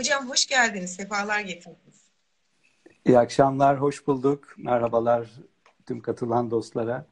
Hocam hoş geldiniz, sefalar getirdiniz. İyi akşamlar, hoş bulduk. Merhabalar tüm katılan dostlara.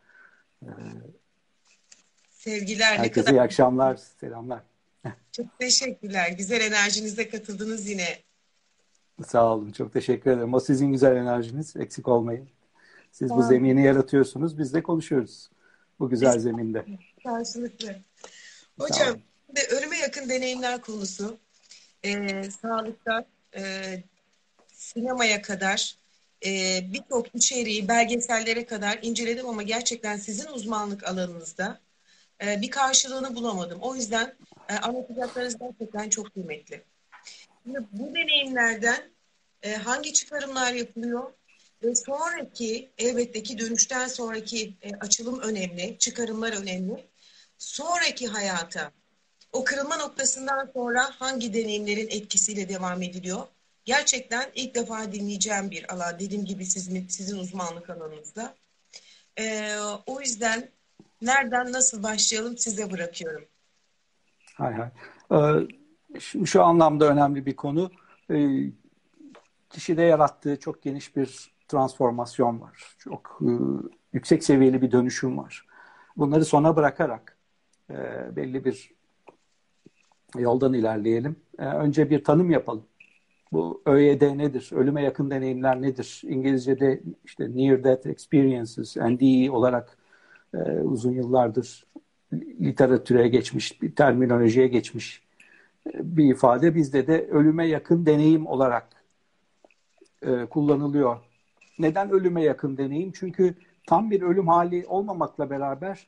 Sevgiler, ne Herkese kadar iyi akşamlar, selamlar. çok teşekkürler. Güzel enerjinizle katıldınız yine. Sağ olun, çok teşekkür ederim. O sizin güzel enerjiniz, eksik olmayın. Siz bu Sağ olun. zemini yaratıyorsunuz, biz de konuşuyoruz bu Biz güzel zeminde. karşılıklı. Sağ Hocam, olun. şimdi ölüme yakın deneyimler konusu, sağlıkta, sinemaya kadar, birçok içeriği, belgesellere kadar inceledim ama gerçekten sizin uzmanlık alanınızda bir karşılığını bulamadım. O yüzden anlatacaklarınız gerçekten çok kıymetli. Şimdi bu deneyimlerden hangi çıkarımlar yapılıyor ve sonraki elbette ki dönüşten sonraki açılım önemli, çıkarımlar önemli. Sonraki hayata, o kırılma noktasından sonra hangi deneyimlerin etkisiyle devam ediliyor? Gerçekten ilk defa dinleyeceğim bir alan. Dediğim gibi sizin uzmanlık alanınızda. O yüzden nereden nasıl başlayalım size bırakıyorum. Hay hay. Şu anlamda önemli bir konu. Kişide yarattığı çok geniş bir transformasyon var. Çok yüksek seviyeli bir dönüşüm var. Bunları sona bırakarak belli bir yoldan ilerleyelim. Önce bir tanım yapalım. Bu ÖYD nedir? Ölüme yakın deneyimler nedir? İngilizce'de işte Near Death Experiences, NDE olarak uzun yıllardır literatüre geçmiş, bir terminolojiye geçmiş bir ifade. Bizde de ölüme yakın deneyim olarak kullanılıyor. Neden ölüme yakın deneyim? Çünkü tam bir ölüm hali olmamakla beraber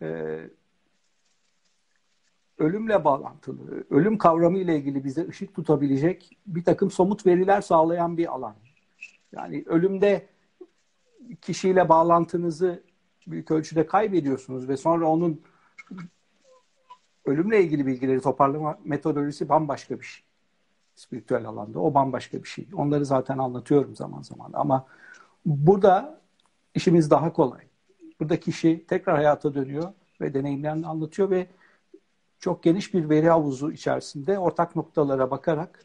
ölümle bağlantılı, ölüm kavramı ile ilgili bize ışık tutabilecek bir takım somut veriler sağlayan bir alan. Yani ölümde kişiyle bağlantınızı büyük ölçüde kaybediyorsunuz ve sonra onun ölümle ilgili bilgileri toparlama metodolojisi bambaşka bir şey. Spiritüel alanda o bambaşka bir şey. Onları zaten anlatıyorum zaman zaman ama burada işimiz daha kolay. Burada kişi tekrar hayata dönüyor ve deneyimlerini anlatıyor ve çok geniş bir veri havuzu içerisinde ortak noktalara bakarak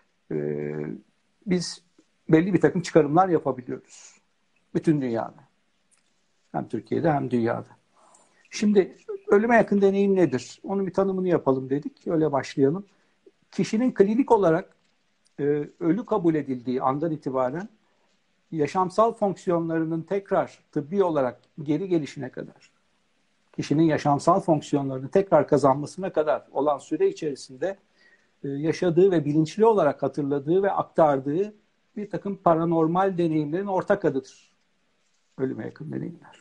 biz belli bir takım çıkarımlar yapabiliyoruz. Bütün dünyada. Hem Türkiye'de hem dünyada. Şimdi ölüme yakın deneyim nedir? Onun bir tanımını yapalım dedik. Öyle başlayalım. Kişinin klinik olarak ölü kabul edildiği andan itibaren yaşamsal fonksiyonlarının tekrar tıbbi olarak geri gelişine kadar, kişinin yaşamsal fonksiyonlarını tekrar kazanmasına kadar olan süre içerisinde yaşadığı ve bilinçli olarak hatırladığı ve aktardığı bir takım paranormal deneyimlerin ortak adıdır. Ölüme yakın deneyimler.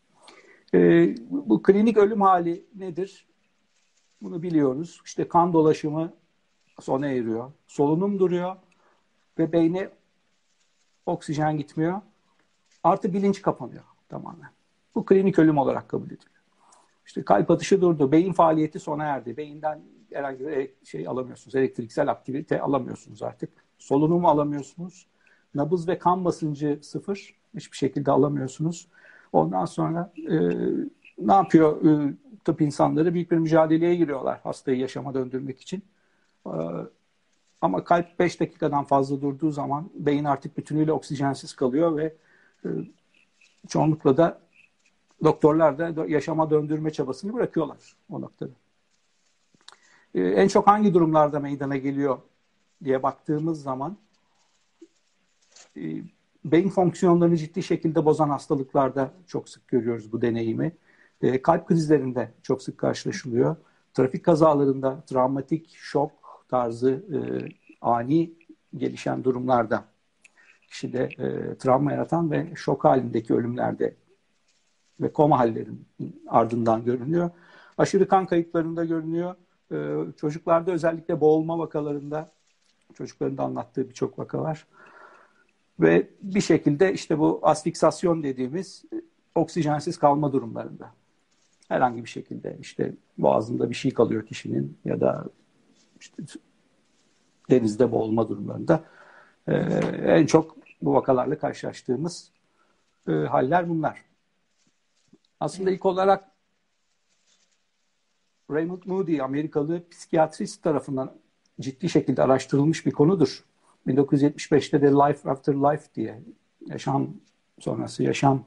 Bu klinik ölüm hali nedir? Bunu biliyoruz. İşte kan dolaşımı sona eriyor. Solunum duruyor ve beyne oksijen gitmiyor. Artı bilinç kapanıyor tamamen. Bu klinik ölüm olarak kabul ediliyor. İşte kalp atışı durdu, beyin faaliyeti sona erdi. Beyinden herhangi bir şey alamıyorsunuz, elektriksel aktivite alamıyorsunuz artık. Solunumu alamıyorsunuz. Nabız ve kan basıncı sıfır. Hiçbir şekilde alamıyorsunuz. Ondan sonra ne yapıyor tıp insanları? Büyük bir mücadeleye giriyorlar hastayı yaşama döndürmek için. Ama kalp 5 dakikadan fazla durduğu zaman beyin artık bütünüyle oksijensiz kalıyor ve çoğunlukla da doktorlar da yaşama döndürme çabasını bırakıyorlar o noktada. En çok hangi durumlarda meydana geliyor diye baktığımız zaman beyin fonksiyonlarını ciddi şekilde bozan hastalıklarda çok sık görüyoruz bu deneyimi. Kalp krizlerinde çok sık karşılaşılıyor. Trafik kazalarında, travmatik şok tarzı ani gelişen durumlarda, kişide travma yaratan ve şok halindeki ölümlerde ve koma hallerinin ardından görünüyor. Aşırı kan kayıplarında görünüyor. Çocuklarda özellikle boğulma vakalarında, çocukların da anlattığı birçok vaka var. Ve bir şekilde işte bu asfiksasyon dediğimiz oksijensiz kalma durumlarında. Herhangi bir şekilde işte boğazında bir şey kalıyor kişinin ya da işte denizde boğulma durumlarında. En çok bu vakalarla karşılaştığımız haller bunlar. Aslında ilk olarak Raymond Moody, Amerikalı psikiyatrist tarafından ciddi şekilde araştırılmış bir konudur. 1975'te de Life After Life diye, yaşam sonrası yaşam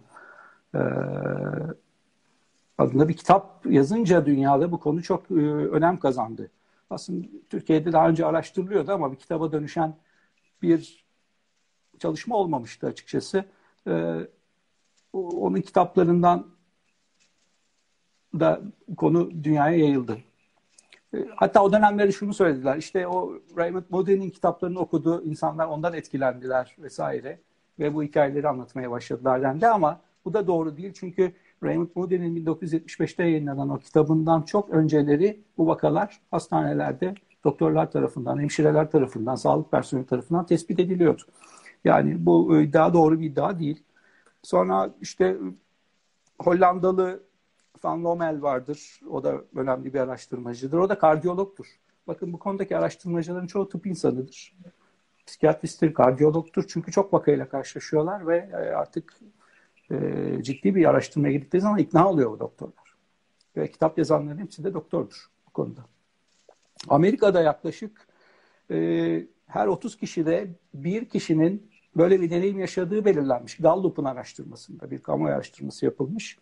adında bir kitap yazınca dünyada bu konu çok önem kazandı. Aslında Türkiye'de daha önce araştırılıyordu ama bir kitaba dönüşen bir çalışma olmamıştı açıkçası. Onun kitaplarından da konu dünyaya yayıldı. Hatta o dönemleri şunu söylediler. İşte o Raymond Moody'nin kitaplarını okudu, insanlar ondan etkilendiler vesaire ve bu hikayeleri anlatmaya başladılar dendi ama bu da doğru değil. Çünkü Raymond Moody'nin 1975'te yayınlanan o kitabından çok önceleri bu vakalar hastanelerde doktorlar tarafından, hemşireler tarafından, sağlık personeli tarafından tespit ediliyordu. Yani bu iddia doğru bir iddia değil. Sonra işte Hollandalı Van Lommel vardır. O da önemli bir araştırmacıdır. O da kardiyologtur. Bakın bu konudaki araştırmacıların çoğu tıp insanıdır. Psikiyatristtir, kardiyologtur. Çünkü çok vakayla karşılaşıyorlar ve artık ciddi bir araştırmaya gittikleri zaman ikna oluyor o doktorlar. Ve kitap yazanların hepsi de doktordur bu konuda. Amerika'da yaklaşık her 30 kişide bir kişinin böyle bir deneyim yaşadığı belirlenmiş. Gallup'un araştırmasında bir kamuoyu araştırması yapılmış.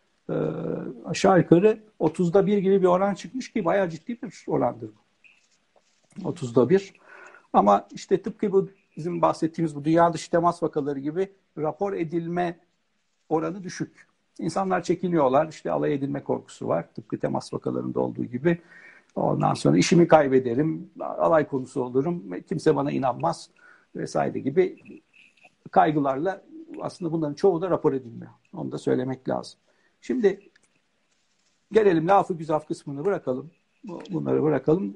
Aşağı yukarı 30'da 1 gibi bir oran çıkmış ki bayağı ciddi bir orandır bu. 30'da 1. Ama işte tıpkı bu bizim bahsettiğimiz bu dünya dışı temas vakaları gibi rapor edilme oranı düşük. İnsanlar çekiniyorlar. İşte alay edilme korkusu var. Tıpkı temas vakalarında olduğu gibi. Ondan sonra işimi kaybederim, alay konusu olurum, kimse bana inanmaz vesaire gibi kaygılarla aslında bunların çoğu da rapor edilmiyor. Onu da söylemek lazım. Şimdi gelelim lafı güzaf kısmını bırakalım. Bunları bırakalım.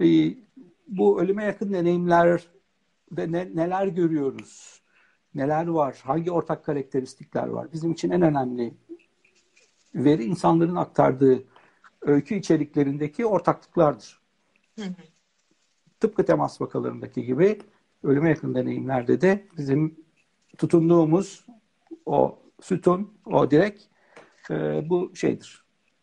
Bu ölüme yakın deneyimlerde neler görüyoruz? Neler var? Hangi ortak karakteristikler var? Bizim için en önemli veri insanların aktardığı öykü içeriklerindeki ortaklıklardır. Hı hı. Tıpkı temas vakalarındaki gibi ölüme yakın deneyimlerde de bizim tutunduğumuz o sütun, o direk bu şeydir.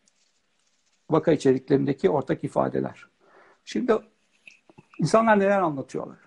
Vaka içeriklerindeki ortak ifadeler. Şimdi insanlar neler anlatıyorlar?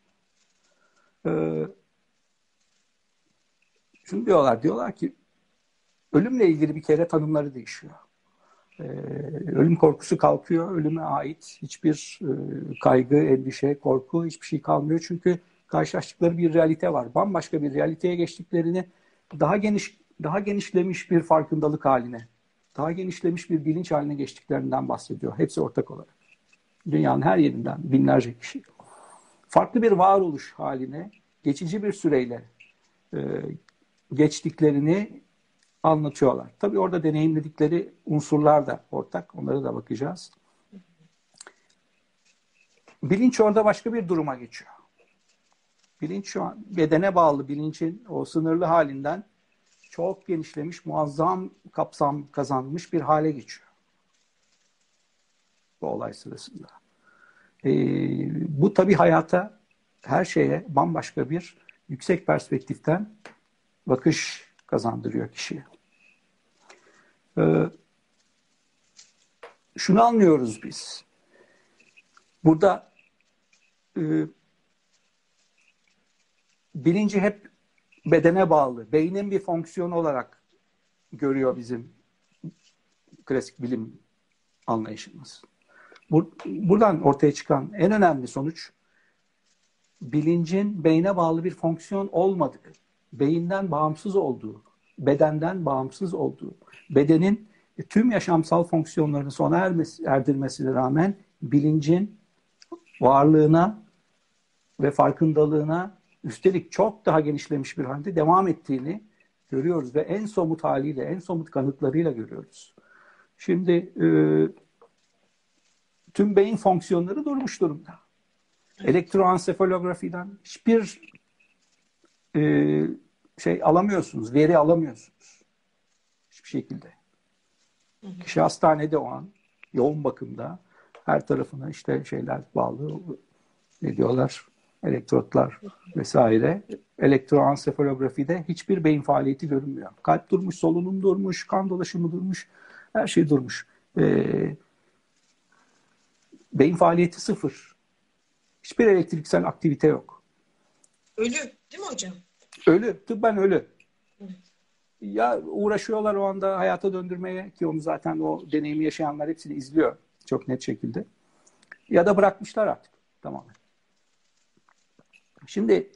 Şunu diyorlar ki ölümle ilgili bir kere tanımları değişiyor. Ölüm korkusu kalkıyor. Ölüme ait hiçbir kaygı, endişe, korku hiçbir şey kalmıyor. Çünkü karşılaştıkları bir realite var. Bambaşka bir realiteye geçtiklerini daha genişlemiş bir farkındalık haline, daha genişlemiş bir bilinç haline geçtiklerinden bahsediyor. Hepsi ortak olarak. Dünyanın her yerinden binlerce kişi. Farklı bir varoluş haline geçici bir süreyle geçtiklerini anlatıyorlar. Tabii orada deneyimledikleri unsurlar da ortak. Onlara da bakacağız. Bilinç orada başka bir duruma geçiyor. Bilinç şu an bedene bağlı bilincin o sınırlı halinden çok genişlemiş, muazzam kapsam kazanmış bir hale geçiyor. Bu olay sırasında. Bu tabii hayata, her şeye bambaşka bir yüksek perspektiften bakış kazandırıyor kişiye. Şunu anlıyoruz biz. Burada bilinci hep bedene bağlı, beynin bir fonksiyonu olarak görüyor bizim klasik bilim anlayışımız. Buradan ortaya çıkan en önemli sonuç bilincin beyne bağlı bir fonksiyon olmadığı, beyinden bağımsız olduğu, bedenden bağımsız olduğu, bedenin tüm yaşamsal fonksiyonlarını sona erdirmesine rağmen bilincin varlığına ve farkındalığına üstelik çok daha genişlemiş bir halde devam ettiğini görüyoruz ve en somut haliyle, en somut kanıtlarıyla görüyoruz. Şimdi tüm beyin fonksiyonları durmuş durumda. Elektroensefalografiden hiçbir şey alamıyorsunuz, veri alamıyorsunuz. Hiçbir şekilde. Kişi hastanede o an, yoğun bakımda, her tarafına işte şeyler bağlı, ne diyorlar, elektrotlar vesaire. Elektroensefalografide hiçbir beyin faaliyeti görünmüyor. Kalp durmuş, solunum durmuş, kan dolaşımı durmuş, her şey durmuş. Beyin faaliyeti sıfır. Hiçbir elektriksel aktivite yok. Ölü değil mi hocam? Ölü, tıbben ölü. Evet. Ya uğraşıyorlar o anda hayata döndürmeye, ki onu zaten o deneyimi yaşayanlar hepsini izliyor çok net şekilde. Ya da bırakmışlar artık tamamen. Şimdi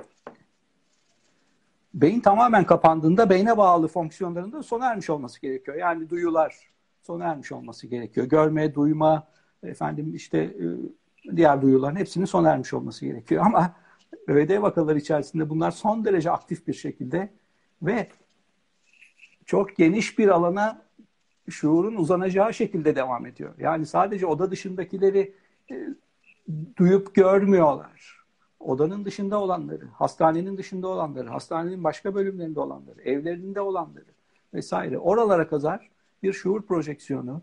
beyin tamamen kapandığında beyne bağlı fonksiyonların da sona ermiş olması gerekiyor. Yani duyular sona ermiş olması gerekiyor. Görme, duyma, işte diğer duyuların hepsinin sona ermiş olması gerekiyor. Ama ÖED vakaları içerisinde bunlar son derece aktif bir şekilde ve çok geniş bir alana şuurun uzanacağı şekilde devam ediyor. Yani sadece oda dışındakileri duyup görmüyorlar. Odanın dışında olanları, hastanenin dışında olanları, hastanenin başka bölümlerinde olanları, evlerinde olanları vesaire. Oralara kadar bir şuur projeksiyonu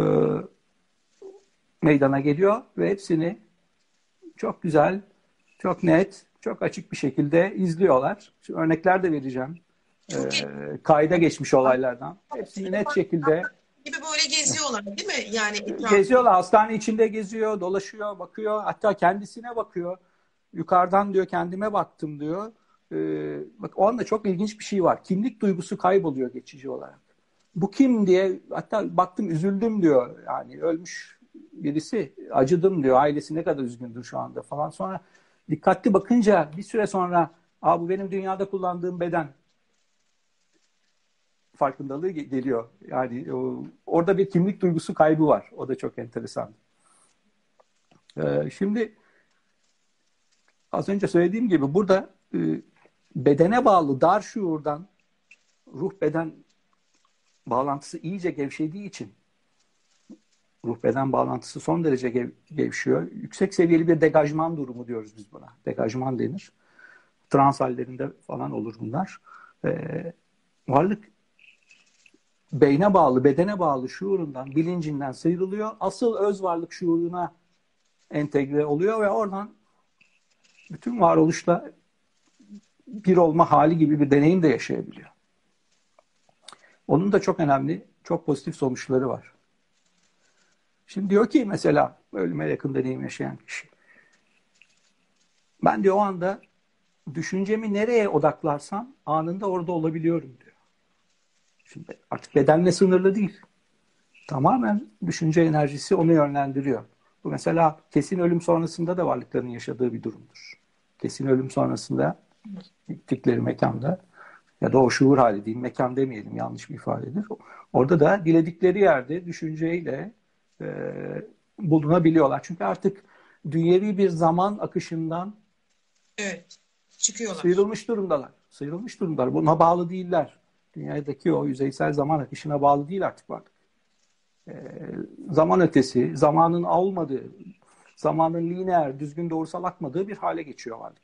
meydana geliyor ve hepsini çok güzel, çok net, çok açık bir şekilde izliyorlar. Şimdi örnekler de vereceğim. Çok iyi. Kayda geçmiş olaylardan. Hepsini net şekilde Gibi böyle geziyorlar değil mi? Yani geziyorlar. Hastane içinde geziyor, dolaşıyor, bakıyor. Hatta kendisine bakıyor. Yukarıdan diyor kendime baktım diyor. Bak o anda çok ilginç bir şey var. Kimlik duygusu kayboluyor geçici olarak. Bu kim diye, hatta baktım üzüldüm diyor. Yani ölmüş birisi, acıdım diyor. Ailesi ne kadar üzgündür şu anda falan. Sonra dikkatli bakınca bir süre sonra bu benim dünyada kullandığım beden farkındalığı geliyor. Yani orada bir kimlik duygusu kaybı var. O da çok enteresan. Şimdi az önce söylediğim gibi burada bedene bağlı dar şuurdan ruh beden bağlantısı iyice gevşediği için, ruh beden bağlantısı son derece gevşiyor. Yüksek seviyeli bir degajman durumu diyoruz biz buna. Degajman denir. Trans hallerinde falan olur bunlar. Varlık beyne bağlı, bedene bağlı şuurundan, bilincinden sıyrılıyor. Asıl öz varlık şuuruna entegre oluyor ve oradan bütün varoluşla bir olma hali gibi bir deneyim de yaşayabiliyor. Onun da çok önemli, çok pozitif sonuçları var. Şimdi diyor ki mesela ölüme yakın deneyim yaşayan kişi. Ben diyor o anda düşüncemi nereye odaklarsam anında orada olabiliyorum diyor. Şimdi artık bedenle sınırlı değil. Tamamen düşünce enerjisi onu yönlendiriyor. Bu mesela kesin ölüm sonrasında da varlıkların yaşadığı bir durumdur. Kesin ölüm sonrasında gittikleri mekanda ya da o şuur hali diyeyim, mekan demeyelim, yanlış bir ifadedir. Orada da diledikleri yerde düşünceyle bulunabiliyorlar. Çünkü artık dünyevi bir zaman akışından evet, çıkıyorlar. sıyrılmış durumdalar. Sıyrılmış durumdalar. Buna bağlı değiller. Dünyadaki o yüzeysel zaman akışına bağlı değil artık varlık. Zaman ötesi, zamanın olmadığı, zamanın lineer, düzgün doğrusal akmadığı bir hale geçiyor varlık.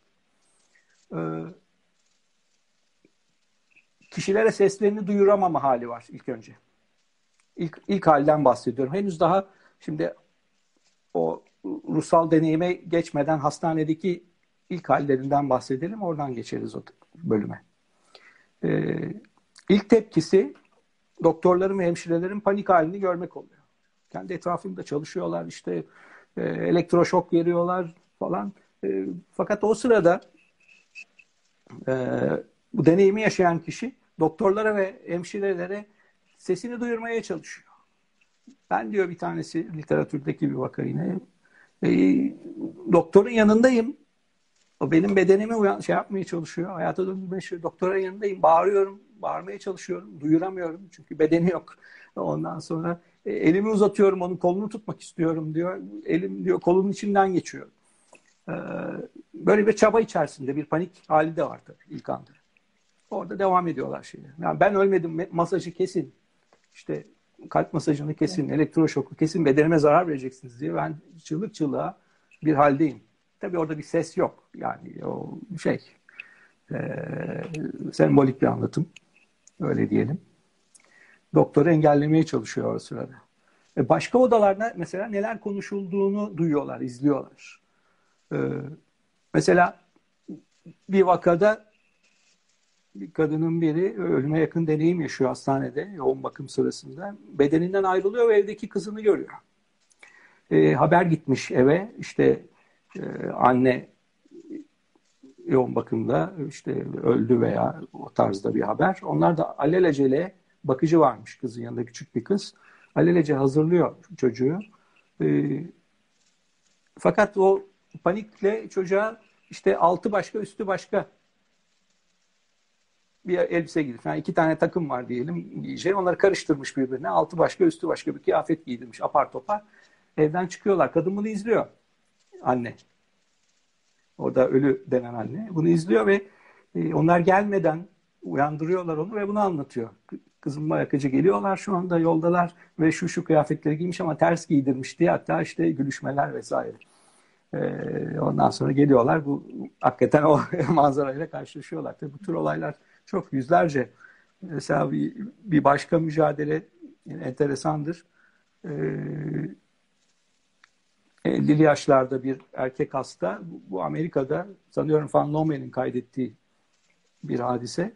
Kişilere seslerini duyuramama hali var ilk önce. İlk halden bahsediyorum. Henüz daha şimdi o ruhsal deneyime geçmeden hastanedeki ilk hallerinden bahsedelim. Oradan geçeriz o bölüme. İlk tepkisi doktorların ve hemşirelerin panik halini görmek oluyor. Kendi etrafında çalışıyorlar, işte elektroşok veriyorlar falan. Fakat o sırada bu deneyimi yaşayan kişi doktorlara ve hemşirelere sesini duyurmaya çalışıyor. Ben diyor bir tanesi literatürdeki bir vaka yine doktorun yanındayım. O benim bedenimi yapmaya çalışıyor. Hayata döndürmeye çalışıyor. Doktorun yanındayım. Bağırıyorum. Bağırmaya çalışıyorum. Duyuramıyorum. Çünkü bedeni yok. Ondan sonra elimi uzatıyorum. Onun kolunu tutmak istiyorum diyor. Elim diyor kolunun içinden geçiyor. Böyle bir çaba içerisinde bir panik hali de var tabii ilk anda. Orada devam ediyorlar şeyler. Yani ben ölmedim. Masajı kesin. İşte kalp masajını kesin. Elektroşoku kesin. Bedenime zarar vereceksiniz diye ben çığlık çığlığa bir haldeyim. Tabii orada bir ses yok. Yani o sembolik bir anlatım. Öyle diyelim. Doktoru engellemeye çalışıyor o sırada. Başka odalarda mesela neler konuşulduğunu duyuyorlar, izliyorlar. Mesela bir vakada bir kadının biri ölüme yakın deneyim yaşıyor hastanede yoğun bakım sırasında. Bedeninden ayrılıyor ve evdeki kızını görüyor. Haber gitmiş eve. İşte Anne yoğun bakımda işte öldü veya o tarzda bir haber. Onlar da alelacele, bakıcı varmış kızın yanında, küçük bir kız. Alelacele hazırlıyor çocuğu. Fakat o panikle çocuğa işte altı başka üstü başka bir elbise giydirmiş. Yani 2 tane takım var diyelim giyeceği. Onları karıştırmış birbirine. Altı başka üstü başka bir kıyafet giydirmiş apar topar. Evden çıkıyorlar. Kadın bunu izliyor. Anne. Orada ölü denen anne. Bunu izliyor ve onlar gelmeden uyandırıyorlar onu ve bunu anlatıyor. Kızım bakıcı geliyorlar, şu anda yoldalar ve şu kıyafetleri giymiş ama ters giydirmiş diye, hatta işte gülüşmeler vesaire. Ondan sonra geliyorlar. Bu hakikaten o manzarayla karşılaşıyorlar. Tabii bu tür olaylar çok, yüzlerce. Mesela bir başka mücadele enteresandır. 50'li yaşlarda bir erkek hasta. Bu Amerika'da sanıyorum Van Lomel'in kaydettiği bir hadise.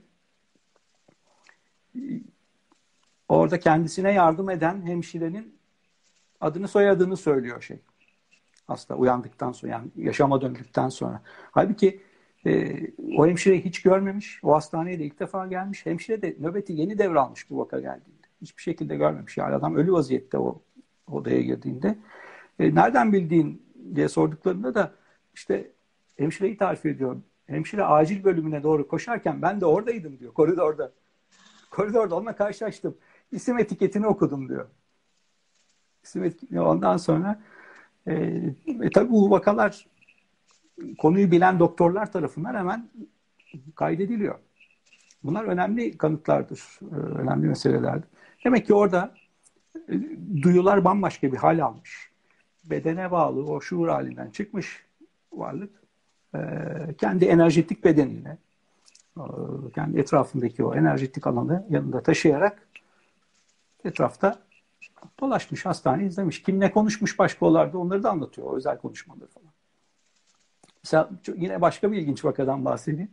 Orada kendisine yardım eden hemşirenin adını soyadını söylüyor hasta uyandıktan sonra, yani yaşama döndükten sonra. Halbuki o hemşireyi hiç görmemiş. O hastaneye de ilk defa gelmiş. Hemşire de nöbeti yeni devralmış bu vaka geldiğinde. Hiçbir şekilde görmemiş. Yani adam ölü vaziyette o odaya girdiğinde. Nereden bildiğin diye sorduklarında da işte hemşireyi tarif ediyor. Hemşire acil bölümüne doğru koşarken ben de oradaydım diyor, koridorda. Koridorda onunla karşılaştım. İsim etiketini okudum diyor. İsim etiketini ondan sonra tabii bu vakalar konuyu bilen doktorlar tarafından hemen kaydediliyor. Bunlar önemli kanıtlardır, önemli meselelerdir. Demek ki orada duyular bambaşka bir hal almış. Bedene bağlı o şuur halinden çıkmış varlık, kendi enerjetik bedenine, kendi etrafındaki o enerjetik alanı yanında taşıyarak etrafta dolaşmış, hastane izlemiş. Kimle konuşmuş başkalarda, onları da anlatıyor. O özel konuşmaları falan. Mesela yine başka bir ilginç vakadan bahsedeyim.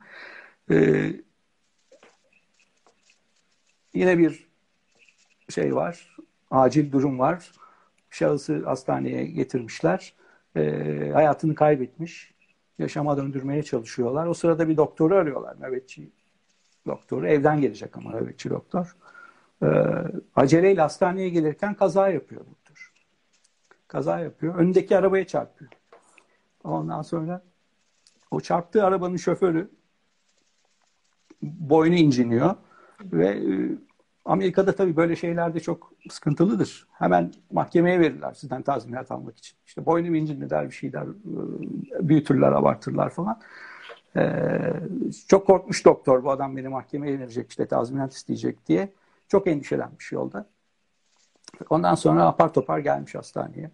Yine bir şey var. Acil durum var. Şahısı hastaneye getirmişler. Hayatını kaybetmiş. Yaşama döndürmeye çalışıyorlar. O sırada bir doktoru arıyorlar. Nöbetçi doktoru. Evden gelecek ama nöbetçi doktor. Aceleyle hastaneye gelirken kaza yapıyor doktor. Kaza yapıyor. Önündeki arabaya çarpıyor. Ondan sonra o çarptığı arabanın şoförü boynu inciniyor ve Amerika'da tabii böyle şeyler de çok sıkıntılıdır. Hemen mahkemeye verirler sizden tazminat almak için. İşte boynum incindi der, bir şeyler büyütürler, abartırlar falan. Çok korkmuş doktor, bu adam beni mahkemeye verecek, işte tazminat isteyecek diye. Çok endişelenmiş yolda. Ondan sonra apar topar gelmiş hastaneye.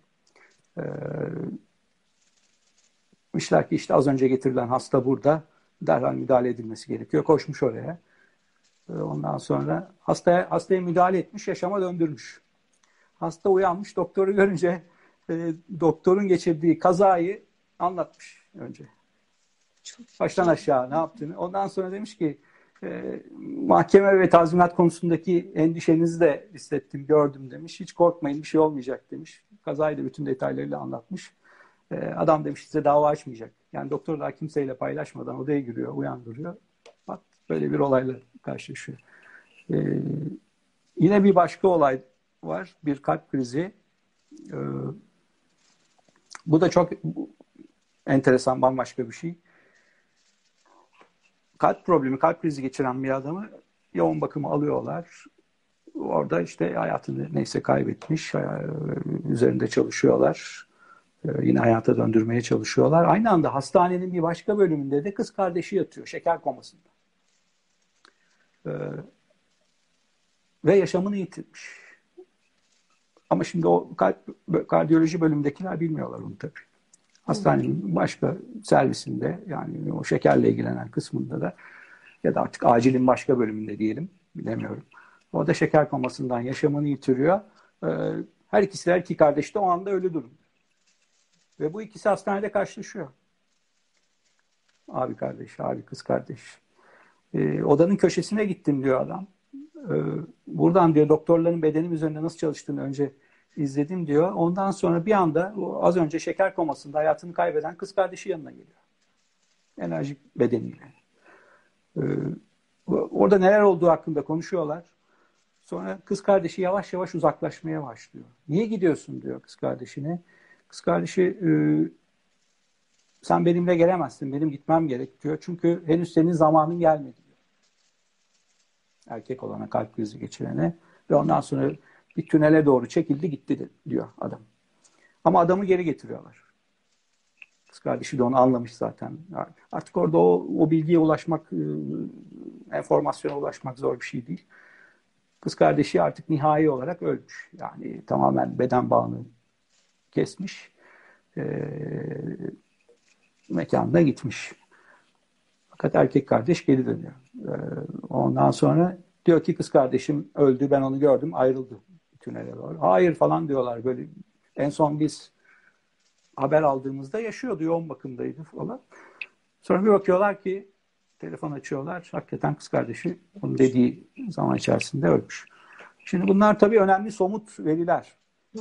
Demişler ki işte az önce getirilen hasta burada. Derhal müdahale edilmesi gerekiyor. Koşmuş oraya. Ondan sonra hastaya müdahale etmiş, yaşama döndürmüş. Hasta uyanmış, doktoru görünce doktorun geçirdiği kazayı anlatmış önce. Baştan aşağı ne yaptığını. Ondan sonra demiş ki mahkeme ve tazminat konusundaki endişenizi de hissettim, gördüm demiş. Hiç korkmayın, bir şey olmayacak demiş. Kazayı da bütün detaylarıyla anlatmış. Adam demiş size dava açmayacak. Yani doktor da kimseyle paylaşmadan odaya giriyor, uyandırıyor. Bak böyle bir olayla karşılaşıyor. Yine bir başka olay var. Bir kalp krizi. Bu da çok enteresan, bambaşka bir şey. Kalp problemi, kalp krizi geçiren bir adamı yoğun bakıma alıyorlar. Orada işte hayatını neyse kaybetmiş. Üzerinde çalışıyorlar. Yine hayata döndürmeye çalışıyorlar. Aynı anda hastanenin bir başka bölümünde de kız kardeşi yatıyor şeker komasında. Ve yaşamını yitirmiş. Ama şimdi o kardiyoloji bölümündekiler bilmiyorlar onu tabii. Hastanenin başka servisinde, yani o şekerle ilgilenen kısmında da, ya da artık acilin başka bölümünde diyelim, bilemiyorum. O da şeker komasından yaşamını yitiriyor. Her iki kardeş de o anda ölü durumda. Ve bu ikisi hastanede karşılaşıyor. Abi kardeş, abi kız kardeş. Odanın köşesine gittim diyor adam. Buradan diyor doktorların bedenim üzerinde nasıl çalıştığını önce izledim diyor. Ondan sonra bir anda o az önce şeker komasında hayatını kaybeden kız kardeşi yanına geliyor. Enerjik bedeniyle. Ee, Orada neler olduğu hakkında konuşuyorlar. Sonra kız kardeşi yavaş yavaş uzaklaşmaya başlıyor. Niye gidiyorsun diyor kız kardeşine. Kız kardeşi sen benimle gelemezsin. Benim gitmem gerek diyor. Çünkü henüz senin zamanın gelmedi diyor. Erkek olana, kalp krizi geçirene. Ve ondan sonra bir tünele doğru çekildi gitti diyor adam. Ama adamı geri getiriyorlar. Kız kardeşi de onu anlamış zaten. Artık orada o bilgiye ulaşmak, enformasyona ulaşmak zor bir şey değil. Kız kardeşi artık nihai olarak ölmüş. Yani tamamen beden bağını kesmiş. Mekanına gitmiş. Fakat erkek kardeş geri dönüyor. Ondan sonra diyor ki kız kardeşim öldü, ben onu gördüm, ayrıldı tünele doğru. Hayır falan diyorlar böyle. En son biz haber aldığımızda yaşıyordu, yoğun bakımdaydı falan. Sonra bir bakıyorlar ki telefon açıyorlar. Hakikaten kız kardeşi onun dediği zaman içerisinde ölmüş. Şimdi bunlar tabii önemli somut veriler.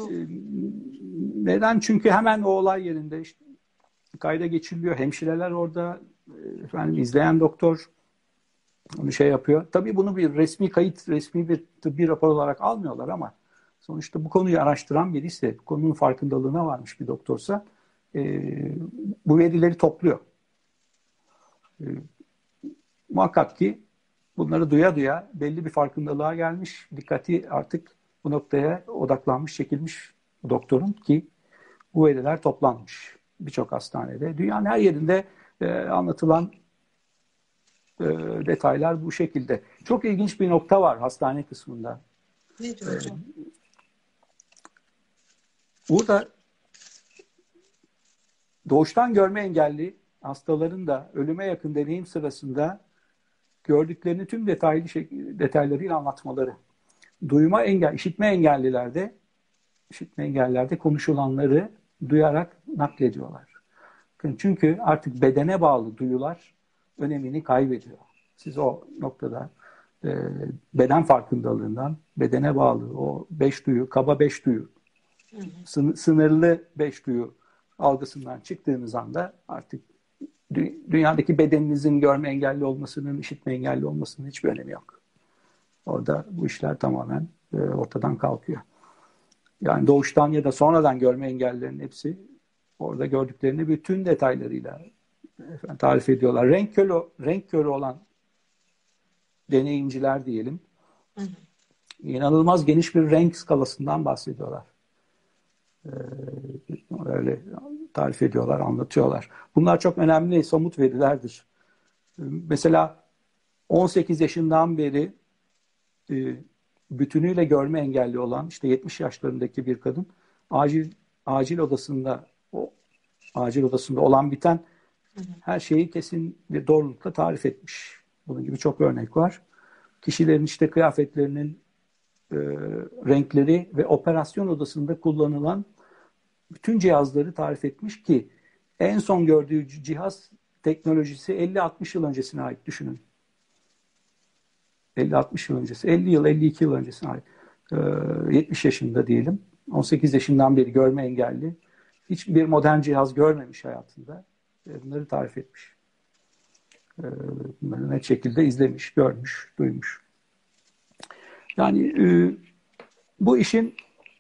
Neden? Çünkü hemen o olay yerinde işte kayda geçiriliyor. Hemşireler orada, efendim izleyen doktor onu şey yapıyor. Tabii bunu bir resmi kayıt, resmi bir tıbbi rapor olarak almıyorlar ama sonuçta bu konuyu araştıran birisi, bu konunun farkındalığına varmış bir doktorsa bu verileri topluyor. Muhakkak ki bunları duya duya belli bir farkındalığa gelmiş, dikkati artık bu noktaya odaklanmış, çekilmiş doktorun ki bu veriler toplanmış birçok hastanede. Dünyanın her yerinde anlatılan detaylar bu şekilde. Çok ilginç bir nokta var hastane kısmında. Nedir hocam? Burada doğuştan görme engelli hastaların da ölüme yakın deneyim sırasında gördüklerini tüm detaylarıyla anlatmaları. Duyma engel, işitme engellilerde konuşulanları duyarak naklediyorlar. Çünkü artık bedene bağlı duyular önemini kaybediyor. Siz o noktada beden farkındalığından bedene bağlı o beş duyu, kaba beş duyu, sınırlı beş duyu algısından çıktığınız anda artık dünyadaki bedeninizin görme engelli olmasının, işitme engelli olmasının hiçbir önemi yok. Orada bu işler tamamen ortadan kalkıyor. Yani doğuştan ya da sonradan görme engellilerin hepsi orada gördüklerini bütün detaylarıyla tarif ediyorlar. Renk körü olan deneyimciler diyelim. İnanılmaz geniş bir renk skalasından bahsediyorlar. Öyle tarif ediyorlar, anlatıyorlar. Bunlar çok önemli somut verilerdir. Mesela 18 yaşından beri bütünüyle görme engelli olan işte 70 yaşlarındaki bir kadın acil odasında olan biten her şeyi kesin bir doğrulukla tarif etmiş. Bunun gibi çok örnek var. Kişilerin işte kıyafetlerinin renkleri ve operasyon odasında kullanılan bütün cihazları tarif etmiş ki en son gördüğü cihaz teknolojisi 50-60 yıl öncesine ait düşünün. 50-60 yıl öncesi, 50 yıl, 52 yıl öncesine ait. 70 yaşında diyelim. 18 yaşından beri görme engelli. Hiçbir modern cihaz görmemiş hayatında. Bunları tarif etmiş. Bunları net şekilde izlemiş, görmüş, duymuş. Yani bu işin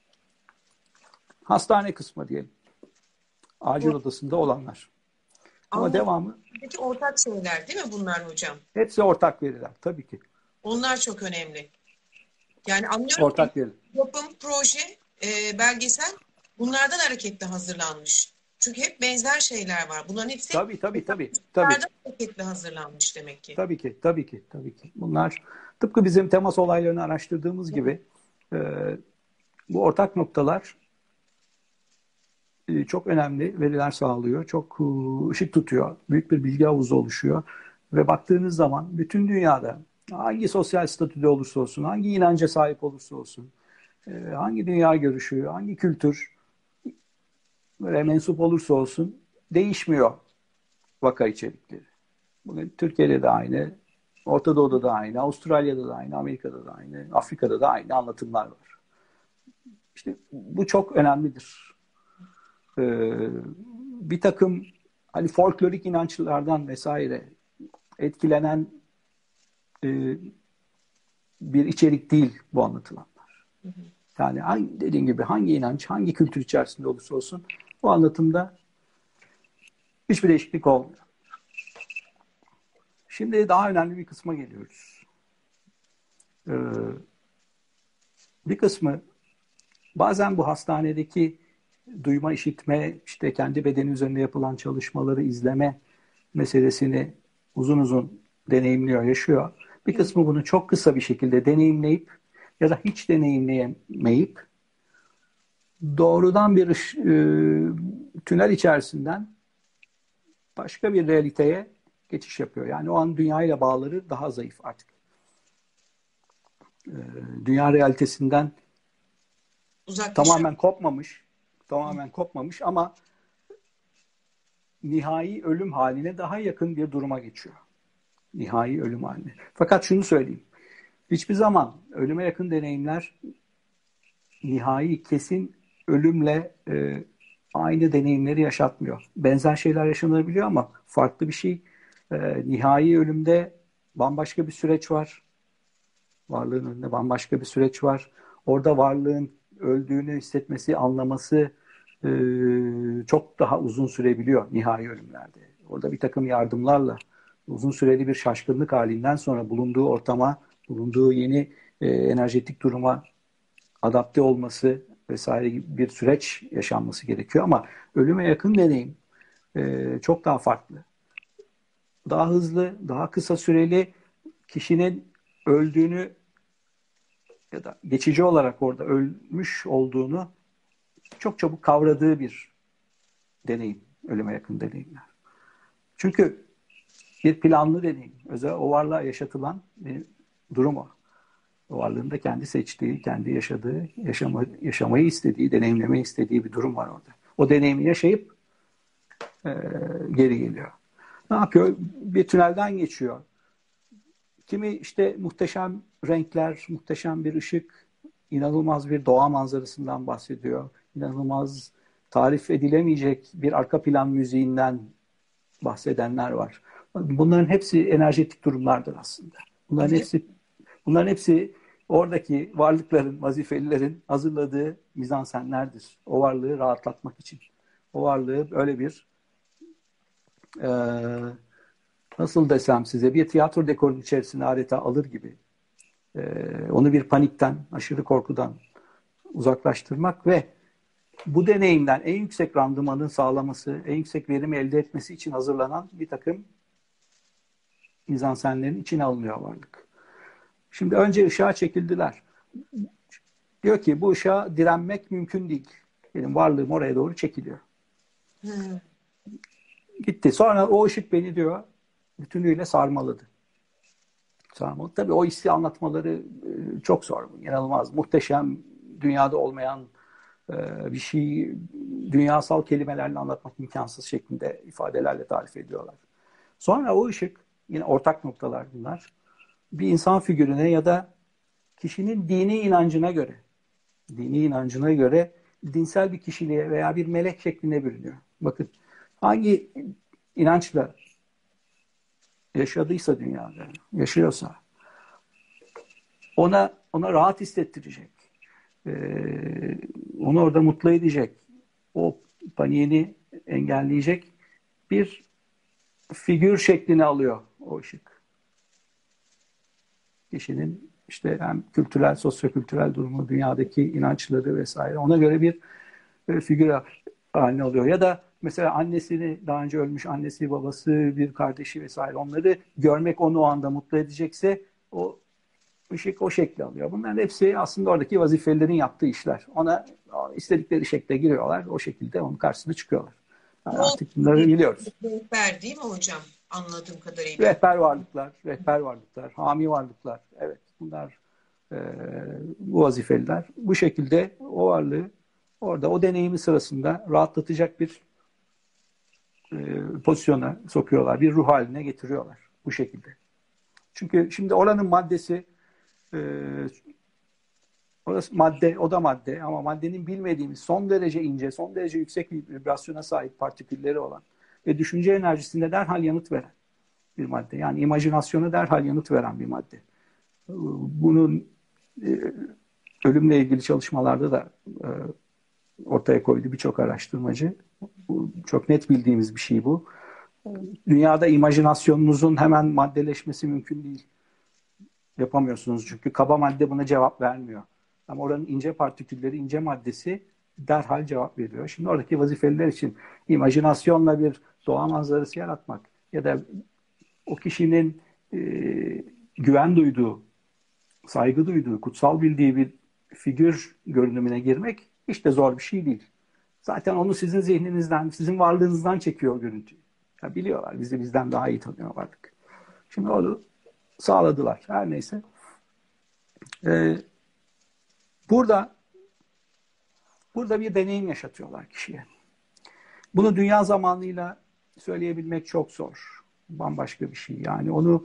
hastane kısmı diyelim. Acil odasında olanlar. Ama devamı... Peki ortak şeyler değil mi bunlar hocam? Hepsi ortak veriler tabii ki. Onlar çok önemli. Yani anlıyorum ortak ki veri. yapım, proje, belgesel bunlardan hareketle hazırlanmış. Çünkü hep benzer şeyler var. Bunların hepsi Tabii. hareketle hazırlanmış demek ki. Tabii ki. Bunlar tıpkı bizim temas olaylarını araştırdığımız gibi bu ortak noktalar çok önemli veriler sağlıyor. Çok ışık tutuyor. Büyük bir bilgi havuzu oluşuyor. Ve baktığınız zaman bütün dünyada hangi sosyal statüde olursa olsun, hangi inanca sahip olursa olsun, hangi dünya görüşü, hangi kültür mensup olursa olsun değişmiyor vaka içerikleri. Bugün Türkiye'de de aynı, Orta Doğu'da da aynı, Avustralya'da da aynı, Amerika'da da aynı, Afrika'da da aynı anlatımlar var. İşte bu çok önemlidir. Bir takım hani folklorik inançlardan vesaire etkilenen bir içerik değil bu anlatılanlar. Yani dediğim gibi hangi inanç, hangi kültür içerisinde olursa olsun bu anlatımda hiçbir değişiklik olmuyor. Şimdi daha önemli bir kısma geliyoruz. Bir kısmı bazen bu hastanedeki duyma, işitme, işte kendi bedeni üzerinde yapılan çalışmaları izleme meselesini uzun uzun deneyimliyor, yaşıyor. Bir kısmı bunu çok kısa bir şekilde deneyimleyip ya da hiç deneyimleyemeyip doğrudan bir tünel içerisinden başka bir realiteye geçiş yapıyor. Yani o an dünyayla bağları daha zayıf artık. Dünya realitesinden tamamen kopmamış ama nihai ölüm haline daha yakın bir duruma geçiyor. Nihai ölüm haline. Fakat şunu söyleyeyim. Hiçbir zaman ölüme yakın deneyimler nihai, kesin ölümle aynı deneyimleri yaşatmıyor. Benzer şeyler yaşanabiliyor ama farklı bir şey. Nihai ölümde bambaşka bir süreç var. Varlığın önünde bambaşka bir süreç var. Orada varlığın öldüğünü hissetmesi, anlaması çok daha uzun sürebiliyor nihai ölümlerde. Orada bir takım yardımlarla uzun süreli bir şaşkınlık halinden sonra bulunduğu ortama, bulunduğu yeni enerjetik duruma adapte olması vesaire gibi bir süreç yaşanması gerekiyor. Ama ölüme yakın deneyim çok daha farklı. Daha hızlı, daha kısa süreli, kişinin öldüğünü ya da geçici olarak orada ölmüş olduğunu çok çabuk kavradığı bir deneyim, ölüme yakın deneyimler. Çünkü bir planlı deneyim, özel o varlığa yaşatılan bir durum o. O varlığın da kendi seçtiği, kendi yaşadığı, yaşamayı istediği, deneyimlemeyi istediği bir durum var orada. O deneyimi yaşayıp geri geliyor. Ne yapıyor? Bir tünelden geçiyor. Kimi işte muhteşem renkler, muhteşem bir ışık, inanılmaz bir doğa manzarasından bahsediyor. İnanılmaz tarif edilemeyecek bir arka plan müziğinden bahsedenler var. Bunların hepsi enerjetik durumlardır aslında. Bunların hepsi oradaki varlıkların, vazifelilerin hazırladığı mizansenlerdir. O varlığı rahatlatmak için. O varlığı öyle bir nasıl desem size bir tiyatro dekorunun içerisine adeta alır gibi onu bir panikten, aşırı korkudan uzaklaştırmak ve bu deneyimden en yüksek randımanın sağlaması, en yüksek verimi elde etmesi için hazırlanan bir takım mizansenlerin içine alınıyor varlık. Şimdi önce ışığa çekildiler. Diyor ki bu ışığa direnmek mümkün değil. Benim varlığım oraya doğru çekiliyor. Gitti. Sonra o ışık beni diyor bütünüyle sarmaladı. Tabii o hissi anlatmaları çok zor. İnanılmaz, muhteşem, dünyada olmayan bir şey, dünyasal kelimelerle anlatmak imkansız şeklinde ifadelerle tarif ediyorlar. Sonra o ışık, yine ortak noktalar bunlar, bir insan figürüne ya da kişinin dini inancına göre dinsel bir kişiliğe veya bir melek şeklinde bürünüyor. Bakın, hangi inançla yaşadıysa dünyada, yaşıyorsa ona rahat hissettirecek. Onu orada mutlu edecek. O paniğini engelleyecek bir figür şeklini alıyor o ışık. Kişinin işte hem kültürel, sosyokültürel durumu, dünyadaki inançları vesaire ona göre bir figür haline alıyor. Ya da mesela annesini, daha önce ölmüş annesi, babası, bir kardeşi vesaire onları görmek onu o anda mutlu edecekse o ışık o şekli alıyor. Bunların hepsi aslında oradaki vazifelilerin yaptığı işler. Ona istedikleri şekle giriyorlar. O şekilde onun karşısına çıkıyorlar. Yani artık bunları biliyoruz. Rehber değil mi hocam? Anladığım kadarıyla. Rehber varlıklar, hami varlıklar. Evet, bunlar bu vazifeliler. Bu şekilde o varlığı orada o deneyimi sırasında rahatlatacak bir pozisyona sokuyorlar. Bir ruh haline getiriyorlar bu şekilde. Çünkü şimdi oranın maddesi Orası madde, o da madde ama maddenin bilmediğimiz son derece ince, son derece yüksek bir vibrasyona sahip partikülleri olan ve düşünce enerjisinde derhal yanıt veren bir madde. Yani imajinasyona derhal yanıt veren bir madde. Bunun ölümle ilgili çalışmalarda da ortaya koydu birçok araştırmacı. Bu, çok net bildiğimiz bir şey bu. Dünyada imajinasyonunuzun hemen maddeleşmesi mümkün değil. Yapamıyorsunuz çünkü kaba madde buna cevap vermiyor. Ama oranın ince partikülleri, ince maddesi derhal cevap veriyor. Şimdi oradaki vazifeliler için imajinasyonla bir doğa manzarası yaratmak ya da o kişinin güven duyduğu, saygı duyduğu, kutsal bildiği bir figür görünümüne girmek hiç de zor bir şey değil. Zaten onu sizin zihninizden, sizin varlığınızdan çekiyor o görüntüyü. Ya biliyorlar, bizi bizden daha iyi tanıyorlar artık. Şimdi onu sağladılar. Her neyse. Burada bir deneyim yaşatıyorlar kişiye. Bunu dünya zamanıyla söyleyebilmek çok zor. Bambaşka bir şey. Yani onu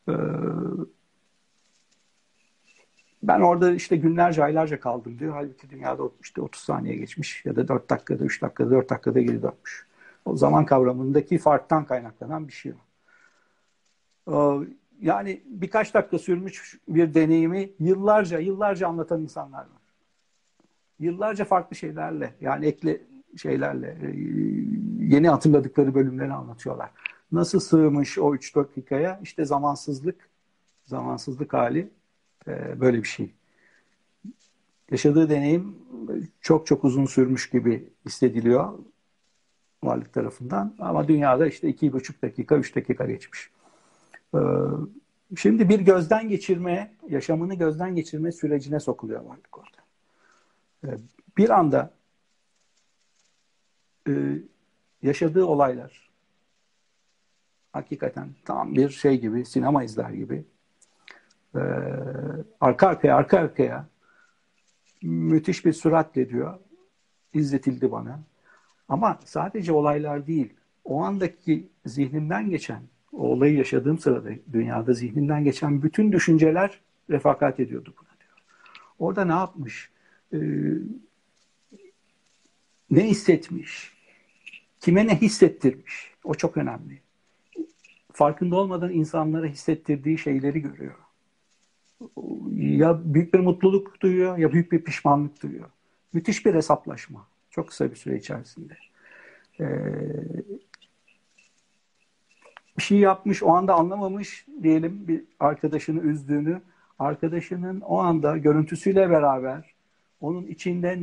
ben orada işte günlerce, aylarca kaldım diyor. Halbuki dünyada işte 30 saniye geçmiş ya da 4 dakikada, 3 dakikada, 4 dakikada geri dönmüş. O zaman kavramındaki farktan kaynaklanan bir şey o. Yani birkaç dakika sürmüş bir deneyimi yıllarca anlatan insanlar var. Yıllarca farklı şeylerle, yani şeylerle, yeni hatırladıkları bölümleri anlatıyorlar. Nasıl sığmış o 3-4 dakikaya? İşte zamansızlık hali böyle bir şey. Yaşadığı deneyim çok çok uzun sürmüş gibi hissediliyor varlık tarafından. Ama dünyada işte 2,5 dakika, 3 dakika geçmiş. Şimdi bir gözden geçirme, yaşamını gözden geçirme sürecine sokuluyor varlık orada. Bir anda yaşadığı olaylar hakikaten tam bir şey gibi, sinema izler gibi arka arkaya müthiş bir süratle diyor izletildi bana. Ama sadece olaylar değil, o andaki zihnimden geçen, o olayı yaşadığım sırada dünyada zihnimden geçen bütün düşünceler refakat ediyordu buna diyor. Orada ne yapmış? Ne hissetmiş? Kime ne hissettirmiş? O çok önemli. Farkında olmadan insanlara hissettirdiği şeyleri görüyor. Ya büyük bir mutluluk duyuyor ya büyük bir pişmanlık duyuyor. Müthiş bir hesaplaşma. Çok kısa bir süre içerisinde. Bir şey yapmış, o anda anlamamış diyelim bir arkadaşını üzdüğünü, arkadaşının o anda görüntüsüyle beraber onun içinde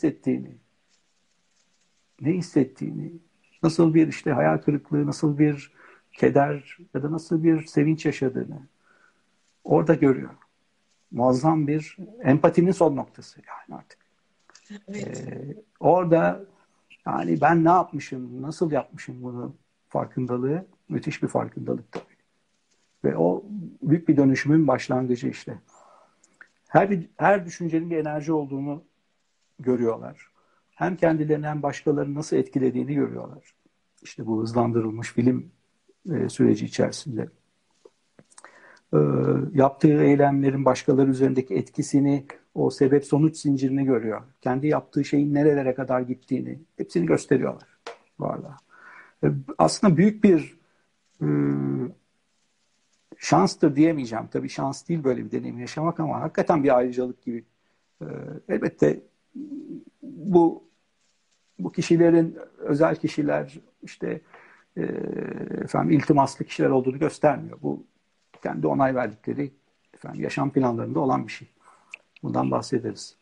ne hissettiğini, nasıl bir işte hayal kırıklığı, nasıl bir keder ya da nasıl bir sevinç yaşadığını orada görüyor. Muazzam bir empatinin son noktası yani artık. Evet. Orada yani ben ne yapmışım, nasıl yapmışım bunu farkındalığı, müthiş bir farkındalık tabii. Ve o büyük bir dönüşümün başlangıcı işte. Her düşüncenin bir enerji olduğunu görüyorlar. Hem kendilerini hem başkalarını nasıl etkilediğini görüyorlar. İşte bu hızlandırılmış film süreci içerisinde. Yaptığı eylemlerin başkaları üzerindeki etkisini, o sebep sonuç zincirini görüyor. Kendi yaptığı şeyin nerelere kadar gittiğini hepsini gösteriyorlar bu arada. Aslında büyük bir şanstır diyemeyeceğim. Tabii şans değil böyle bir deneyim yaşamak ama hakikaten bir ayrıcalık gibi. Elbette bu kişilerin özel kişiler işte efendim iltimaslı kişiler olduğunu göstermiyor. Bu kendi onay verdikleri efendim yaşam planlarında olan bir şey. Bundan bahsederiz.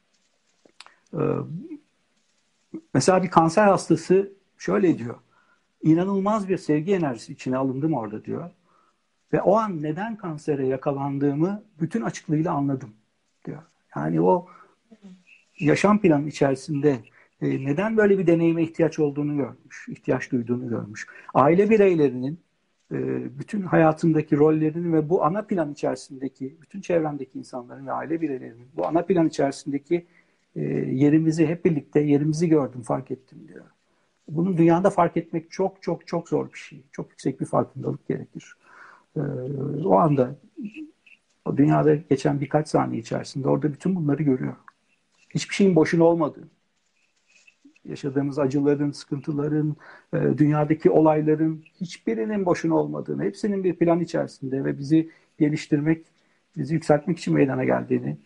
Mesela bir kanser hastası şöyle diyor. İnanılmaz bir sevgi enerjisi içine alındım orada diyor. Ve o an neden kansere yakalandığımı bütün açıklığıyla anladım diyor. Yani o yaşam planı içerisinde neden böyle bir deneyime ihtiyaç olduğunu görmüş, ihtiyaç duyduğunu görmüş. Aile bireylerinin bütün hayatındaki rollerini ve bu ana plan içerisindeki, bütün çevremdeki insanların ve aile bireylerinin bu ana plan içerisindeki yerimizi gördüm, fark ettim diyor. Bunu dünyada fark etmek çok çok çok zor bir şey. Çok yüksek bir farkındalık gerekir. O anda O dünyada geçen birkaç saniye içerisinde orada bütün bunları görüyor. Hiçbir şeyin boşuna olmadığı, yaşadığımız acıların, sıkıntıların, dünyadaki olayların hiçbirinin boşuna olmadığını, hepsinin bir plan içerisinde ve bizi geliştirmek, bizi yükseltmek için meydana geldiğini,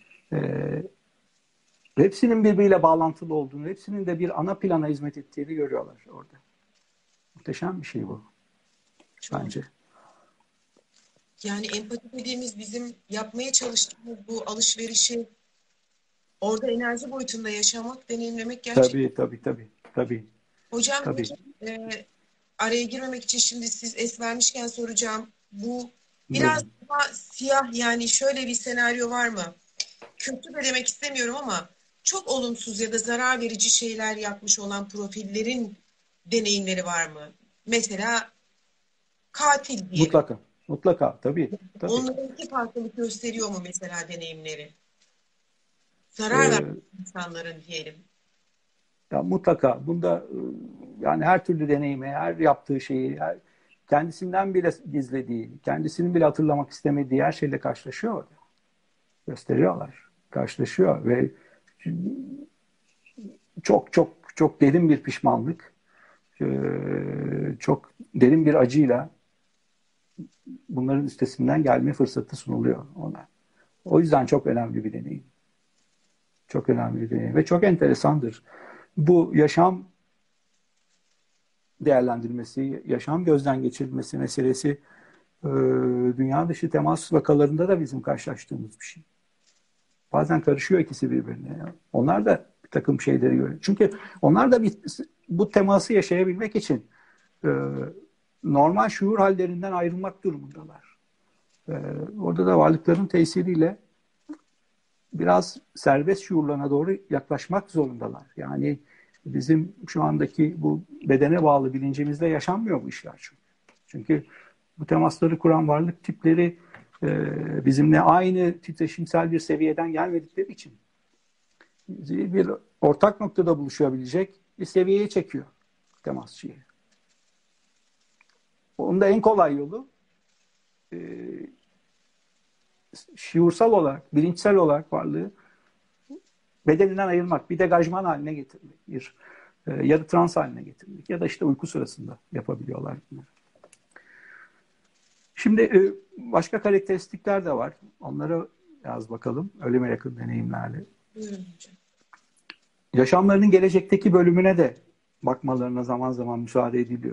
hepsinin birbiriyle bağlantılı olduğunu, hepsinin de bir ana plana hizmet ettiğini görüyorlar orada. Muhteşem bir şey bu Çok. bence. Yani empati dediğimiz bizim yapmaya çalıştığımız bu alışverişi orada enerji boyutunda yaşamak, deneyimlemek gerçekten. Tabii, tabii, tabii, tabii, Hocam tabii. peki araya girmemek için şimdi siz es vermişken soracağım. Bu biraz Buyurun. daha siyah, yani şöyle bir senaryo var mı? Kötü de demek istemiyorum ama çok olumsuz ya da zarar verici şeyler yapmış olan profillerin deneyimleri var mı? Mesela katil diyelim. Mutlaka, mutlaka, tabii, tabii. Onlarınki farklılık gösteriyor mu mesela deneyimleri? Zarar veren Ee, insanların diyelim. Ya mutlaka bunda yani her türlü deneyimi, her yaptığı şeyi, kendisinden bile gizlediği, kendisinin bile hatırlamak istemediği her şeyle karşılaşıyor. Gösteriyorlar. Karşılaşıyor ve çok çok çok derin bir pişmanlık, e, çok derin bir acıyla bunların üstesinden gelme fırsatı sunuluyor ona. O yüzden çok önemli bir deneyim. Çok önemli bir deneyim ve çok enteresandır. Bu yaşam değerlendirilmesi, yaşam gözden geçirilmesi meselesi dünya dışı temas vakalarında da bizim karşılaştığımız bir şey. Bazen karışıyor ikisi birbirine. Onlar da bir takım şeyleri görüyor. Çünkü onlar da bu teması yaşayabilmek için e, normal şuur hallerinden ayrılmak durumundalar. Orada da varlıkların tesiriyle biraz serbest şuurlarına doğru yaklaşmak zorundalar. Yani bizim şu andaki bu bedene bağlı bilincimizde yaşanmıyor bu işler çünkü. Çünkü bu temasları kuran varlık tipleri bizimle aynı titreşimsel bir seviyeden gelmedikleri için bir ortak noktada buluşabilecek bir seviyeye çekiyor temasçıyı. Onun da en kolay yolu şuursal olarak, bilinçsel olarak varlığı bedeninden ayırmak, bir degajman haline getirmek, bir yarı trans haline getirmek ya da işte uyku sırasında yapabiliyorlar bunu. Şimdi başka karakteristikler de var. Onlara yaz bakalım. Ölüme yakın deneyimlerle. Buyurun hocam. Yaşamlarının gelecekteki bölümüne de bakmalarına zaman zaman müsaade ediliyor.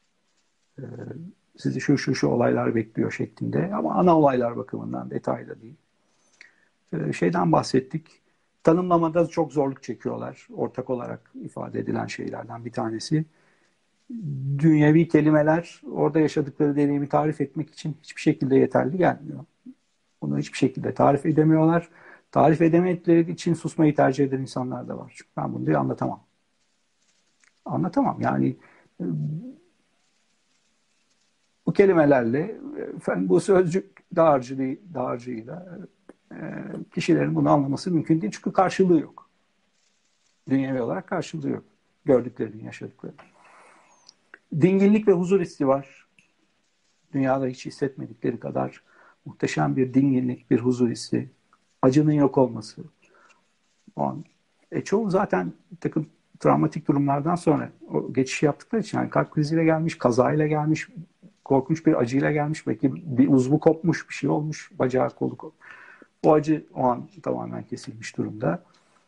Sizi şu olaylar bekliyor şeklinde ama ana olaylar bakımından detaylı değil. Şeyden bahsettik. Tanımlamada çok zorluk çekiyorlar. Ortak olarak ifade edilen şeylerden bir tanesi. Dünyevi kelimeler orada yaşadıkları deneyimi tarif etmek için hiçbir şekilde yeterli gelmiyor. Bunu hiçbir şekilde tarif edemiyorlar. Tarif edemedikleri için susmayı tercih eden insanlar da var. Çünkü ben bunu diye anlatamam. Anlatamam. Yani bu kelimelerle, bu sözcük dağarcığıyla kişilerin bunu anlaması mümkün değil. Çünkü karşılığı yok. Dünyevi olarak karşılığı yok. Gördüklerinin, yaşadıkları. Dinginlik ve huzur hissi var. Dünyada hiç hissetmedikleri kadar muhteşem bir dinginlik, bir huzur hissi. Acının yok olması. O an. Çoğu zaten bir takım travmatik durumlardan sonra o geçişi yaptıkları için, yani kalp kriziyle gelmiş, kazayla gelmiş, korkunç bir acıyla gelmiş, belki bir uzvu kopmuş, bir şey olmuş, bacağı kolu kopmuş. O acı o an tamamen kesilmiş durumda.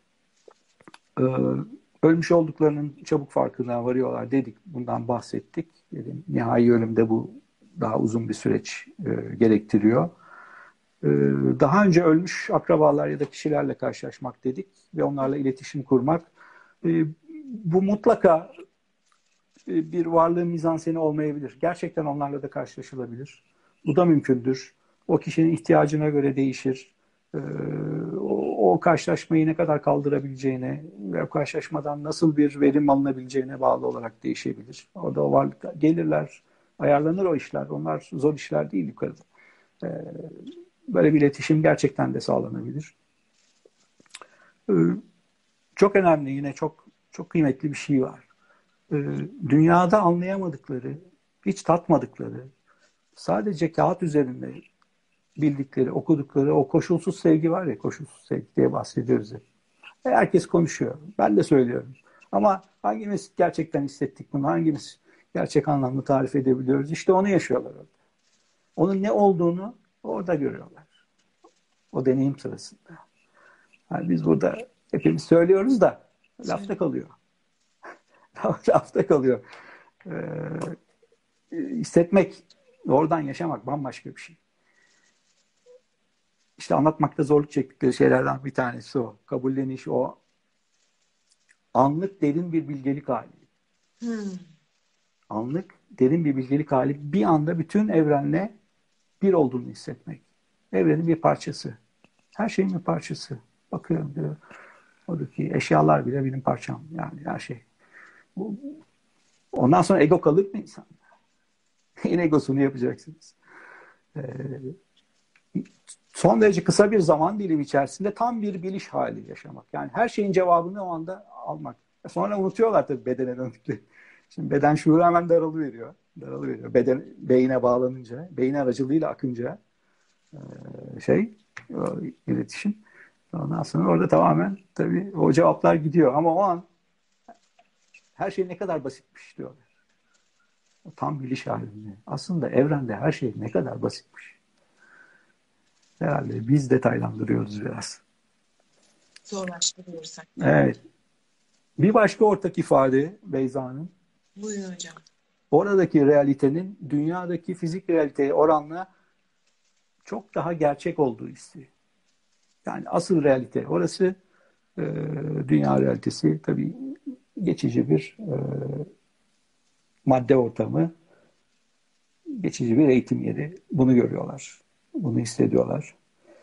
Ölmüş olduklarının çabuk farkına varıyorlar dedik, bundan bahsettik. Dedim, nihai ölümde bu daha uzun bir süreç gerektiriyor. Daha önce ölmüş akrabalar ya da kişilerle karşılaşmak dedik ve onlarla iletişim kurmak. Bu mutlaka bir varlığın mizanseni olmayabilir. Gerçekten onlarla da karşılaşılabilir. Bu da mümkündür. O kişinin ihtiyacına göre değişir. O karşılaşmayı ne kadar kaldırabileceğine ve o karşılaşmadan nasıl bir verim alınabileceğine bağlı olarak değişebilir. Orada o varlıklar gelirler, ayarlanır o işler. Onlar zor işler değil yukarıda. Böyle bir iletişim gerçekten de sağlanabilir. Çok önemli, yine çok çok kıymetli bir şey var. Dünyada anlayamadıkları, hiç tatmadıkları, sadece kağıt üzerinde bildikleri, okudukları o koşulsuz sevgi var ya, koşulsuz sevgi diye bahsediyoruz hep. Herkes konuşuyor. Ben de söylüyorum. Ama hangimiz gerçekten hissettik bunu? Hangimiz gerçek anlamda tarif edebiliyoruz? İşte onu yaşıyorlar orada. Onun ne olduğunu orada görüyorlar. O deneyim sırasında. Yani biz burada hepimiz söylüyoruz da lafta kalıyor. Lafta kalıyor. Hissetmek, oradan yaşamak bambaşka bir şey. İşte anlatmakta zorluk çektikleri şeylerden bir tanesi o. Kabulleniş, o anlık derin bir bilgelik hali. Anlık derin bir bilgelik hali, bir anda bütün evrenle bir olduğunu hissetmek. Evrenin bir parçası. Her şeyin bir parçası. Bakıyorum diyor. Oradaki eşyalar bile benim parçam. Yani her şey. Ondan sonra ego kalır mı insan? Yine egosunu yapacaksınız. Son derece kısa bir zaman dilimi içerisinde tam bir biliş hali yaşamak. Yani her şeyin cevabını o anda almak. Sonra unutuyorlar tabii bedene döndükleri. Şimdi beden şuuru hemen daralıveriyor. Daralıveriyor. Beden beyine bağlanınca, beyin aracılığıyla akınca iletişim. Ondan sonra orada tamamen tabii o cevaplar gidiyor. Ama o an her şey ne kadar basitmiş diyorlar. Tam biliş halinde. Aslında evrende her şey ne kadar basitmiş. Herhalde biz detaylandırıyoruz biraz. Zorlaştırıyorsak. Evet. Bir başka ortak ifade Beyza'nın. Buyurun hocam. Oradaki realitenin dünyadaki fizik realiteye oranla çok daha gerçek olduğu hissi. Yani asıl realite orası, dünya realitesi tabii geçici bir madde ortamı, geçici bir eğitim yeri. Bunu görüyorlar. Bunu hissediyorlar.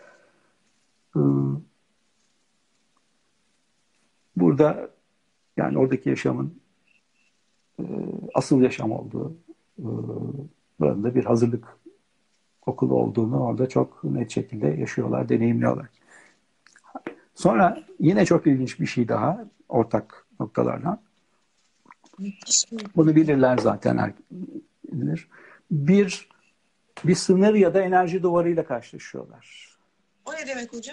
Burada yani oradaki yaşamın asıl yaşam olduğu, burada bir hazırlık okulu olduğunu orada çok net şekilde yaşıyorlar, deneyimliyorlar. Sonra yine çok ilginç bir şey daha ortak noktalardan. Bunu bilirler zaten. Bilir. Bir sınır ya da enerji duvarıyla karşılaşıyorlar. O ne demek hocam?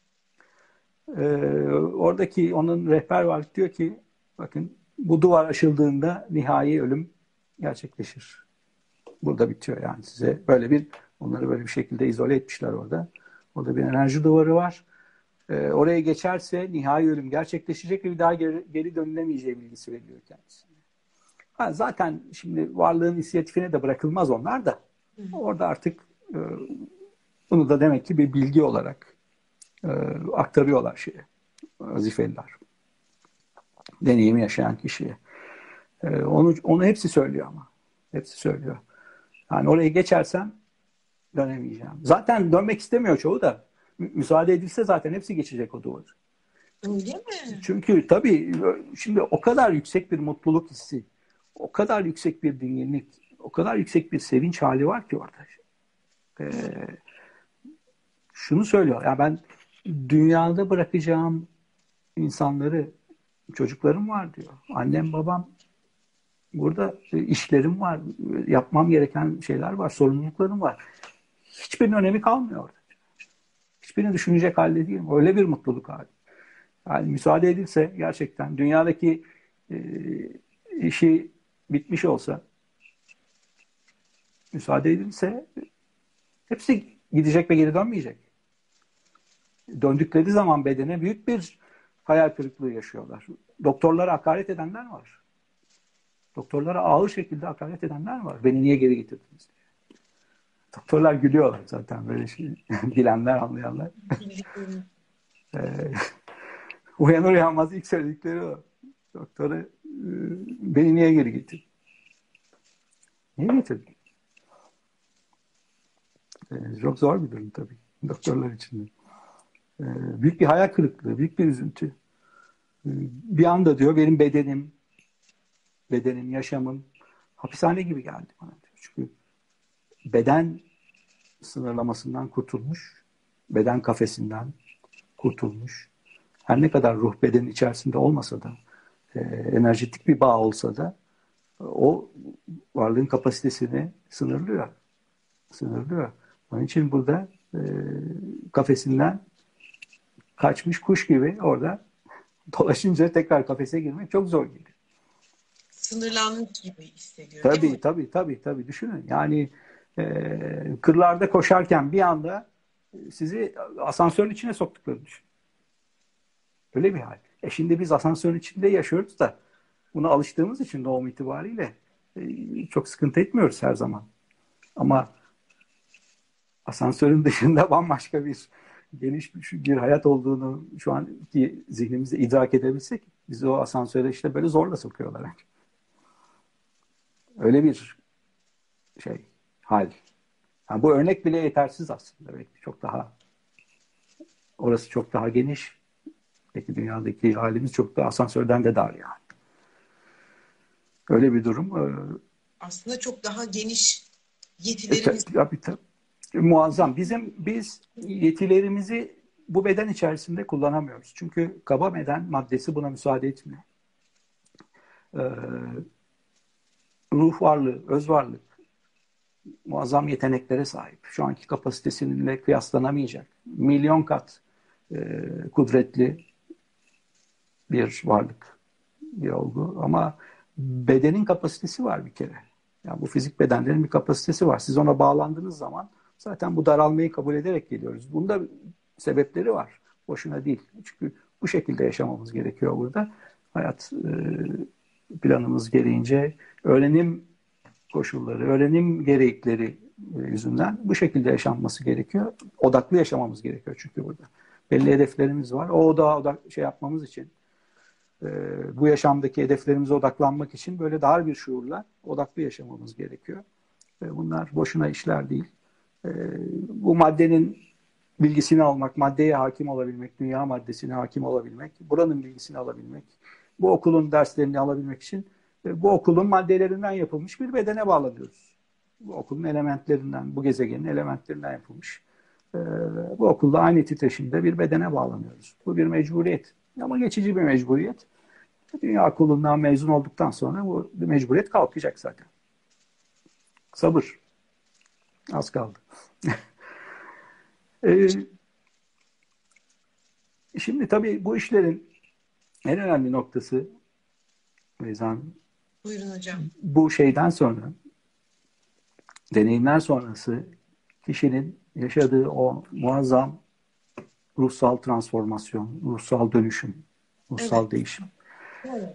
Oradaki onun rehber var diyor ki bakın bu duvar aşıldığında nihai ölüm gerçekleşir. Burada bitiyor yani size onları böyle bir şekilde izole etmişler orada. Orada bir enerji duvarı var. Oraya geçerse nihai ölüm gerçekleşecek ve bir daha geri dönülemeyeceği bilgisi veriliyor kendisine. Zaten şimdi varlığın inisiyatifine de bırakılmaz onlar da. Orada artık bunu da demek ki bir bilgi olarak aktarıyorlar vazifeliler. Deneyimi yaşayan kişiye. Onu hepsi söylüyor ama. Hepsi söylüyor. Yani oraya geçersem dönemeyeceğim. Zaten dönmek istemiyor çoğu da. Müsaade edilse zaten hepsi geçecek o duvarı. Öyle mi? Çünkü tabii şimdi o kadar yüksek bir mutluluk hissi, o kadar yüksek bir dinginlik, o kadar yüksek bir sevinç hali var ki orada. Şunu söylüyor. Ya ben dünyada bırakacağım insanları, çocuklarım var diyor. Annem, babam, burada işlerim var, yapmam gereken şeyler var, sorumluluklarım var. Hiçbirinin önemi kalmıyor orada. Hiçbirini düşünecek halde değilim. Öyle bir mutluluk hali. Yani müsaade edilse gerçekten dünyadaki işi bitmiş olsa, müsaade edilse hepsi gidecek ve geri dönmeyecek. Döndükleri zaman bedene büyük bir hayal kırıklığı yaşıyorlar. Doktorlara hakaret edenler var. Doktorlara ağır şekilde hakaret edenler var. Beni niye geri getirdiniz diye. Doktorlar gülüyorlar zaten böyle şey. Bilenler, anlayanlar. Uyanır uyanmaz ilk söyledikleri o. Doktoru beni niye geri getirdin? Niye getirdin? Çok zor bir durum tabii. Doktorlar için de. Büyük bir hayal kırıklığı, büyük bir üzüntü. Bir anda diyor benim bedenim, yaşamım hapishane gibi geldi bana diyor. Çünkü beden sınırlamasından kurtulmuş, beden kafesinden kurtulmuş. Her ne kadar ruh bedenin içerisinde olmasa da, enerjetik bir bağ olsa da o varlığın kapasitesini sınırlıyor. Onun için burada e, kafesinden kaçmış kuş gibi orada dolaşınca tekrar kafese girmek çok zor geliyor. Sınırlanmış gibi hissediyor, değil mi? Tabii. Düşünün. Yani kırlarda koşarken bir anda sizi asansörün içine soktuklarını düşün. Öyle bir hal. Şimdi biz asansörün içinde yaşıyoruz da buna alıştığımız için doğum itibariyle çok sıkıntı etmiyoruz her zaman. Ama asansörün dışında bambaşka bir geniş bir hayat olduğunu şu anki zihnimizde idrak edebilsek bizi o asansöre işte böyle zorla sokuyorlar. Öyle bir şey, hal. Yani bu örnek bile yetersiz aslında. Belki çok daha orası çok daha geniş. Belki dünyadaki halimiz çok daha asansörden de dar yani. Öyle bir durum. Aslında çok daha geniş yetilerimiz. Tabii. Muazzam. Biz yetilerimizi bu beden içerisinde kullanamıyoruz. Çünkü kaba beden maddesi buna müsaade etmiyor. Ee, ruh varlığı, öz varlık muazzam yeteneklere sahip. Şu anki kapasitesiyle kıyaslanamayacak. Milyon kat kudretli bir varlık, bir olgu. Ama bedenin kapasitesi var bir kere. Yani bu fizik bedenlerin bir kapasitesi var. Siz ona bağlandığınız zaman zaten bu daralmayı kabul ederek geliyoruz. Bunda sebepleri var. Boşuna değil. Çünkü bu şekilde yaşamamız gerekiyor burada. Hayat planımız gereğince öğrenim koşulları, öğrenim gerekleri yüzünden bu şekilde yaşanması gerekiyor. Odaklı yaşamamız gerekiyor çünkü burada. Belli hedeflerimiz var. O odak şey yapmamız için, bu yaşamdaki hedeflerimize odaklanmak için böyle dar bir şuurla odaklı yaşamamız gerekiyor. Bunlar boşuna işler değil. Bu maddenin bilgisini almak, maddeye hakim olabilmek, dünya maddesine hakim olabilmek, buranın bilgisini alabilmek, bu okulun derslerini alabilmek için bu okulun maddelerinden yapılmış bir bedene bağlanıyoruz. Bu okulun elementlerinden, bu gezegenin elementlerinden yapılmış. Bu okulda aynı titreşimde bir bedene bağlanıyoruz. Bu bir mecburiyet. Ama geçici bir mecburiyet. Dünya okulundan mezun olduktan sonra bu mecburiyet kalkacak zaten. Sabır. Az kaldı. Şimdi tabii bu işlerin en önemli noktası Beyzan, Buyurun hocam. bu şeyden sonra, deneyimler sonrası kişinin yaşadığı o muazzam ruhsal transformasyon, ruhsal dönüşüm, ruhsal Evet. değişim. Evet.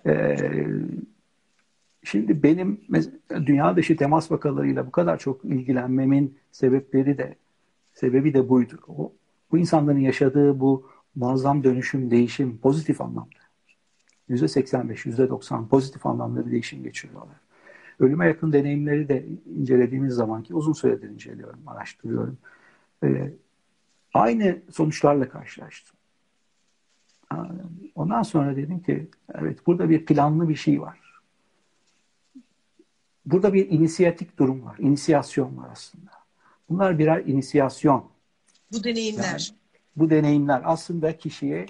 Şimdi benim dünya dışı temas vakalarıyla bu kadar çok ilgilenmemin sebebi de buydu. Bu insanların yaşadığı bu muazzam dönüşüm, değişim pozitif anlamda. %85, %90 pozitif anlamda bir değişim geçiriyorlar. Ölüme yakın deneyimleri de incelediğimiz zaman ki uzun süredir inceliyorum, araştırıyorum. Aynı sonuçlarla karşılaştım. Ondan sonra dedim ki evet burada bir planlı bir şey var. Burada bir inisiyatik durum var. İnisiyasyon var aslında. Bunlar birer inisiyasyon. Bu deneyimler. Yani bu deneyimler aslında kişiye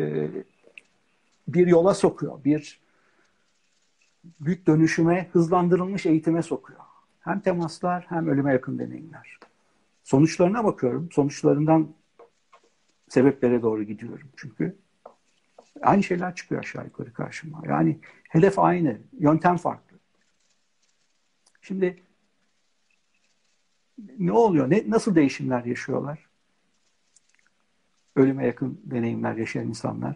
bir yola sokuyor. Bir büyük dönüşüme, hızlandırılmış eğitime sokuyor. Hem temaslar hem ölüme yakın deneyimler. Sonuçlarına bakıyorum. Sonuçlarından sebeplere doğru gidiyorum. Çünkü aynı şeyler çıkıyor aşağı yukarı karşıma. Yani hedef aynı, yöntem farklı. Şimdi ne oluyor? Nasıl değişimler yaşıyorlar? Ölüme yakın deneyimler yaşayan insanlar.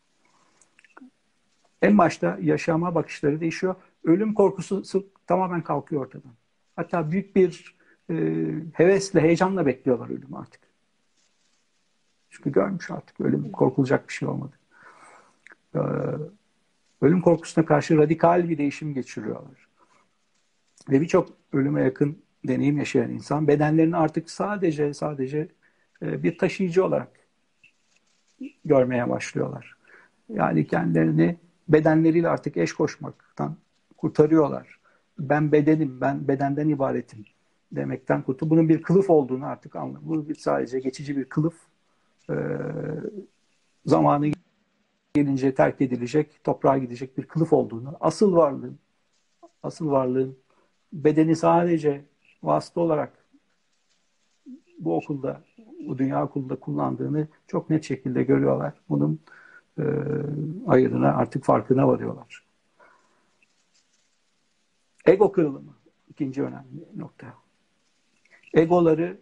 En başta yaşama bakışları değişiyor. Ölüm korkusu tamamen kalkıyor ortadan. Hatta büyük bir hevesle, heyecanla bekliyorlar ölümü artık. Çünkü görmüş artık ölüm korkulacak bir şey olmadı. Ölüm korkusuna karşı radikal bir değişim geçiriyorlar. Ve birçok ölüme yakın deneyim yaşayan insan bedenlerini artık sadece bir taşıyıcı olarak görmeye başlıyorlar. Yani kendilerini bedenleriyle artık eş koşmaktan kurtarıyorlar. Ben bedenim, ben bedenden ibaretim demekten kurtulup bunun bir kılıf olduğunu artık anlıyor. Bu sadece geçici bir kılıf. Zamanı gelince terk edilecek, toprağa gidecek bir kılıf olduğunu, asıl varlığın bedeni sadece vasıta olarak bu okulda bu dünya okulunda kullandığını çok net şekilde görüyorlar. Bunun e, ayırına, artık farkına varıyorlar. Ego kırılımı ikinci önemli nokta. Egoları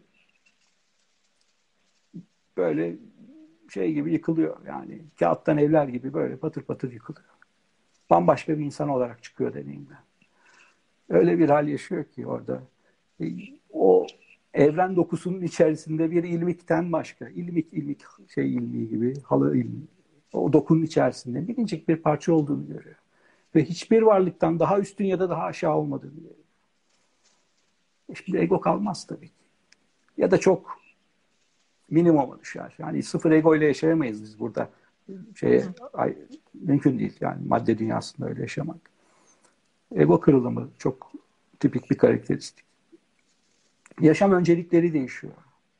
böyle şey gibi yıkılıyor, yani kağıttan evler gibi böyle patır patır yıkılıyor. Bambaşka bir insan olarak çıkıyor deneyimden. Öyle bir hal yaşıyor ki orada. O evren dokusunun içerisinde bir ilmikten başka, ilmik şey ilmiği gibi, halı ilmiği. O dokunun içerisinde minicik bir parça olduğunu görüyor. Ve hiçbir varlıktan daha üstün ya da daha aşağı olmadığını görüyor. Şimdi ego kalmaz tabii ki. Ya da çok minimuma düşer. Yani sıfır ego ile yaşayamayız biz burada. Mümkün değil yani, madde dünyasında öyle yaşamak. Ego kırılımı çok tipik bir karakteristik. Yaşam öncelikleri değişiyor.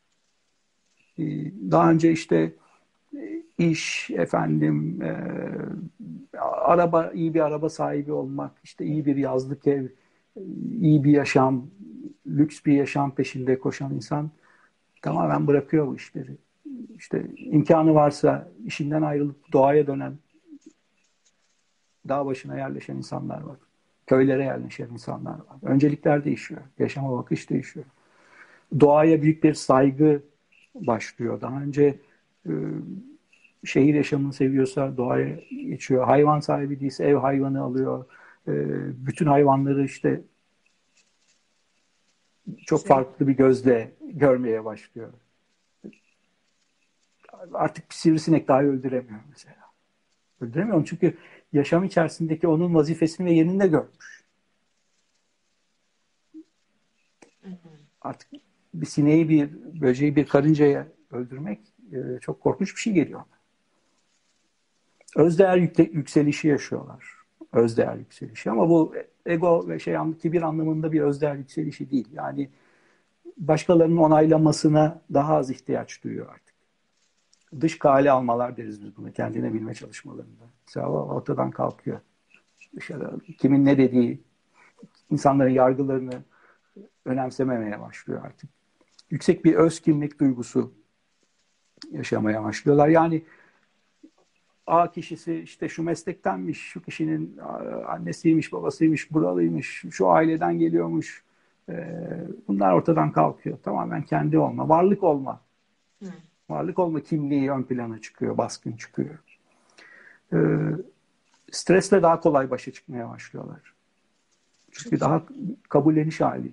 Daha önce işte iş, efendim, araba, iyi bir araba sahibi olmak, işte iyi bir yazlık ev, iyi bir yaşam, lüks bir yaşam peşinde koşan insan tamamen bırakıyor bu işleri. İşte imkanı varsa işinden ayrılıp doğaya dönen, dağ başına yerleşen insanlar var. Köylere yerleşen insanlar var. Öncelikler değişiyor. Yaşama bakış değişiyor. Doğaya büyük bir saygı başlıyor. Daha önce şehir yaşamını seviyorsa doğaya geçiyor. Hayvan sahibi değilse ev hayvanı alıyor. Bütün hayvanları işte çok farklı bir gözle görmeye başlıyor. Artık bir sivrisinek dahi öldüremiyor mesela. Öldüremiyor çünkü yaşam içerisindeki onun vazifesini ve yerini de görmüş. Artık bir sineği, bir böceği, bir karıncayı öldürmek çok korkunç bir şey geliyor. Özdeğer yükselişi yaşıyorlar. Özdeğer yükselişi. Ama bu ego ve kibir anlamında bir özdeğer yükselişi değil. Yani başkalarının onaylamasına daha az ihtiyaç duyuyor artık. Dış kale almalar deriz biz bunu, kendine bilme çalışmalarında. Mesela ortadan kalkıyor. Dışarı, kimin ne dediği, insanların yargılarını önemsememeye başlıyor artık. Yüksek bir öz kimlik duygusu yaşamaya başlıyorlar. Yani A kişisi işte şu meslektenmiş, şu kişinin annesiymiş, babasıymış, buralıymış, şu aileden geliyormuş. Bunlar ortadan kalkıyor. Tamamen kendi olma, varlık olma. Varlık olma kimliği ön plana çıkıyor, baskın çıkıyor. Stresle daha kolay başa çıkmaya başlıyorlar. Çünkü daha kabulleniş hali.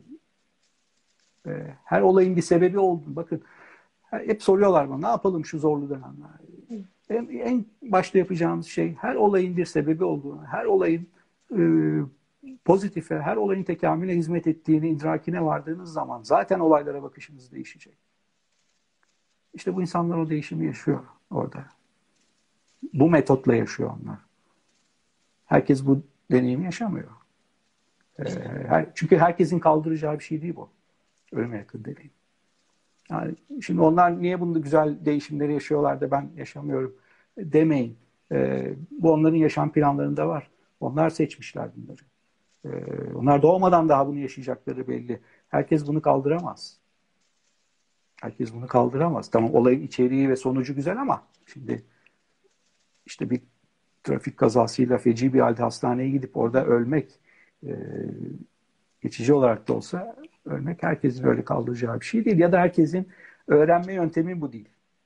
Her olayın bir sebebi oldu. Bakın hep soruyorlar bana, ne yapalım şu zorlu dönemler? En başta yapacağımız şey, her olayın bir sebebi olduğunu, her olayın pozitife, her olayın tekamüle hizmet ettiğini idrakine vardığınız zaman zaten olaylara bakışınız değişecek. İşte bu insanlar o değişimi yaşıyor orada. Bu metotla yaşıyor onlar. Herkes bu deneyimi yaşamıyor. Çünkü herkesin kaldıracağı bir şey değil bu. Ölüme yakın deneyim. Yani şimdi onlar niye bunu güzel değişimleri yaşıyorlar da ben yaşamıyorum demeyin. Bu onların yaşam planlarında var. Onlar seçmişler bunları. Onlar doğmadan daha bunu yaşayacakları belli. Herkes bunu kaldıramaz. Herkes bunu kaldıramaz. Tamam, olayın içeriği ve sonucu güzel ama şimdi işte bir trafik kazasıyla feci bir halde hastaneye gidip orada ölmek, geçici olarak da olsa ölmek herkesin öyle kaldıracağı bir şey değil. Ya da herkesin öğrenme yöntemi bu değil.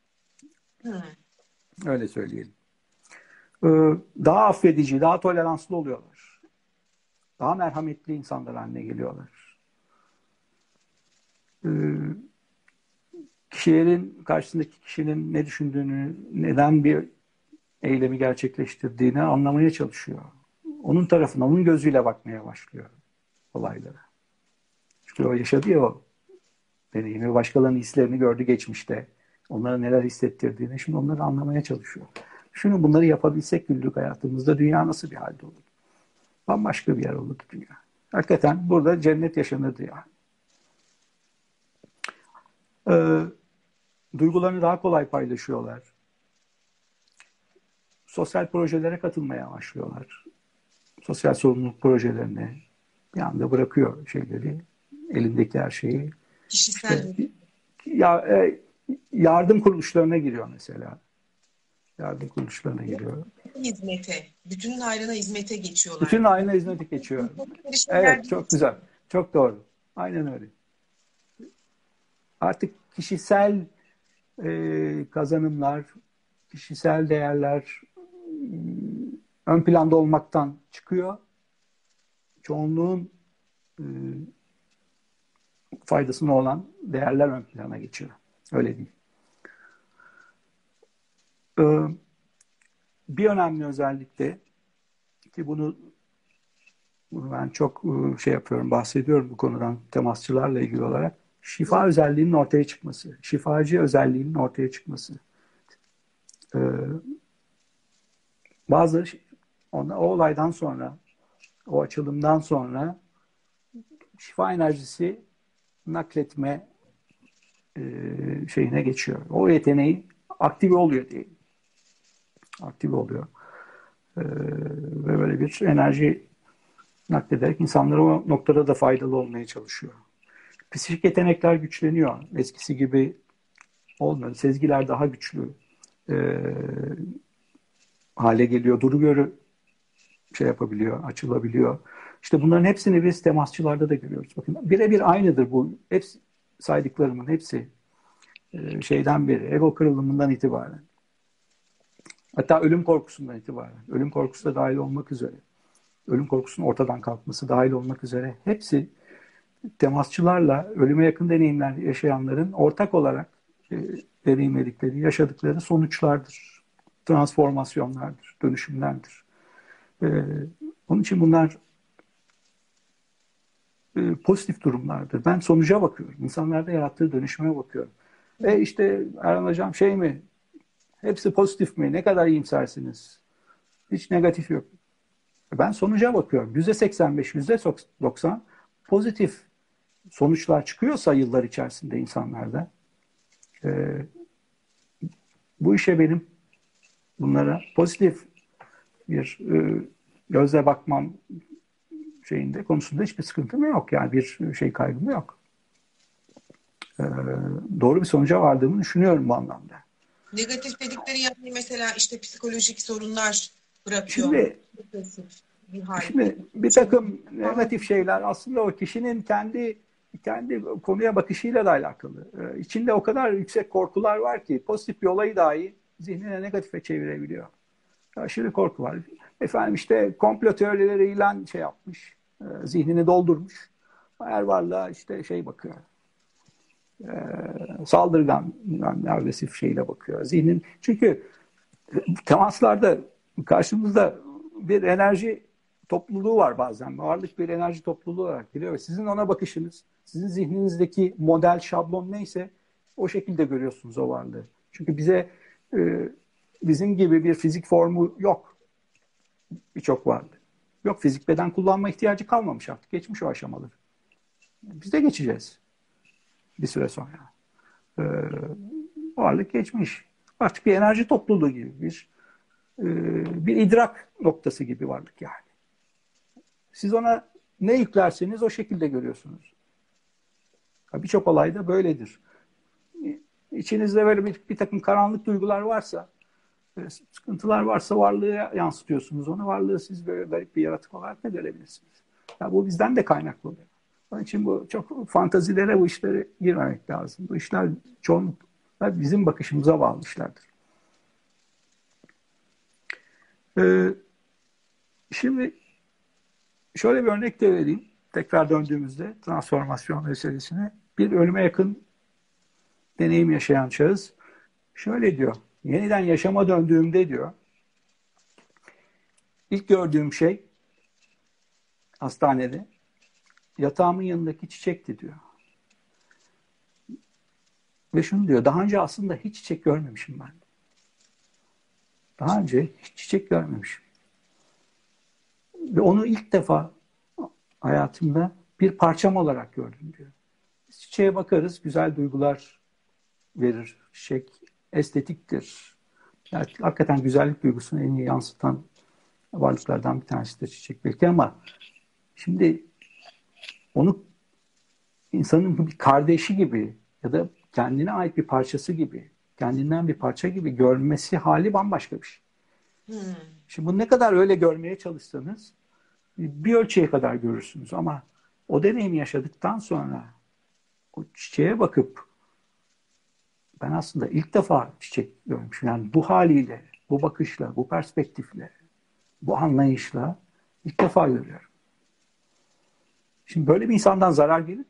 Öyle söyleyelim. Daha affedici, daha toleranslı oluyorlar. Daha merhametli insanlar haline geliyorlar. Kişilerin, karşısındaki kişinin ne düşündüğünü, neden bir eylemi gerçekleştirdiğini anlamaya çalışıyor. Onun tarafına, onun gözüyle bakmaya başlıyor olaylara. Çünkü o yaşadı ya o deneyimi, başkalarının hislerini gördü geçmişte. Onlara neler hissettirdiğini, şimdi onları anlamaya çalışıyor. Şunu, bunları yapabilsek günlük hayatımızda dünya nasıl bir halde olur? Bambaşka bir yer olurdu dünya. Hakikaten burada cennet yaşanırdı yani. Duygularını daha kolay paylaşıyorlar. Sosyal projelere katılmaya başlıyorlar. Sosyal sorumluluk projelerine bir anda bırakıyor şeyleri, elindeki her şeyi. Kişisel. İşte, ya yardım kuruluşlarına giriyor mesela. Yardım kuruluşlarına giriyor. Hizmete, bütünün hayrına hizmete geçiyorlar Bütün gibi. aile hizmeti geçiyor. Yaptıkları şeyler Evet, değil. çok güzel. Çok doğru. Aynen öyle. Artık kişisel kazanımlar, kişisel değerler ön planda olmaktan çıkıyor. Çoğunluğun e, faydasına olan değerler ön plana geçiyor. Öyle değil. Bir önemli özellik de ki bunu ben çok şey yapıyorum, bahsediyorum bu konudan temasçılarla ilgili olarak. Şifa özelliğinin ortaya çıkması, şifacı özelliğinin ortaya çıkması. Bazı o olaydan sonra, o açılımdan sonra şifa enerjisi nakletme şeyine geçiyor. O yeteneği aktive oluyor diye. Aktive oluyor. Ve böyle bir enerji naklederek insanlara o noktada da faydalı olmaya çalışıyor. Psikik yetenekler güçleniyor. Eskisi gibi olmuyor. Sezgiler daha güçlü hale geliyor. Duru görü şey yapabiliyor, açılabiliyor. İşte bunların hepsini biz temasçılarda da görüyoruz. Bakın birebir aynıdır bu. Hepsi, saydıklarımın hepsi şeyden beri, ego kırılımından itibaren. Hatta ölüm korkusundan itibaren. Ölüm korkusu da dahil olmak üzere. Ölüm korkusunun ortadan kalkması dahil olmak üzere. Hepsi temasçılarla ölüme yakın deneyimler yaşayanların ortak olarak deneyimledikleri, yaşadıkları sonuçlardır. Transformasyonlardır, dönüşümlerdir. Onun için bunlar pozitif durumlardır. Ben sonuca bakıyorum. İnsanlarda yarattığı dönüşüme bakıyorum. İşte Erhan Hocam şey mi? Hepsi pozitif mi? Ne kadar iyimsersiniz? Hiç negatif yok. Ben sonuca bakıyorum. %85, %90 pozitif sonuçlar çıkıyorsa yıllar içerisinde insanlarda bu işe benim bunlara pozitif bir gözle bakmam şeyinde konusunda hiçbir sıkıntım yok. Yani bir şey kaygım yok. Doğru bir sonuca vardığımı düşünüyorum bu anlamda. Negatif dedikleri yani mesela işte psikolojik sorunlar bırakıyor mu? Şimdi Bir hal. Şimdi bir takım negatif şeyler aslında o kişinin kendi konuya bakışıyla da alakalı. İçinde o kadar yüksek korkular var ki pozitif bir olayı dahi zihnine negatife çevirebiliyor. Aşırı korku var. Efendim işte komplo teorileri ilan şey yapmış, zihnini doldurmuş. Her varlığa işte şey bakıyor, saldırgan, yani agresif şeyle bakıyor. Çünkü temaslarda karşımızda bir enerji topluluğu var bazen. Varlık bir enerji topluluğu olarak geliyor ve sizin ona bakışınız, sizin zihninizdeki model, şablon neyse o şekilde görüyorsunuz o varlığı. Çünkü bizim gibi bir fizik formu yok birçok varlığı. Yok, fizik beden kullanma ihtiyacı kalmamış artık. Geçmiş o aşamaları. Biz de geçeceğiz bir süre sonra. Ee, Varlık geçmiş. Artık bir enerji topluluğu gibi bir idrak noktası gibi varlık yani. Siz ona ne yüklerseniz o şekilde görüyorsunuz. Birçok olayda böyledir. İçinizde böyle bir takım karanlık duygular varsa, sıkıntılar varsa varlığı yansıtıyorsunuz. Onu varlığı siz böyle garip bir yaratık olarak da görebilirsiniz. Ya bu bizden de kaynaklı oluyor. Onun için bu çok fantazilere bu işlere girmemek lazım. Bu işler çoğunlukla bizim bakışımıza bağlı işlerdir. Şimdi şöyle bir örnek de vereyim. Tekrar döndüğümüzde transformasyon meselesine bir ölüme yakın deneyim yaşayan şahıs şöyle diyor. Yeniden yaşama döndüğümde diyor. İlk gördüğüm şey hastanede yatağımın yanındaki çiçekti diyor. Ve şunu diyor. Daha önce aslında hiç çiçek görmemişim ben. Daha önce hiç çiçek görmemişim. Ve onu ilk defa hayatımda bir parçam olarak gördüm diyor. Biz çiçeğe bakarız, güzel duygular verir. Çiçek estetiktir. Yani hakikaten güzellik duygusunu en iyi yansıtan varlıklardan bir tanesi de çiçek belki ama şimdi onu insanın bir kardeşi gibi ya da kendine ait bir parçası gibi, kendinden bir parça gibi görmesi hali bambaşka bir şey. Şimdi bunu ne kadar öyle görmeye çalışsanız bir ölçüye kadar görürsünüz ama o deneyimi yaşadıktan sonra o çiçeğe bakıp ben aslında ilk defa çiçek görmüşüm. Yani bu haliyle, bu bakışla, bu perspektifle, bu anlayışla ilk defa görüyorum. Şimdi böyle bir insandan zarar gelir.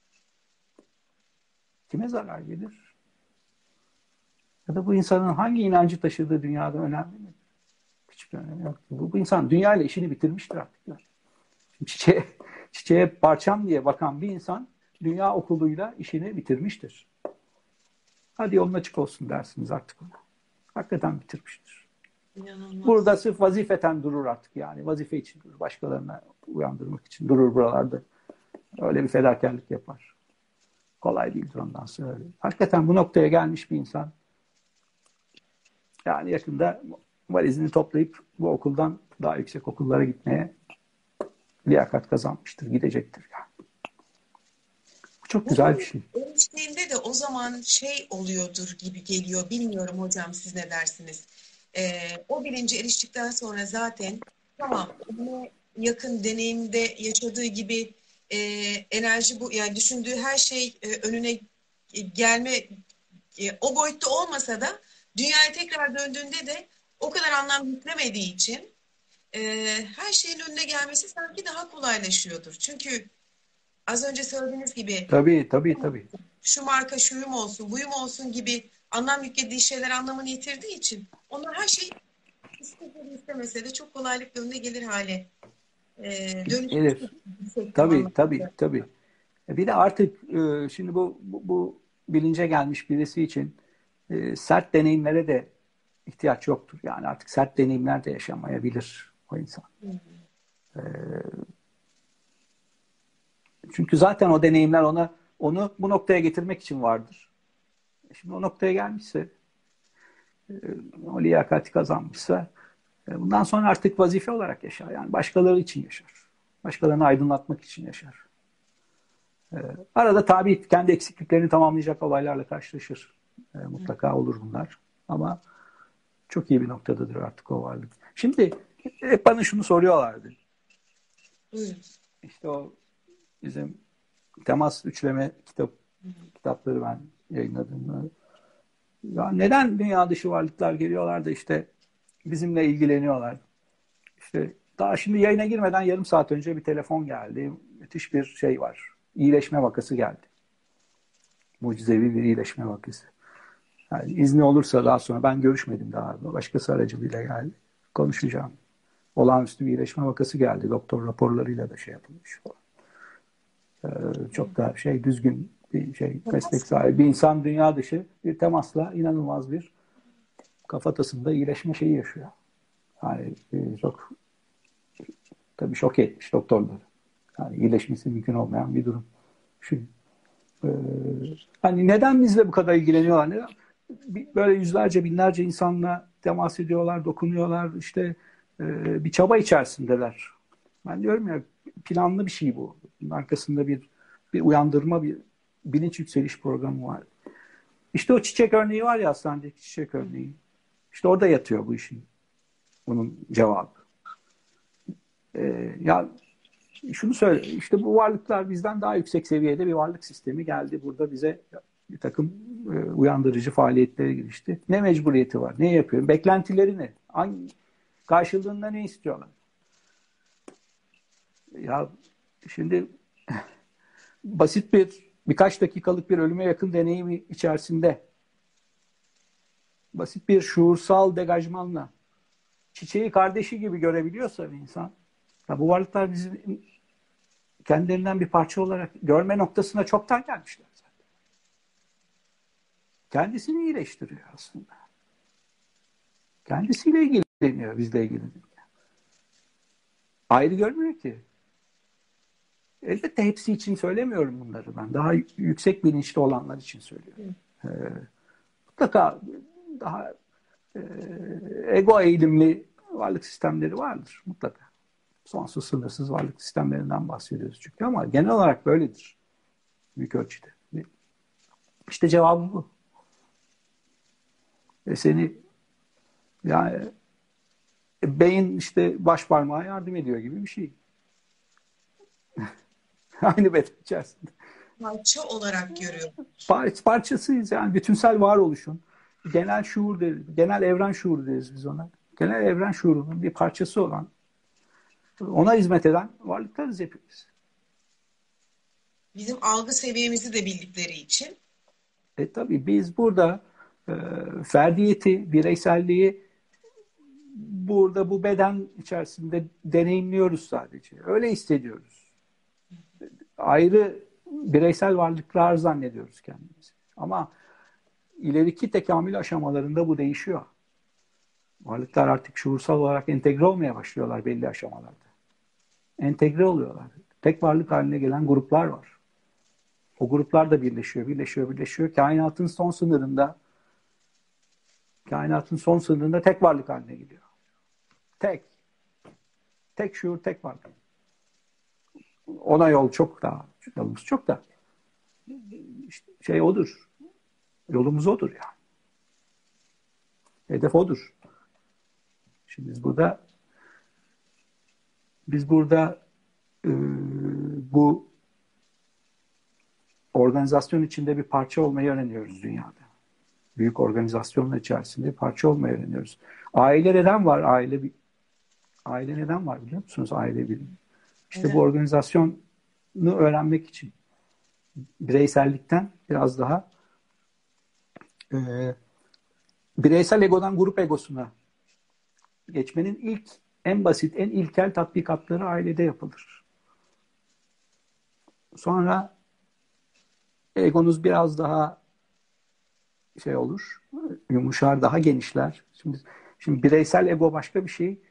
Kime zarar gelir? Ya da bu insanın hangi inancı taşıdığı dünyada önemli mi? Hiçbir önemi yok. Bu insan dünyayla işini bitirmiştir artık. Yani. Çiçeğe parçam diye bakan bir insan dünya okuluyla işini bitirmiştir. Hadi yolun açık olsun dersiniz artık ona. Hakikaten bitirmiştir. İnanılmaz. Burada sırf vazifeten durur artık yani. Vazife için durur. Başkalarına uyandırmak için durur buralarda. Öyle bir fedakarlık yapar. Kolay değildir ondan sonra. Hakikaten bu noktaya gelmiş bir insan yani yakında valizini toplayıp bu okuldan daha yüksek okullara gitmeye liyakat kazanmıştır. Gidecektir yani. Bu çok güzel bir şey. Eriştiğinde de o zaman şey oluyordur gibi geliyor. Bilmiyorum hocam, siz ne dersiniz? O bilince eriştikten sonra zaten tamam, ona yakın deneyimde yaşadığı gibi enerji, bu yani düşündüğü her şey önüne gelme o boyutta olmasa da dünyaya tekrar döndüğünde de o kadar anlam yüklemediği için her şeyin önüne gelmesi sanki daha kolaylaşıyordur. Çünkü az önce söylediğiniz gibi Tabii. şu marka şuyum olsun, buyum olsun gibi anlam yüklediği şeyler anlamını yitirdiği için onlar her şey istese istemese de çok kolaylıkla önüne gelir hale dönüşmüş Gelir. hissettim Tabii. Bir de artık şimdi bu bilince gelmiş birisi için sert deneyimlere de ihtiyaç yoktur. Yani artık sert deneyimler de yaşamayabilir o insan. Çünkü zaten o deneyimler onu bu noktaya getirmek için vardır. Şimdi o noktaya gelmişse, o liyakati kazanmışsa bundan sonra artık vazife olarak yaşar. Yani başkaları için yaşar. Başkalarını aydınlatmak için yaşar. Arada tabii kendi eksikliklerini tamamlayacak olaylarla karşılaşır. Mutlaka olur bunlar. Ama çok iyi bir noktadadır artık o varlık. Şimdi hep bana şunu soruyorlardı. İşte o bizim temas üçleme kitapları ben yayınladım. Ya neden dünya dışı varlıklar geliyorlar da işte bizimle ilgileniyorlar? İşte daha şimdi yayına girmeden yarım saat önce bir telefon geldi. Müthiş bir şey var. İyileşme vakası geldi. Mucizevi bir iyileşme vakası. Yani izni olursa daha sonra ben görüşmedim daha. Başkası aracılığıyla geldi. Konuşacağım. Olağanüstü bir iyileşme vakası geldi. Doktor raporlarıyla da şey yapılmış falan. Çok da düzgün bir meslek sahibi bir insan dünya dışı bir temasla inanılmaz bir kafatasında iyileşme şeyi yaşıyor. Yani çok tabii şok etmiş doktorları. Yani iyileşmesi mümkün olmayan bir durum. Şu, hani neden bizle bu kadar ilgileniyorlar? Neden? Böyle yüzlerce binlerce insanla temas ediyorlar, dokunuyorlar. İşte bir çaba içerisindeler. Ben diyorum ya planlı bir şey bu. Bunun arkasında bir uyandırma, bir bilinç yükseliş programı var. İşte o çiçek örneği var ya, hastanedeki çiçek örneği. İşte orada yatıyor bu işin. Bunun cevabı. Ya şunu söyle, işte bu varlıklar bizden daha yüksek seviyede bir varlık sistemi geldi. Burada bize bir takım uyandırıcı faaliyetlere girişti. Ne mecburiyeti var? Ne yapıyor? Beklentileri ne? Karşılığında ne istiyorlar? Ya şimdi basit birkaç dakikalık bir ölüme yakın deneyimi içerisinde basit bir şuursal degajmanla çiçeği kardeşi gibi görebiliyorsa bir insan, ya bu varlıklar bizim kendilerinden bir parça olarak görme noktasına çoktan gelmişler zaten. Kendisini iyileştiriyor aslında. Kendisiyle ilgileniyor, bizle ilgileniyor. Ayrı görmüyor ki. Elbette hepsi için söylemiyorum bunları ben. Daha yüksek bilinçli olanlar için söylüyorum. Mutlaka daha ego eğilimli varlık sistemleri vardır mutlaka. Sonsuz sınırsız varlık sistemlerinden bahsediyoruz çünkü ama genel olarak böyledir. Büyük ölçüde. İşte cevabı bu. Seni yani beyin işte baş parmağa yardım ediyor gibi bir şey. Aynı beden içerisinde. Parça olarak görüyorum. Parçasıyız yani bütünsel varoluşun. Genel şuur deriz. Genel evren şuuru deriz biz ona. Genel evren şuurunun bir parçası olan, ona hizmet eden varlıklarız hepimiz. Bizim algı seviyemizi de bildikleri için. Tabii biz burada e, ferdiyeti, bireyselliği burada bu beden içerisinde deneyimliyoruz sadece. Öyle hissediyoruz. Ayrı bireysel varlıklar zannediyoruz kendimizi. Ama ileriki tekamül aşamalarında bu değişiyor. Varlıklar artık şuursal olarak entegre olmaya başlıyorlar belli aşamalarda. Entegre oluyorlar. Tek varlık haline gelen gruplar var. O gruplar da birleşiyor. Kainatın son sınırında tek varlık haline geliyor. Tek. Tek şuur, tek varlık. Ona yolumuz çok da işte şey odur. Yolumuz odur yani. Hedef odur. Şimdi biz burada bu organizasyon içinde bir parça olmayı öğreniyoruz dünyada. Büyük organizasyonlar içerisinde bir parça olmayı öğreniyoruz. Aile neden var? Aile neden var biliyor musunuz? Aile bilimi. İşte Evet. bu organizasyonu öğrenmek için bireysellikten biraz daha e, bireysel egodan grup egosuna geçmenin en basit, en ilkel tatbikatları ailede yapılır. Sonra egonuz biraz daha şey olur, yumuşar, daha genişler. Şimdi bireysel ego başka bir şey,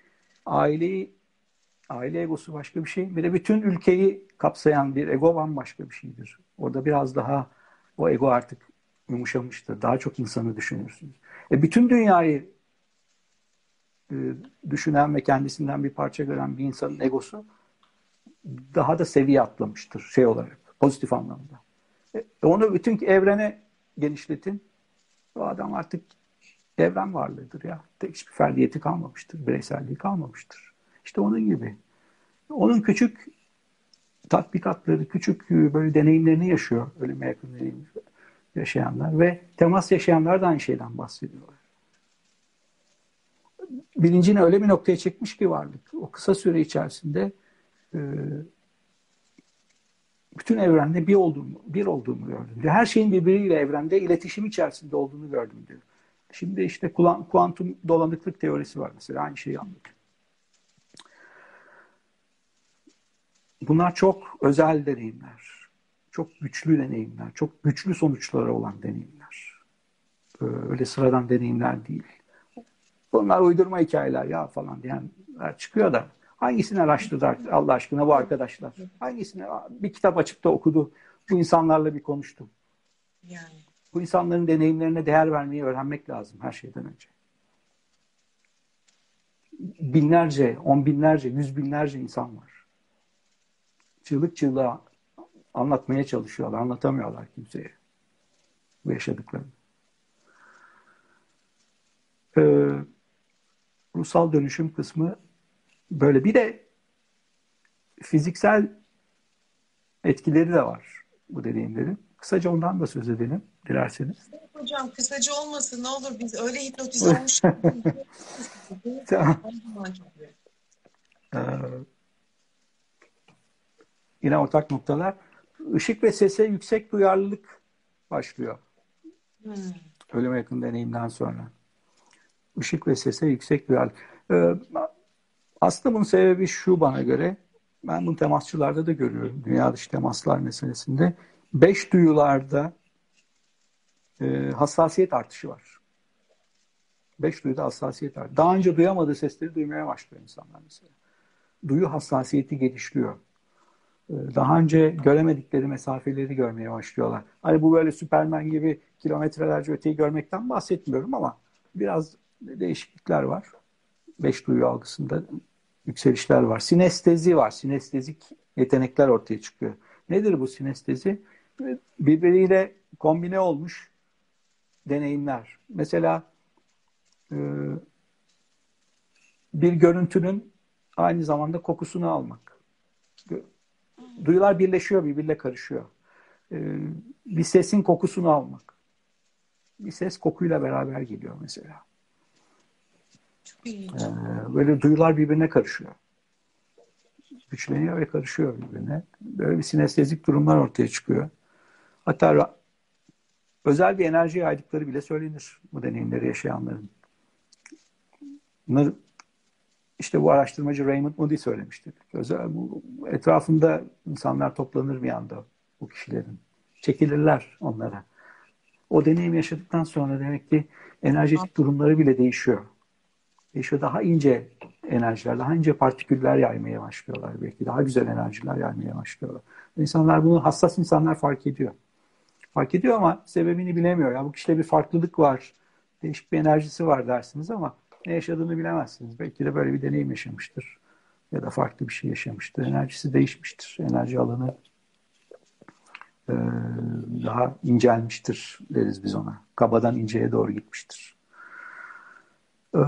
aile egosu başka bir şey. Bir de bütün ülkeyi kapsayan bir ego bambaşka bir şeydir. Orada biraz daha o ego artık yumuşamıştır. Daha çok insanı düşünürsünüz. Bütün dünyayı e, düşünen ve kendisinden bir parça gören bir insanın egosu daha da seviye atlamıştır şey olarak, pozitif anlamda. Onu bütün evrene genişletin. O adam artık evren varlığıdır ya. Hiçbir ferdiyeti kalmamıştır, bireyselliği kalmamıştır. İşte onun gibi. Onun küçük tatbikatları, küçük böyle deneyimlerini yaşıyor ölüme yakın deneyim yaşayanlar ve temas yaşayanlar da aynı şeyden bahsediyorlar. Bilincini öyle bir noktaya çekmiş ki varlık. O kısa süre içerisinde bütün evrende bir olduğumu gördüm diyor. Her şeyin birbiriyle evrende iletişim içerisinde olduğunu gördüm diyor. Şimdi işte kuantum dolanıklık teorisi var mesela aynı şeyi anlatıyor. Bunlar çok özel deneyimler. Çok güçlü deneyimler. Çok güçlü sonuçları olan deneyimler. Öyle sıradan deneyimler değil. Bunlar uydurma hikayeler ya falan diyenler çıkıyor da hangisini araştırdı Allah aşkına bu arkadaşlar? Hangisini bir kitap açıp da okudu? Bu insanlarla bir konuştu. Yani. Bu insanların deneyimlerine değer vermeyi öğrenmek lazım her şeyden önce. Binlerce, on binlerce, yüz binlerce insan var. Çığlık çığlığa anlatmaya çalışıyorlar, anlatamıyorlar kimseye bu yaşadıklarını. Ruhsal dönüşüm kısmı böyle. Bir de fiziksel etkileri de var bu deneyimlerin. Kısaca ondan da söz edelim dilerseniz. Hocam kısaca olmasın ne olur biz öyle hipnotize olmuş. Tamam. Yine ortak noktalar. Işık ve sese yüksek duyarlılık başlıyor. Ölüme yakın deneyimden sonra. Işık ve sese yüksek duyarlılık. Aslında bunun sebebi şu bana göre. Ben bunu temasçılarda da görüyorum. Dünya dışı temaslar meselesinde. 5 duyularda hassasiyet artışı var. 5 duyuda hassasiyet artışı. Daha önce duyamadığı sesleri duymaya başlıyor insanlar mesela. Duyu hassasiyeti gelişiyor. Daha önce göremedikleri mesafeleri görmeye başlıyorlar. Hani bu böyle Süpermen gibi kilometrelerce öteyi görmekten bahsetmiyorum ama biraz değişiklikler var. 5 duyu algısında yükselişler var. Sinestezi var. Sinestezik yetenekler ortaya çıkıyor. Nedir bu sinestezi? Birbiriyle kombine olmuş deneyimler. Mesela e, bir görüntünün aynı zamanda kokusunu almak. Duyular birleşiyor, birbirle karışıyor. Bir sesin kokusunu almak. Bir ses kokuyla beraber geliyor mesela. Çok ilginç. Böyle duyular birbirine karışıyor. Güçleniyor ve karışıyor birbirine. Böyle bir sinestezik durumlar ortaya çıkıyor. Hatta özel bir enerji yaydıkları bile söylenir bu deneyimleri yaşayanların. Bunlar işte bu araştırmacı Raymond Moody söylemiştir. Özel, bu, etrafında insanlar toplanır bir anda bu kişilerin. Çekilirler onlara. O deneyim yaşadıktan sonra demek ki enerjetik durumları bile değişiyor. Değişiyor. Daha ince enerjiler, daha ince partiküller yaymaya başlıyorlar belki. Daha güzel enerjiler yaymaya başlıyorlar. İnsanlar bunu, hassas insanlar fark ediyor. Fark ediyor ama sebebini bilemiyor. Ya bu kişide bir farklılık var, değişik bir enerjisi var dersiniz ama ne yaşadığını bilemezsiniz. Belki de böyle bir deneyim yaşamıştır. Ya da farklı bir şey yaşamıştır. Enerjisi değişmiştir. Enerji alanı e, daha incelmiştir deriz biz ona. Kabadan inceye doğru gitmiştir. E,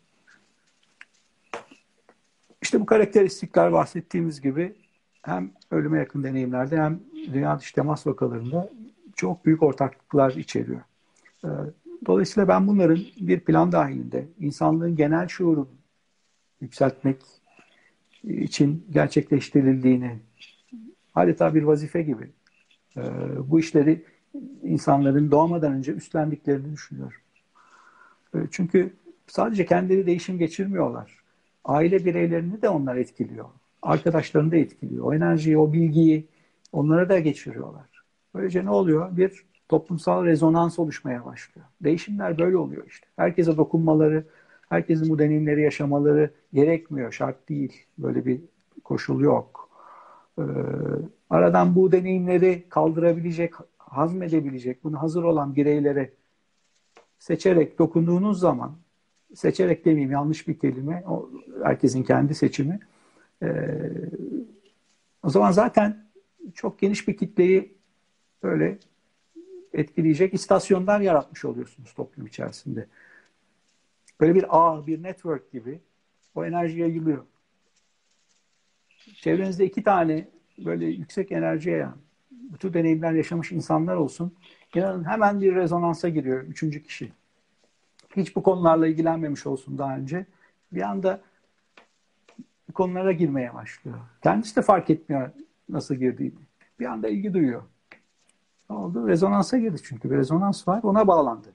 işte bu karakteristikler bahsettiğimiz gibi hem ölüme yakın deneyimlerde hem dünya dışı temas vakalarında çok büyük ortaklıklar içeriyor. E, dolayısıyla ben bunların bir plan dahilinde insanlığın genel şuurunu yükseltmek için gerçekleştirildiğini, adeta bir vazife gibi bu işleri insanların doğmadan önce üstlendiklerini düşünüyorum. Çünkü sadece kendileri değişim geçirmiyorlar. Aile bireylerini de onlar etkiliyor. Arkadaşlarını da etkiliyor. O enerjiyi, o bilgiyi onlara da geçiriyorlar. Böylece ne oluyor? Bir toplumsal rezonans oluşmaya başlıyor. Değişimler böyle oluyor işte. Herkese dokunmaları, herkesin bu deneyimleri yaşamaları gerekmiyor, şart değil. Böyle bir koşul yok. Ee, aradan bu deneyimleri kaldırabilecek, hazmedebilecek, bunu hazır olan bireylere seçerek dokunduğunuz zaman, seçerek demeyeyim yanlış bir kelime, o herkesin kendi seçimi. Ee, o zaman zaten çok geniş bir kitleyi böyle etkileyecek istasyonlar yaratmış oluyorsunuz toplum içerisinde. Böyle bir ağ, bir network gibi o enerji yayılıyor. Çevrenizde 2 tane böyle yüksek enerjiye yani bu tür deneyimler yaşamış insanlar olsun. İnanın hemen bir rezonansa giriyor 3. kişi. Hiç bu konularla ilgilenmemiş olsun daha önce. Bir anda konulara girmeye başlıyor. Kendisi de fark etmiyor nasıl girdiğini. Bir anda ilgi duyuyor. Ne oldu? Rezonansa girdi çünkü. Bir rezonans var. Ona bağlandı.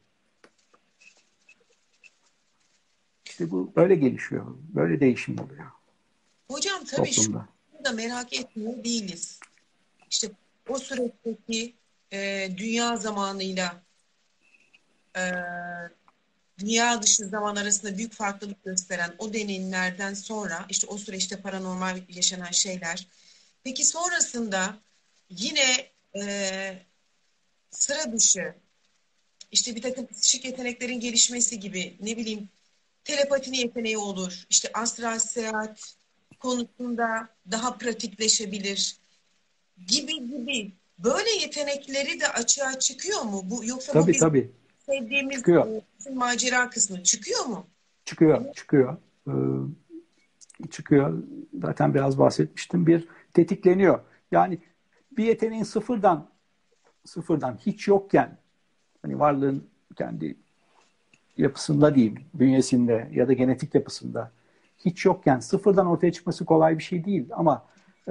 İşte bu böyle gelişiyor. Böyle değişim oluyor Hocam tabii şu toplumda. da merak etmiyor değiliz. İşte o süreçteki dünya zamanıyla e, dünya dışı zaman arasında büyük farklılık gösteren o deneyimlerden sonra işte o süreçte paranormal yaşanan şeyler. Peki sonrasında yine sıra dışı işte bir takım psikik yeteneklerin gelişmesi gibi ne bileyim telepati yeteneği olur. İşte astral seyahat konusunda daha pratikleşebilir gibi gibi. Böyle yetenekleri de açığa çıkıyor mu? Bu yoksa bu Tabii bizim tabii. sevdiğimiz Çıkıyor. macera kısmı çıkıyor mu? Çıkıyor. Çıkıyor. Çıkıyor. Zaten biraz bahsetmiştim. Bir tetikleniyor. Yani bir yeteneğin sıfırdan hiç yokken hani varlığın kendi yapısında değil, bünyesinde ya da genetik yapısında hiç yokken sıfırdan ortaya çıkması kolay bir şey değil. Ama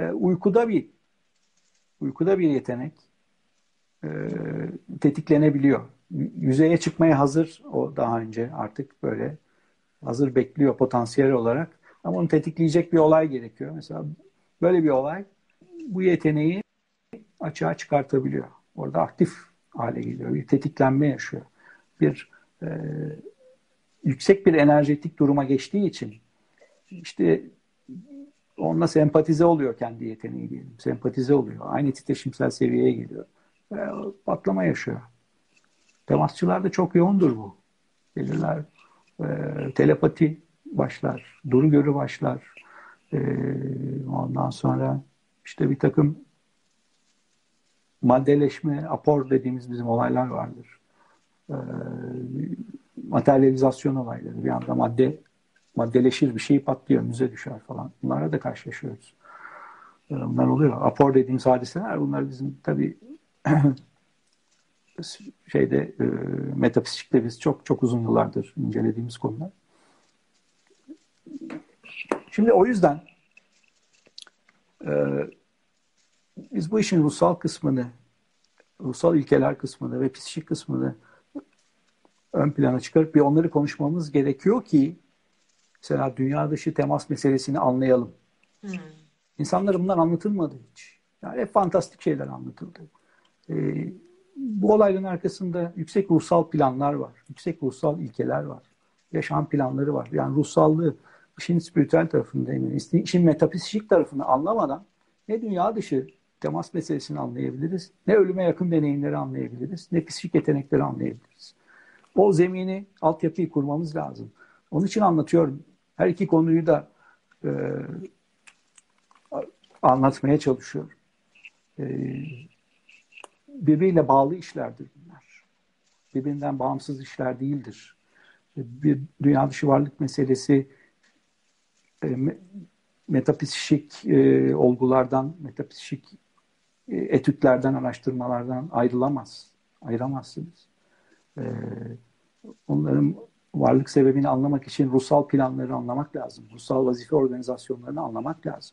uykuda bir yetenek e, tetiklenebiliyor. Yüzeye çıkmaya hazır o daha önce artık böyle hazır bekliyor potansiyel olarak. Ama onu tetikleyecek bir olay gerekiyor. Mesela böyle bir olay bu yeteneği açığa çıkartabiliyor. Orada aktif hale geliyor. Bir tetiklenme yaşıyor. Bir e, yüksek bir enerjetik duruma geçtiği için işte onunla sempatize oluyor kendi yeteneği diyelim. Sempatize oluyor. Aynı titreşimsel seviyeye geliyor. Ve patlama yaşıyor. Temasçılarda çok yoğundur bu. Gelirler. Telepati başlar. Duru görü başlar. E, ondan sonra işte bir takım maddeleşme, apor dediğimiz bizim olaylar vardır. E, materyalizasyon olayları. Bir anda maddeleşir, bir şey patlıyor, müze düşer falan. Bunlarla da karşılaşıyoruz. Bunlar oluyor. Apor dediğimiz hadiseler, bunlar bizim tabii metafizikte biz çok çok uzun yıllardır incelediğimiz konular. Şimdi o yüzden biz bu işin ruhsal kısmını, ruhsal ilkeler kısmını ve psikik kısmını ön plana çıkarıp bir onları konuşmamız gerekiyor ki mesela dünya dışı temas meselesini anlayalım. İnsanlara bunlar anlatılmadı hiç. Yani hep fantastik şeyler anlatıldı. Bu olayların arkasında yüksek ruhsal planlar var. Yüksek ruhsal ilkeler var. Yaşam planları var. Yani ruhsallığı işin spiritüel tarafını, işin metafizik tarafını anlamadan ne dünya dışı temas meselesini anlayabiliriz, ne ölüme yakın deneyimleri anlayabiliriz, ne psikik yetenekleri anlayabiliriz. O zemini, altyapıyı kurmamız lazım. Onun için anlatıyorum. Her iki konuyu da anlatmaya çalışıyorum. Birbiriyle bağlı işlerdir bunlar. Birbirinden bağımsız işler değildir. Bir dünya dışı varlık meselesi metafizik olgulardan, metafizik etütlerden, araştırmalardan ayrılamaz. Ayıramazsınız. Onların varlık sebebini anlamak için ruhsal planları anlamak lazım. Ruhsal vazife organizasyonlarını anlamak lazım.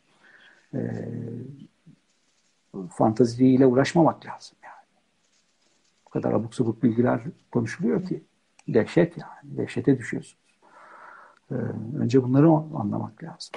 Fantaziyle uğraşmamak lazım yani. Bu kadar abuk sabuk bilgiler konuşuluyor ki dehşet yani. Dehşete düşüyorsunuz. Önce bunları anlamak lazım.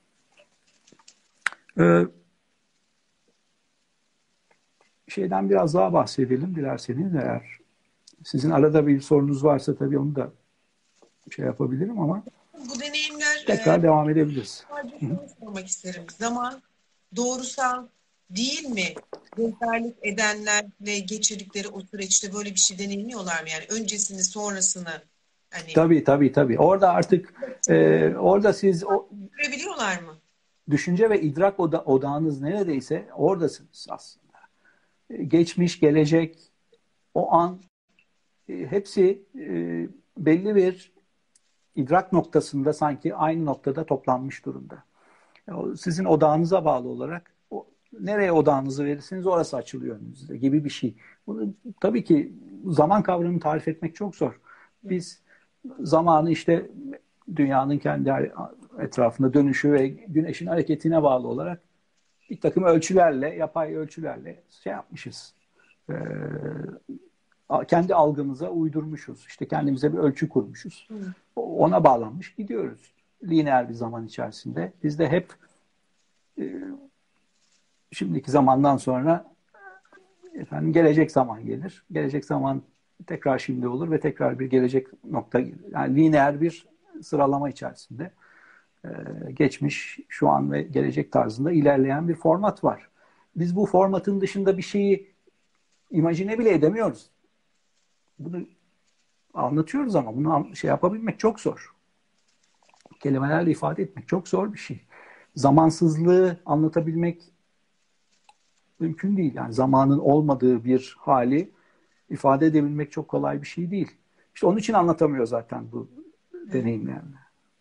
Şeyden biraz daha bahsedelim dilerseniz eğer. Sizin arada bir sorunuz varsa tabii onu da şey yapabilirim ama bu deneyimler tekrar devam edebiliriz. Şunu sormak isterim. Zaman doğrusal değil mi? Rehberlik edenlerle geçirdikleri o süreçte böyle bir şey deneyimliyorlar mı? Yani öncesini, sonrasını hani Tabii. Orada artık orada siz görebiliyorlar mı? Düşünce ve idrak odağınız neredeyse oradasınız aslında. Geçmiş, gelecek, o an hepsi belli bir idrak noktasında sanki aynı noktada toplanmış durumda. Sizin odağınıza bağlı olarak nereye odağınızı verirseniz orası açılıyor önünüzde gibi bir şey. Bunu tabii ki zaman kavramını tarif etmek çok zor. Biz zamanı işte dünyanın kendi etrafında dönüşü ve güneşin hareketine bağlı olarak bir takım ölçülerle, yapay ölçülerle şey yapmışız. Kendi algımıza uydurmuşuz. İşte kendimize bir ölçü kurmuşuz. Ona bağlanmış gidiyoruz. Lineer bir zaman içerisinde. Biz de hep şimdiki zamandan sonra gelecek zaman gelir. Gelecek zaman tekrar şimdi olur ve tekrar bir gelecek nokta gelir. Yani lineer bir sıralama içerisinde geçmiş, şu an ve gelecek tarzında ilerleyen bir format var. Biz bu formatın dışında bir şeyi imajine bile edemiyoruz. Bunu anlatıyoruz ama bunu şey yapabilmek çok zor. Kelimelerle ifade etmek çok zor bir şey. Zamansızlığı anlatabilmek mümkün değil. Yani zamanın olmadığı bir hali ifade edebilmek çok kolay bir şey değil. İşte onun için anlatamıyor zaten bu deneyimlerini.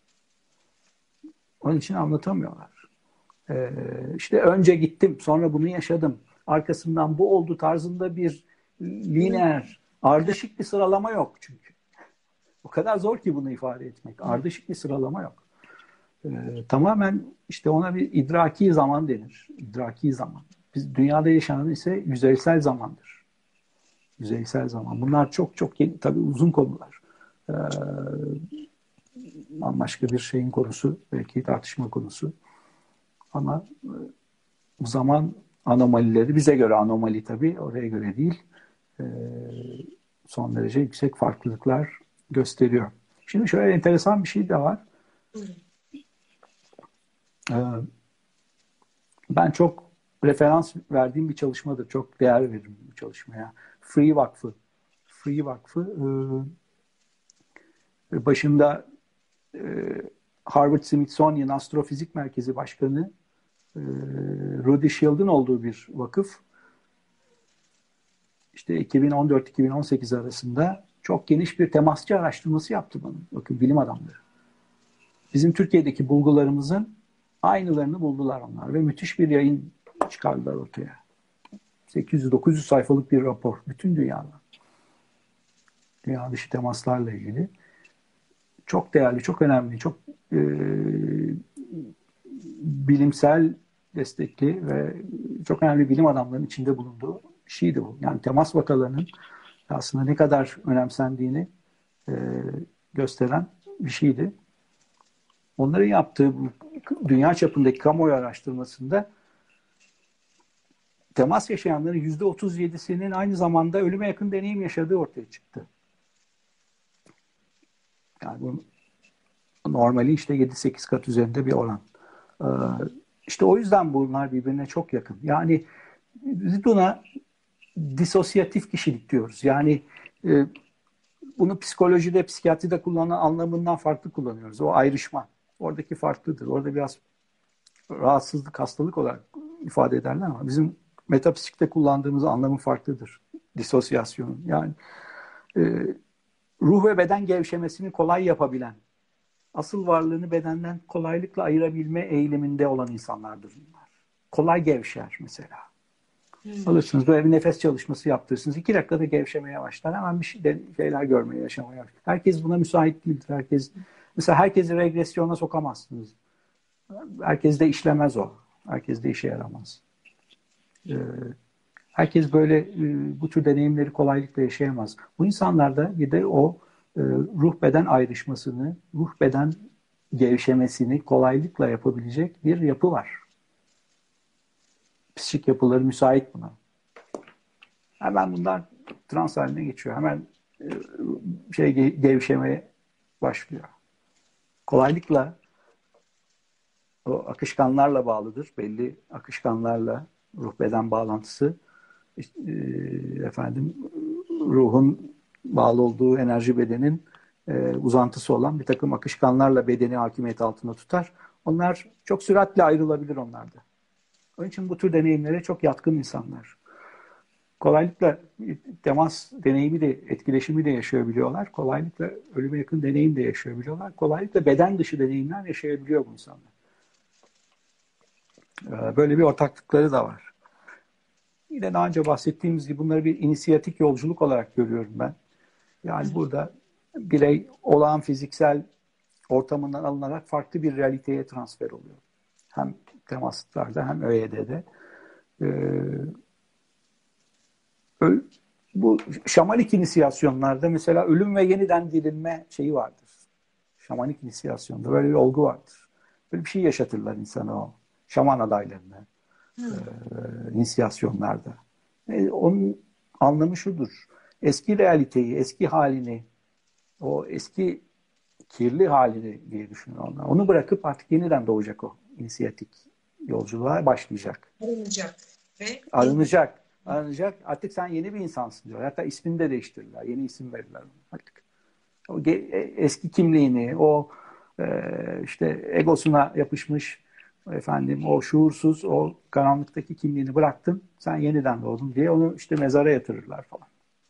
Onun için anlatamıyorlar. İşte önce gittim, sonra bunu yaşadım. Arkasından bu oldu tarzında bir lineer, ardışık bir sıralama yok çünkü. O kadar zor ki bunu ifade etmek. Ardışık bir sıralama yok. Tamamen işte ona bir idraki zaman denir. İdraki zaman. Biz dünyada yaşanan ise yüzeysel zamandır. Yüzeysel zaman. Bunlar çok çok yeni, tabii uzun konular. Bambaşka bir şeyin konusu, belki tartışma konusu. Ama zaman anomalileri bize göre anomali tabii, oraya göre değil. Son derece yüksek farklılıklar gösteriyor. Şimdi şöyle enteresan bir şey de var. Ben çok referans verdiğim bir çalışmadır. Çok değer veririm bu çalışmaya. Free Vakfı. Free Vakfı başında Harvard Smithsonian Astrofizik Merkezi Başkanı Rudy Shield'ın olduğu bir vakıf. işte 2014-2018 arasında çok geniş bir temasçı araştırması yaptı bunun. Bakın bilim adamları. Bizim Türkiye'deki bulgularımızın aynılarını buldular onlar ve müthiş bir yayın çıkardılar ortaya. 800-900 sayfalık bir rapor. Bütün dünyada. Dünya dışı temaslarla ilgili. Çok değerli, çok önemli, çok bilimsel destekli ve çok önemli bilim adamlarının içinde bulunduğu bir şeydi bu. Yani temas vakalarının aslında ne kadar önemsendiğini e, gösteren bir şeydi. Onların yaptığı dünya çapındaki kamuoyu araştırmasında temas yaşayanların %37'sinin aynı zamanda ölüme yakın deneyim yaşadığı ortaya çıktı. Yani bu normali işte 7-8 kat üzerinde bir oran. İşte o yüzden bunlar birbirine çok yakın. Yani biz buna disosyatif kişilik diyoruz. Yani bunu psikolojide, psikiyatride kullanılan anlamından farklı kullanıyoruz. O ayrışma. Oradaki farklıdır. Orada biraz rahatsızlık, hastalık olarak ifade ederler ama bizim metapsikte kullandığımız anlamı farklıdır. Disosyasyonun. Yani ruh ve beden gevşemesini kolay yapabilen, asıl varlığını bedenden kolaylıkla ayırabilme eğiliminde olan insanlardır bunlar. Kolay gevşer mesela. Alırsınız böyle bir nefes çalışması yaptırırsınız. 2 dakikada gevşemeye başlar. Hemen bir şeyler görmeye, yaşamaya başlar. Herkes buna müsait değildir. Mesela herkesi regresyona sokamazsınız. Herkes de işlemez o. Herkes de işe yaramaz. Herkes böyle bu tür deneyimleri kolaylıkla yaşayamaz. Bu insanlarda bir de o ruh beden ayrışmasını, ruh beden gevşemesini kolaylıkla yapabilecek bir yapı var. Psikik yapıları müsait buna. Hemen bunlar trans haline geçiyor. Hemen gevşemeye başlıyor. Kolaylıkla o akışkanlarla bağlıdır. Belli akışkanlarla ruh beden bağlantısı ruhun bağlı olduğu enerji bedenin uzantısı olan bir takım akışkanlarla bedeni hakimiyet altında tutar. Onlar çok süratle ayrılabilir onlarda. Onun için bu tür deneyimlere çok yatkın insanlar. Kolaylıkla temas deneyimi de, etkileşimi de yaşayabiliyorlar. Kolaylıkla ölüme yakın deneyim de yaşayabiliyorlar. Kolaylıkla beden dışı deneyimler yaşayabiliyor bu insanlar. Böyle bir ortaklıkları da var. Yine daha önce bahsettiğimiz gibi bunları bir inisiyatik yolculuk olarak görüyorum ben. Yani burada birey olağan fiziksel ortamından alınarak farklı bir realiteye transfer oluyor. Hem temaslarda hem ÖYD'de. Bu şamanik inisiyasyonlarda mesela ölüm ve yeniden dirilme şeyi vardır. Şamanik inisiyasyonda böyle bir olgu vardır. Böyle bir şey yaşatırlar insana o. Şaman adaylarına. İnisiyasyonlarda. Onun anlamı şudur. Eski realiteyi, eski halini, o eski kirli halini diye düşünün onlar. Onu bırakıp artık yeniden doğacak o inisiyatik yolculuğa başlayacak. Arınacak. Arınacak. Arınacak. Artık sen yeni bir insansın diyor. Hatta ismini de değiştirirler. Yeni isim verirler. Artık o eski kimliğini, o işte egosuna yapışmış o şuursuz, o karanlıktaki kimliğini bıraktın, sen yeniden doğdun diye onu işte mezara yatırırlar falan.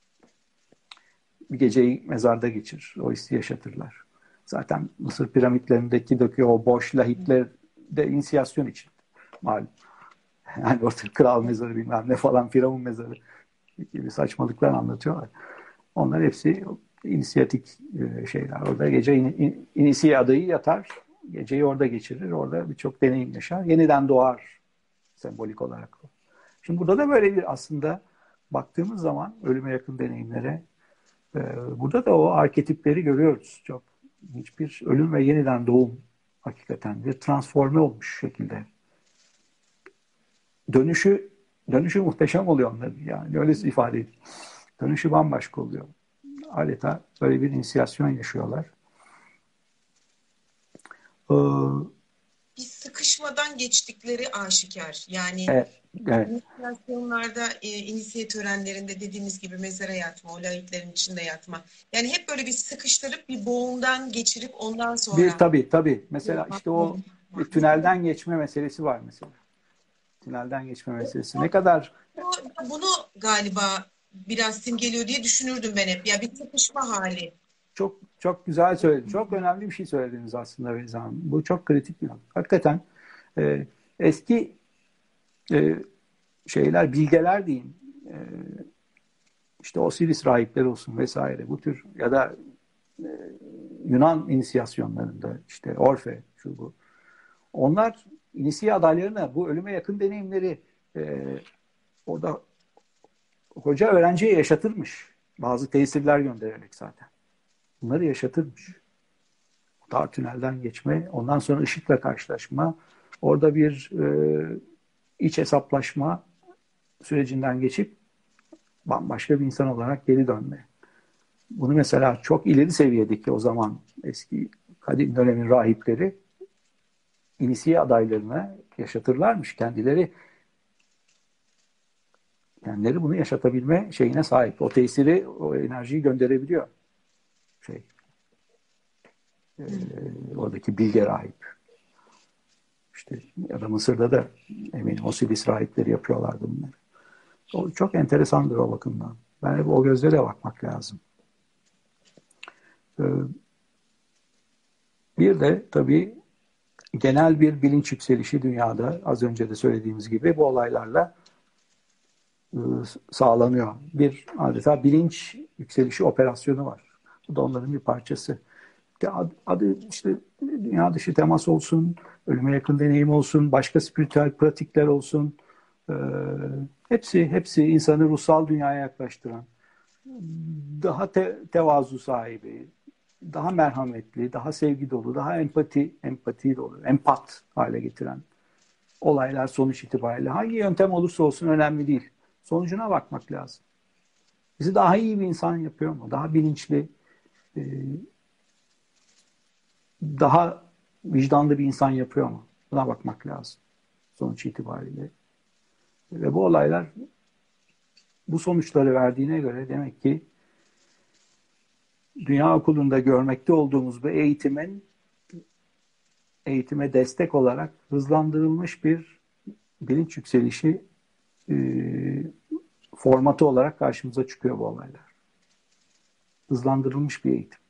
Bir geceyi mezarda geçir, o hissi yaşatırlar. Zaten Mısır piramitlerindeki o boş lahitler de inisiyasyon için malum. Yani orada kral mezarı bilmem ne falan, firavun mezarı gibi saçmalıklar anlatıyorlar. Onlar hepsi inisiyatik şeyler. Orada gece inisiye adayı yatar, geceyi orada geçirir, orada birçok deneyim yaşar, yeniden doğar sembolik olarak. Şimdi burada da böyle bir aslında baktığımız zaman ölüme yakın deneyimlere burada da o arketipleri görüyoruz. Çok hiçbir ölüm ve yeniden doğum hakikaten bir transforme olmuş şekilde. Dönüşü muhteşem oluyor onların yani öyle ifade edeyim. Dönüşü bambaşka oluyor. Adeta böyle bir inisiyasyon yaşıyorlar. Bir sıkışmadan geçtikleri aşikar. Yani evet. inisiyasyonlarda, inisiye törenlerinde dediğiniz gibi mezara yatma, o lahitlerin içinde yatma. Yani hep böyle bir sıkıştırıp bir boğumdan geçirip ondan sonra. Tabii. Mesela işte o bir tünelden geçme meselesi var mesela. Tünelden geçme meselesi. Ne kadar bunu galiba biraz simgeliyor diye düşünürdüm ben hep. Ya bir çatışma hali. Çok çok güzel söylediniz. Çok önemli bir şey söylediniz aslında Beyza Hanım. Bu çok kritik bir nokta. Hakikaten e, eski e, şeyler, bilgeler diyeyim. E, işte Osiris rahipleri olsun vesaire bu tür ya da Yunan inisiyasyonlarında işte Orfe şu bu. Onlar inisiye adaylarına bu ölüme yakın deneyimleri orada hoca öğrenciye yaşatırmış. Bazı tesirler göndererek zaten. Bunları yaşatırmış. Dar tünelden geçme, ondan sonra ışıkla karşılaşma, orada bir iç hesaplaşma sürecinden geçip bambaşka bir insan olarak geri dönme. Bunu mesela çok ileri seviyedeki o zaman eski kadim dönemin rahipleri inisiye adaylarına yaşatırlarmış. Kendileri bunu yaşatabilme şeyine sahip. O tesiri, o enerjiyi gönderebiliyor. Şey, e, oradaki bilge rahip. İşte ya da Mısır'da da eminim Osiris rahipleri yapıyorlardı bunları. O çok enteresandır o bakımdan. Ben hep o gözle de bakmak lazım. Bir de tabii genel bir bilinç yükselişi dünyada az önce de söylediğimiz gibi bu olaylarla sağlanıyor. Bir adeta bilinç yükselişi operasyonu var. Bu da onların bir parçası. Adı işte dünya dışı temas olsun, ölüme yakın deneyim olsun, başka spiritüel pratikler olsun. Hepsi insanı ruhsal dünyaya yaklaştıran, daha tevazu sahibi, daha merhametli, daha sevgi dolu, daha empati dolu, empat hale getiren olaylar sonuç itibariyle. Hangi yöntem olursa olsun önemli değil. Sonucuna bakmak lazım. Bizi daha iyi bir insan yapıyor mu? Daha bilinçli, daha vicdanlı bir insan yapıyor mu? Buna bakmak lazım sonuç itibariyle. Ve bu olaylar bu sonuçları verdiğine göre demek ki Dünya Okulu'nda görmekte olduğumuz bu eğitime destek olarak hızlandırılmış bir bilinç yükselişi e, formatı olarak karşımıza çıkıyor bu olaylar. Hızlandırılmış bir eğitim.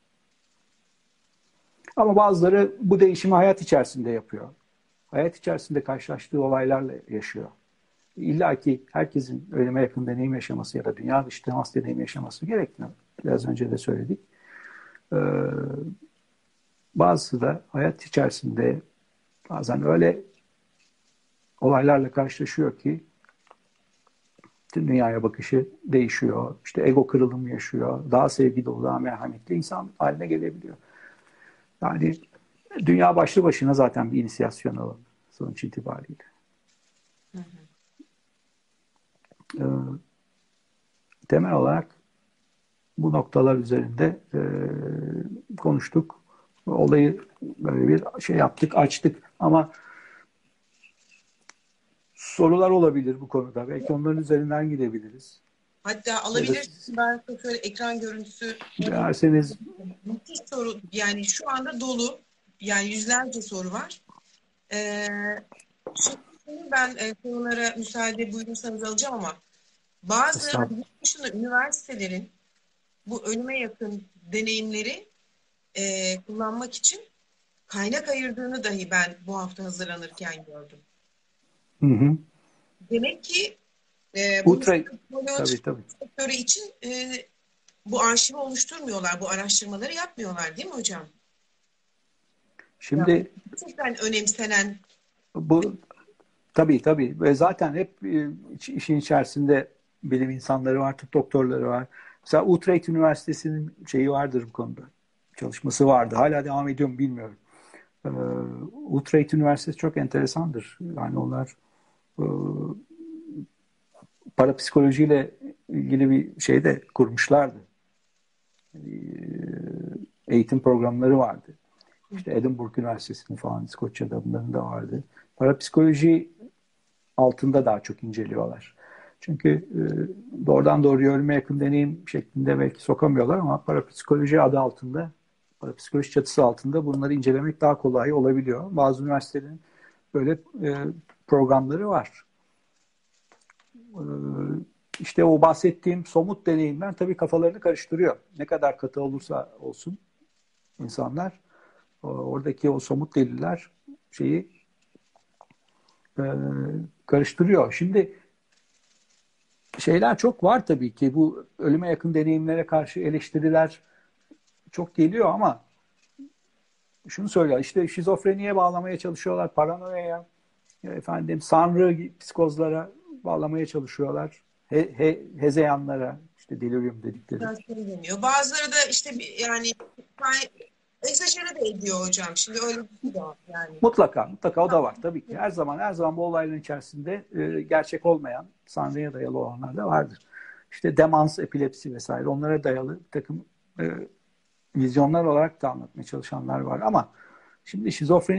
Ama bazıları bu değişimi hayat içerisinde yapıyor. Hayat içerisinde karşılaştığı olaylarla yaşıyor. İlla ki herkesin ölüme yakın deneyim yaşaması ya da dünya dışı temas deneyim yaşaması gerekmiyor. Biraz önce de söyledik. Bazısı da hayat içerisinde bazen öyle olaylarla karşılaşıyor ki tüm dünyaya bakışı değişiyor. İşte ego kırılımı yaşıyor. Daha sevgi dolu, daha merhametli insan haline gelebiliyor. Yani dünya başlı başına zaten bir inisiyasyon alanı sonuç itibariyle. Hı hı. Temel olarak bu noktalar üzerinde konuştuk. Olayı böyle bir şey yaptık, açtık. Ama sorular olabilir bu konuda. Belki onların üzerinden gidebiliriz. Hatta alabilirsiniz. Ben şöyle ekran görüntüsü derseniz. Müthiş soru. Yani şu anda dolu. Yani yüzlerce soru var. Şimdi ben sorulara müsaade buyurursanız alacağım ama bazı yurt dışında üniversitelerin bu ölüme yakın deneyimleri kullanmak için kaynak ayırdığını dahi ben bu hafta hazırlanırken gördüm. Hı hı. Demek ki bu sektörü için bu arşivi oluşturmuyorlar, bu araştırmaları yapmıyorlar değil mi hocam? Şimdi yani, gerçekten önemsenen bu tabii ve zaten hep işin içerisinde bilim insanları var, tıp doktorları var. Mesela Utrecht Üniversitesi'nin şeyi vardır bu konuda. Çalışması vardı. Hala devam ediyor mu bilmiyorum. Utrecht Üniversitesi çok enteresandır. Yani onlar parapsikolojiyle ilgili bir şey de kurmuşlardı. Eğitim programları vardı. İşte Edinburgh Üniversitesi'nin falan İskoçya'da bunların da vardı. Parapsikoloji altında daha çok inceliyorlar. Çünkü doğrudan doğruya ölüme yakın deneyim şeklinde belki sokamıyorlar ama parapsikoloji adı altında, parapsikoloji çatısı altında bunları incelemek daha kolay olabiliyor. Bazı üniversitelerin böyle programları var. işte o bahsettiğim somut deneyimler tabii kafalarını karıştırıyor. Ne kadar katı olursa olsun insanlar, oradaki o somut deliller şeyi e, karıştırıyor. Şimdi şeyler çok var tabii ki, bu ölüme yakın deneyimlere karşı eleştiriler çok geliyor ama şunu söylüyor, işte şizofreniye bağlamaya çalışıyorlar, paranoyaya, efendim sanrı psikozlara bağlamaya çalışıyorlar. Hezeyanlara, işte delirium dedikleri. Deniyor. Bazıları da işte yani egzajere de ediyor hocam. Şimdi öyle bir şey de var yani. Mutlaka o da var tabii ki. Her zaman bu olayların içerisinde gerçek olmayan, sanrıya dayalı olanlar da vardır. İşte demans, epilepsi vesaire, onlara dayalı bir takım vizyonlar olarak da anlatmaya çalışanlar var. Ama şimdi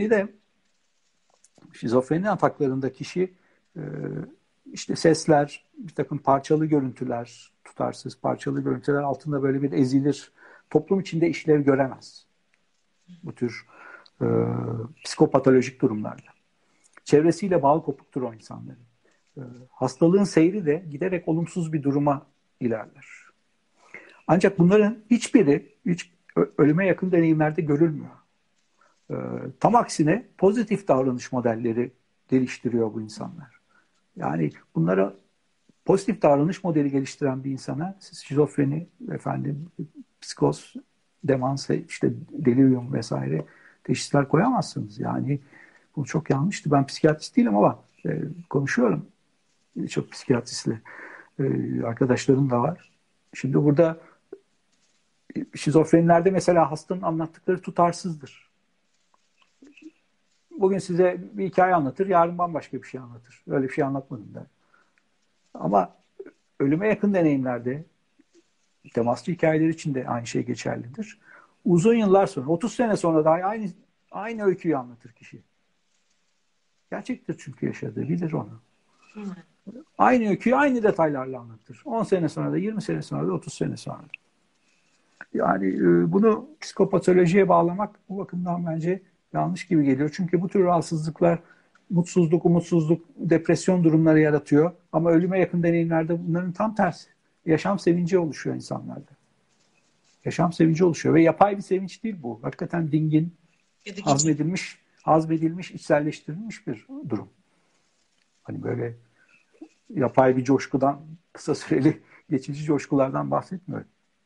şizofreni ataklarında kişi işte sesler, bir takım parçalı görüntüler, tutarsız parçalı görüntüler altında böyle bir ezilir. Toplum içinde işlev göremez. Bu tür e, psikopatolojik durumlarda. Çevresiyle bağ kopuktur o insanların. Hastalığın seyri de giderek olumsuz bir duruma ilerler. Ancak bunların hiçbiri ölüme yakın deneyimlerde görülmüyor. Tam aksine pozitif davranış modelleri geliştiriyor bu insanlar. Yani bunlara pozitif davranış modeli geliştiren bir insana siz şizofreni, efendim, psikoz, demans, işte delirium vesaire teşhisler koyamazsınız. Yani bu çok yanlıştı. Ben psikiyatrist değilim ama konuşuyorum birçok psikiyatristle. Arkadaşlarım da var. Şimdi burada şizofrenilerde mesela hastanın anlattıkları tutarsızdır. Bugün size bir hikaye anlatır, yarın bambaşka bir şey anlatır. Öyle bir şey anlatmadım der. Ama ölüme yakın deneyimlerde, temaslı hikayeler için de aynı şey geçerlidir. Uzun yıllar sonra, 30 sene sonra daha aynı öyküyü anlatır kişi. Gerçektir çünkü yaşadığı, bilir onu. Aynı öyküyü aynı detaylarla anlatır. 10 sene sonra da, 20 sene sonra da, 30 sene sonra da. Yani bunu psikopatolojiye bağlamak bu bakımdan bence yanlış gibi geliyor. Çünkü bu tür rahatsızlıklar mutsuzluk, umutsuzluk, depresyon durumları yaratıyor. Ama ölüme yakın deneyimlerde bunların tam tersi. Yaşam sevinci oluşuyor insanlarda. Yaşam sevinci oluşuyor ve yapay bir sevinç değil bu. Hakikaten dingin, hazmedilmiş, içselleştirilmiş bir durum. Hani böyle yapay bir coşkudan, kısa süreli geçici coşkulardan bahsetmiyorum.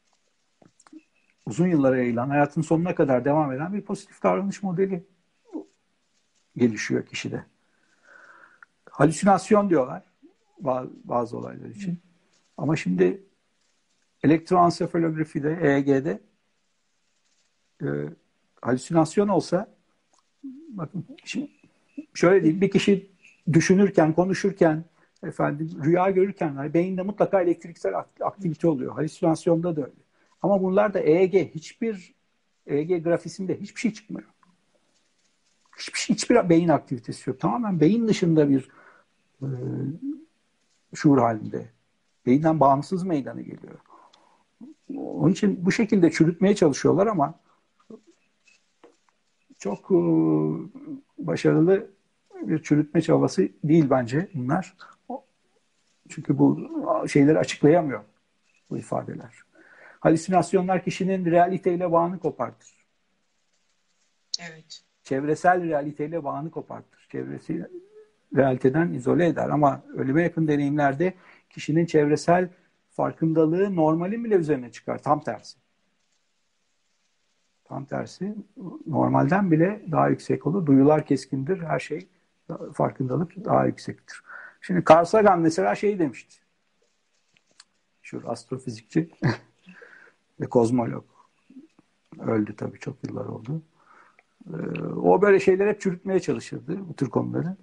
Uzun yıllara yayılan, hayatın sonuna kadar devam eden bir pozitif davranış modeli gelişiyor kişide. Halüsinasyon diyorlar bazı olaylar için. Ama şimdi elektroensefalografide, EEG'de halüsinasyon olsa, bakın şimdi şöyle diyeyim, bir kişi düşünürken, konuşurken, efendim, rüya görürken beyinde mutlaka elektriksel aktivite oluyor. Halüsinasyonda da öyle. Ama bunlar da hiçbir EEG grafisinde hiçbir şey çıkmıyor. Hiçbir beyin aktivitesi yok. Tamamen beyin dışında bir şuur halinde. Beyinden bağımsız meydana geliyor. Onun için bu şekilde çürütmeye çalışıyorlar ama çok başarılı bir çürütme çabası değil bence bunlar. Çünkü bu şeyleri açıklayamıyor bu ifadeler. Halüsinasyonlar kişinin realiteyle bağını kopartır. Evet. Çevresel realiteyle bağını kopartır. Çevresi realiteden izole eder. Ama ölüme yakın deneyimlerde kişinin çevresel farkındalığı normalin bile üzerine çıkar. Tam tersi. Tam tersi. Normalden bile daha yüksek olur. Duyular keskindir. Her şey, farkındalık daha yüksektir. Şimdi Carl Sagan mesela şey demişti. Şu astrofizikçi ve kozmolog. Öldü tabii, çok yıllar oldu. O böyle şeyler hep çürütmeye çalışırdı, bu tür konuları.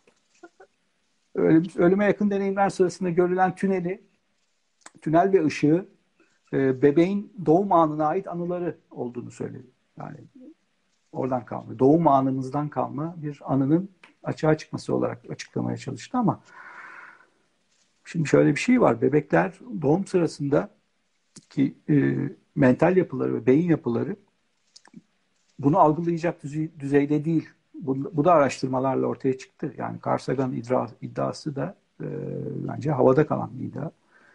Ölüme yakın deneyimler sırasında görülen tünel ve ışığı bebeğin doğum anına ait anıları olduğunu söyledi. Yani oradan kalma, doğum anımızdan kalma bir anının açığa çıkması olarak açıklamaya çalıştı ama şimdi şöyle bir şey var. Bebekler doğum sırasında ki mental yapıları ve beyin yapıları bunu algılayacak düzeyde değil. Bu da araştırmalarla ortaya çıktı. Yani Carl Sagan'ın iddiası da bence havada kalan bir iddia.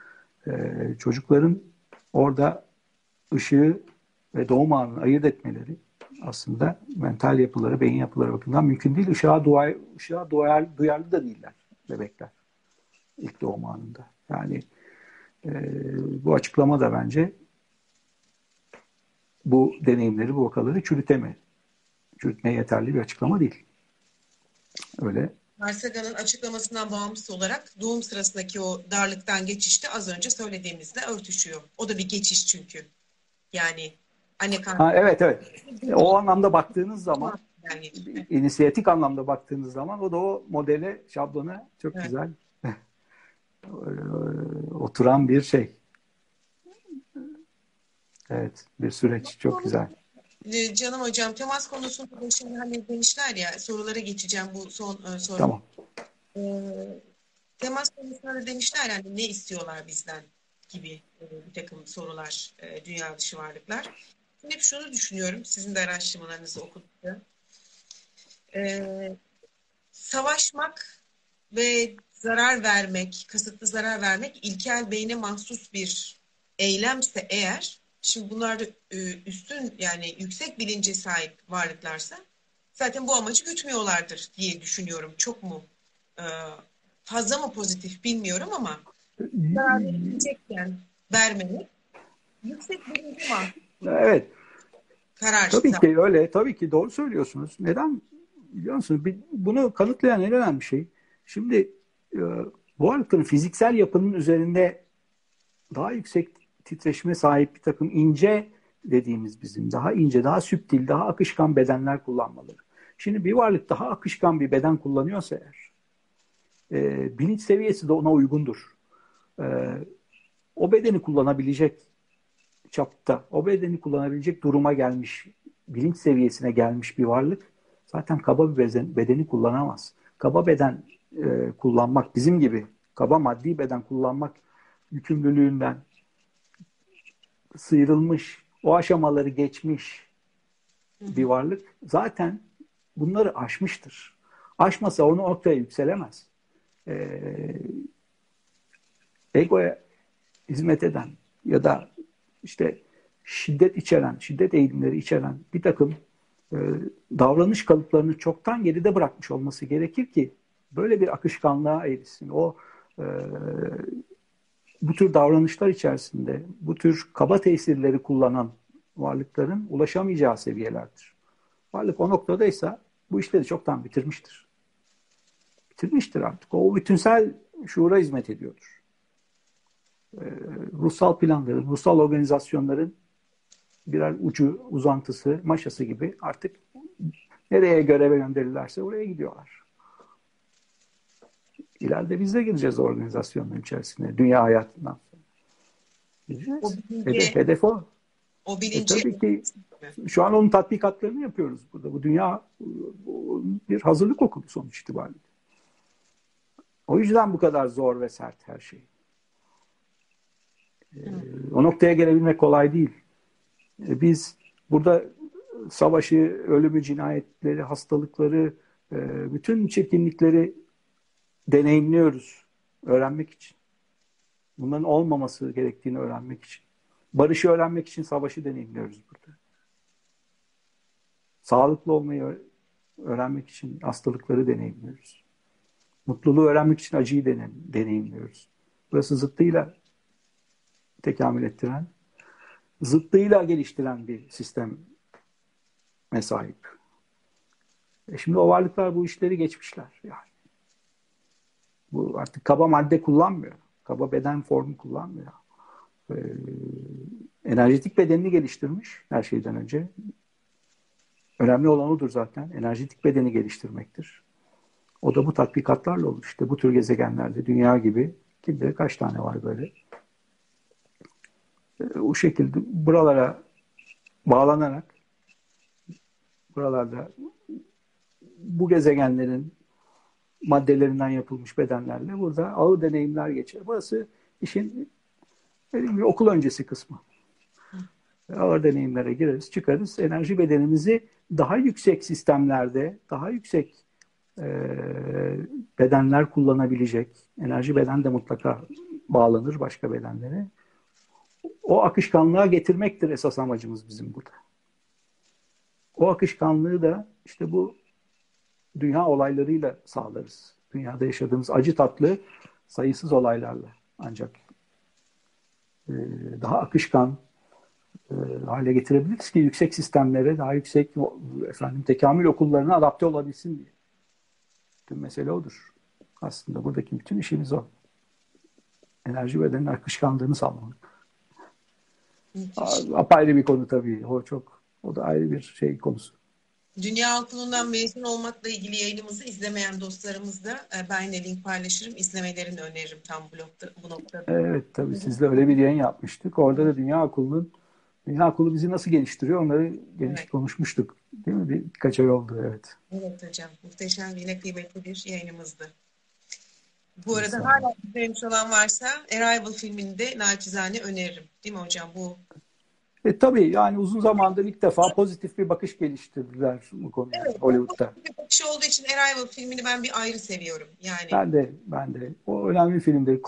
Çocukların orada ışığı ve doğum anını ayırt etmeleri aslında mental yapıları, beyin yapıları bakımından mümkün değil. Işığa duyarlı da değiller bebekler ilk doğum anında. Yani bu açıklama da bence bu deneyimleri, bu vakaları çürütmeye yeterli bir açıklama değil. Öyle. Carl Sagan'ın açıklamasından bağımsız olarak doğum sırasındaki o darlıktan geçişte az önce söylediğimizle örtüşüyor. O da bir geçiş çünkü. Yani anne karnı. Evet. O anlamda baktığınız zaman, Yani, inisiyatik anlamda baktığınız zaman o da o modele, şablona çok evet. güzel oturan bir şey. Evet, bir süreç. Çok güzel. Canım hocam, temas konusunda da şimdi hani demişler ya, sorulara geçeceğim bu son soru. Tamam. Temas konusunda da demişler yani ne istiyorlar bizden gibi bir takım sorular dünya dışı varlıklar. Şimdi hep şunu düşünüyorum, sizin de araştırmalarınızı okudukça. Savaşmak ve zarar vermek, kasıtlı zarar vermek ilkel beyne mahsus bir eylemse eğer, şimdi bunlar da üstün yani yüksek bilince sahip varlıklarsa zaten bu amacı gütmüyorlardır diye düşünüyorum. Çok mu fazla mı pozitif bilmiyorum ama zarar verilecekken vermemek yüksek bilince mahsus Evet. karar. Tabii ki öyle. Tabii ki doğru söylüyorsunuz. Neden? Biliyor musunuz? Bunu kanıtlayan en önemli şey. Şimdi bu varlıkların fiziksel yapının üzerinde daha yüksek titreşime sahip bir takım ince dediğimiz bizim daha ince, daha süptil, daha akışkan bedenler kullanmaları. Şimdi bir varlık daha akışkan bir beden kullanıyorsa eğer bilinç seviyesi de ona uygundur. O bedeni kullanabilecek çapta, o bedeni kullanabilecek duruma gelmiş, bilinç seviyesine gelmiş bir varlık zaten kaba bir bedeni kullanamaz. Kaba beden kullanmak, bizim gibi kaba maddi beden kullanmak yükümlülüğünden sıyrılmış, o aşamaları geçmiş bir varlık zaten bunları aşmıştır. Aşmasa onu ortaya yükselemez. Egoya hizmet eden ya da işte şiddet eğilimleri içeren bir takım davranış kalıplarını çoktan geride bırakmış olması gerekir ki böyle bir akışkanlığa erişsin. Bu tür davranışlar içerisinde bu tür kaba tesirleri kullanan varlıkların ulaşamayacağı seviyelerdir. Varlık o noktadaysa bu işleri çoktan bitirmiştir. Bitirmiştir artık. O bütünsel şuura hizmet ediyordur. Ruhsal planların, ruhsal organizasyonların birer ucu, uzantısı, maşası gibi artık nereye göreve gönderirlerse oraya gidiyorlar. İleride biz de gireceğiz organizasyonların içerisine, dünya hayatından sonra. Gireceğiz. Hedef o. O bilinci tabii ki şu an onun tatbikatlarını yapıyoruz burada. Bu dünya bir hazırlık okulu sonuç itibariyle. O yüzden bu kadar zor ve sert her şey. O noktaya gelebilmek kolay değil. Biz burada savaşı, ölümü, cinayetleri, hastalıkları, bütün çirkinlikleri deneyimliyoruz öğrenmek için. Bunların olmaması gerektiğini öğrenmek için. Barışı öğrenmek için savaşı deneyimliyoruz burada. Sağlıklı olmayı öğrenmek için hastalıkları deneyimliyoruz. Mutluluğu öğrenmek için acıyı deneyimliyoruz. Burası zıttıyla tekamül ettiren, zıttıyla geliştiren bir sisteme sahip. Şimdi o varlıklar bu işleri geçmişler. Yani. Bu artık kaba madde kullanmıyor. Kaba beden formu kullanmıyor. Enerjetik bedenini geliştirmiş her şeyden önce. Önemli olan odur zaten. Enerjetik bedeni geliştirmektir. O da bu tatbikatlarla olur. İşte bu tür gezegenlerde dünya gibi kim bilir kaç tane var böyle. O şekilde buralara bağlanarak buralarda bu gezegenlerin maddelerinden yapılmış bedenlerle burada ağır deneyimler geçer. Burası işin dediğim gibi okul öncesi kısmı. Ağır deneyimlere gireriz, çıkarız. Enerji bedenimizi daha yüksek sistemlerde, daha yüksek bedenler kullanabilecek. Enerji beden de mutlaka bağlanır başka bedenlere. O akışkanlığa getirmektir esas amacımız bizim burada. O akışkanlığı da işte bu dünya olaylarıyla sağlarız. Dünyada yaşadığımız acı tatlı sayısız olaylarla ancak daha akışkan hale getirebiliriz ki yüksek sistemlere, daha yüksek tekamül okullarına adapte olabilsin diye. Tüm mesele odur. Aslında buradaki bütün işimiz o. Enerji bedenin akışkanlığını sağlamak. Apayrı bir konu tabii. O da ayrı bir şey konusu. Dünya Okulu'ndan mezun olmakla ilgili yayınımızı izlemeyen dostlarımız da ben yine link paylaşırım. İzlemelerini öneririm tam bu noktada. Evet tabii sizle öyle bir yayın yapmıştık. Orada da Dünya Okulu bizi nasıl geliştiriyor onları geniş konuşmuştuk. Değil mi? Birkaç ay oldu evet. Evet hocam. Muhteşem yine kıymetli bir yayınımızdı. Bu arada hala izlemiş olan varsa Arrival filmini de naçizane öneririm. Değil mi hocam? Tabii yani uzun zamandır ilk defa pozitif bir bakış geliştirdiler bu konuya Hollywood'da. Pozitif bir bakış olduğu için Arrival filmini ben bir ayrı seviyorum. Yani. Ben de. O önemli bir filmdi.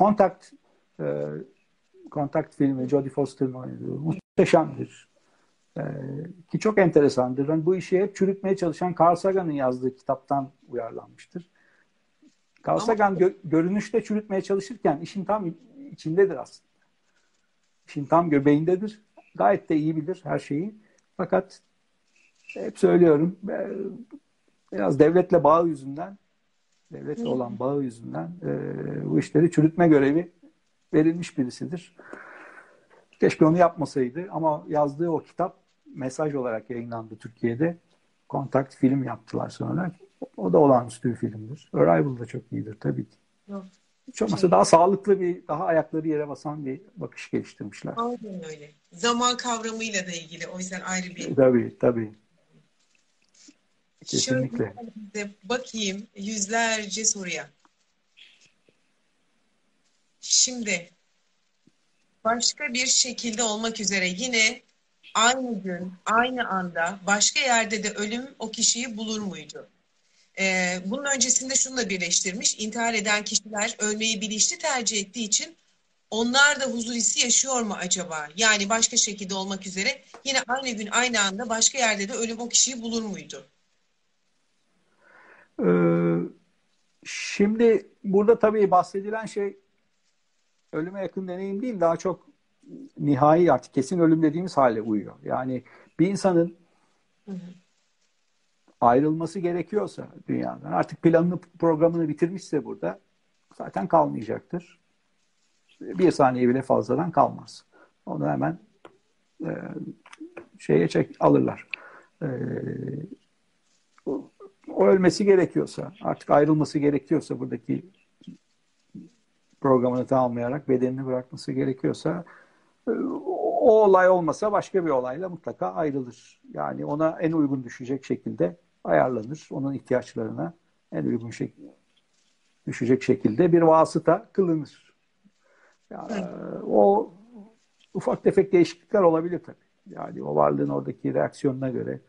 Contact filmi Jodie Foster'ın oynadığı muhteşemdir. Ki çok enteresandır. Yani bu işi hep çürütmeye çalışan Carl Sagan'ın yazdığı kitaptan uyarlanmıştır. Carl Sagan görünüşte çürütmeye çalışırken işin tam içindedir aslında. İşin tam göbeğindedir. Gayet de iyi bilir her şeyi. Fakat hep söylüyorum biraz devletle olan bağı yüzünden bu işleri çürütme görevi verilmiş birisidir. Keşke onu yapmasaydı ama yazdığı o kitap mesaj olarak yayınlandı Türkiye'de. Kontakt film yaptılar sonra. O da olağanüstü bir filmdir. Arrival da çok iyidir tabii ki. Hiç olmazsa daha sağlıklı daha ayakları yere basan bir bakış geliştirmişler. Aynen öyle. Zaman kavramıyla da ilgili. O yüzden ayrı bir... Tabii. Kesinlikle. Şöyle bakayım yüzlerce soruya. Şimdi başka bir şekilde olmak üzere yine aynı gün, aynı anda başka yerde de ölüm o kişiyi bulur muydu? Bunun öncesinde şunu da birleştirmiş. İntihar eden kişiler ölmeyi bilinçli tercih ettiği için onlar da huzur hissi yaşıyor mu acaba? Yani başka şekilde olmak üzere yine aynı gün, aynı anda başka yerde de ölüm o kişiyi bulur muydu? Şimdi burada tabii bahsedilen şey ölüme yakın deneyim değil, daha çok nihai artık kesin ölüm dediğimiz hale uyuyor. Yani bir insanın ayrılması gerekiyorsa dünyadan, artık planını programını bitirmişse burada zaten kalmayacaktır. Bir saniye bile fazladan kalmaz. Onu hemen alırlar. O ölmesi gerekiyorsa, artık ayrılması gerekiyorsa, buradaki programını tamamlayarak bedenini bırakması gerekiyorsa, o olay olmasa başka bir olayla mutlaka ayrılır. Yani ona en uygun düşecek şekilde ayarlanır. Onun ihtiyaçlarına en uygun düşecek şekilde bir vasıta kılınır. Yani, o ufak tefek değişiklikler olabilir tabii. Yani o varlığın oradaki reaksiyonuna göre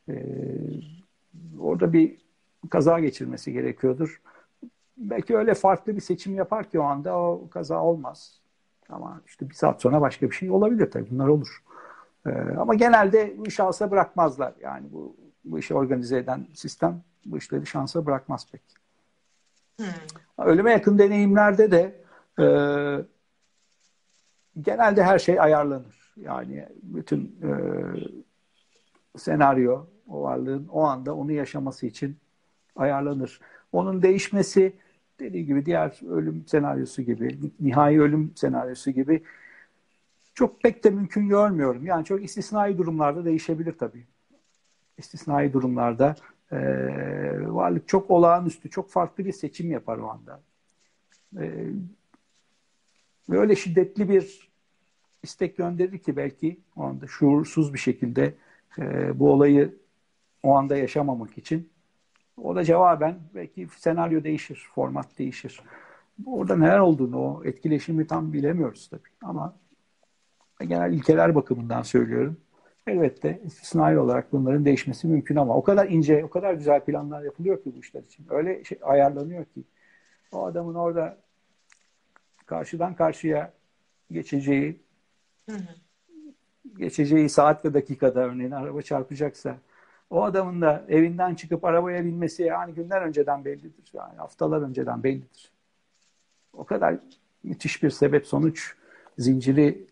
orada bir kaza geçirmesi gerekiyordur. Belki öyle farklı bir seçim yapar ki o anda o kaza olmaz. Ama işte bir saat sonra başka bir şey olabilir tabii. Bunlar olur. Ama genelde bu şansa bırakmazlar. Yani bu işi organize eden sistem bu işleri şansa bırakmaz pek. Ölüme yakın deneyimlerde de genelde her şey ayarlanır. Yani bütün senaryo o varlığın o anda onu yaşaması için ayarlanır. Onun değişmesi dediği gibi diğer ölüm senaryosu gibi, nihai ölüm senaryosu gibi çok pek de mümkün görmüyorum. Yani çok istisnai durumlarda değişebilir tabii. İstisnai durumlarda varlık çok olağanüstü, çok farklı bir seçim yapar o anda. Ve öyle şiddetli bir istek gönderir ki belki o anda şuursuz bir şekilde bu olayı o anda yaşamamak için. O da cevaben belki senaryo değişir, format değişir. Orada neler olduğunu, o etkileşimi tam bilemiyoruz tabii. Ama genel ilkeler bakımından söylüyorum. Elbette istisnai olarak bunların değişmesi mümkün ama o kadar ince, o kadar güzel planlar yapılıyor ki bu işler için. Öyle ayarlanıyor ki o adamın orada karşıdan karşıya geçeceği, Hı hı. geçeceği saat ve dakikada örneğin araba çarpacaksa o adamın da evinden çıkıp arabaya binmesi yani günler önceden bellidir. Yani haftalar önceden bellidir. O kadar müthiş bir sebep sonuç zinciri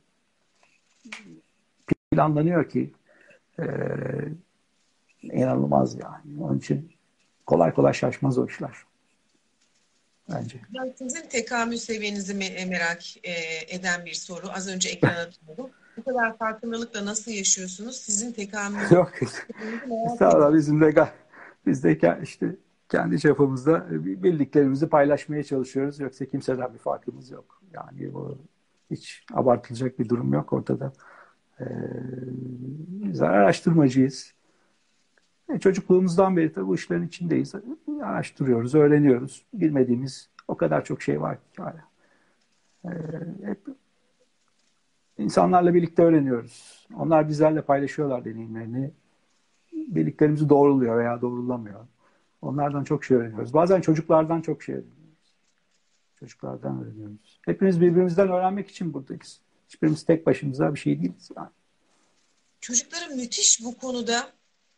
planlanıyor ki e, inanılmaz yani. Onun için kolay kolay şaşmaz o işler bence. Ben sizin tekamül seviyenizi merak eden bir soru. Az önce ekrana atıyordum. Bu kadar farkındalıkla nasıl yaşıyorsunuz? Sizin tekamül Yok. seviyenizi merak Estağfurullah ediyorum. biz de işte kendi çapımızda bildiklerimizi paylaşmaya çalışıyoruz. Yoksa kimseden bir farkımız yok. Yani bu hiç abartılacak bir durum yok ortada. Ee, Biz araştırmacıyız. Çocukluğumuzdan beri tabii bu işlerin içindeyiz. Araştırıyoruz, öğreniyoruz. Bilmediğimiz o kadar çok şey var ki hala. Hep insanlarla birlikte öğreniyoruz. Onlar bizlerle paylaşıyorlar deneyimlerini. Bildiklerimizi doğruluyor veya doğrulamıyor. Onlardan çok şey öğreniyoruz. Bazen çocuklardan çok şey öğreniyoruz. Çocuklardan öğreniyoruz. Hepimiz birbirimizden öğrenmek için buradayız. Hiçbirimiz tek başımıza bir şey değiliz. Yani. Çocukların müthiş bu konuda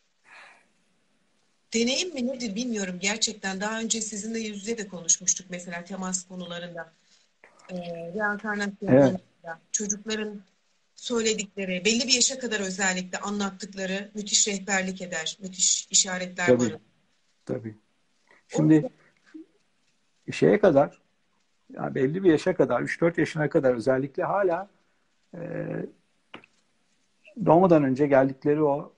deneyim mi nedir bilmiyorum gerçekten. Daha önce sizinle yüz yüze de konuşmuştuk mesela temas konularında. Reenkarnasyon Evet, konularında. Çocukların söyledikleri, belli bir yaşa kadar özellikle anlattıkları müthiş rehberlik eder. Müthiş işaretler var. tabii, tabii. O Şimdi şeye kadar, yani belli bir yaşa kadar, 3-4 yaşına kadar özellikle hala e, doğmadan önce geldikleri o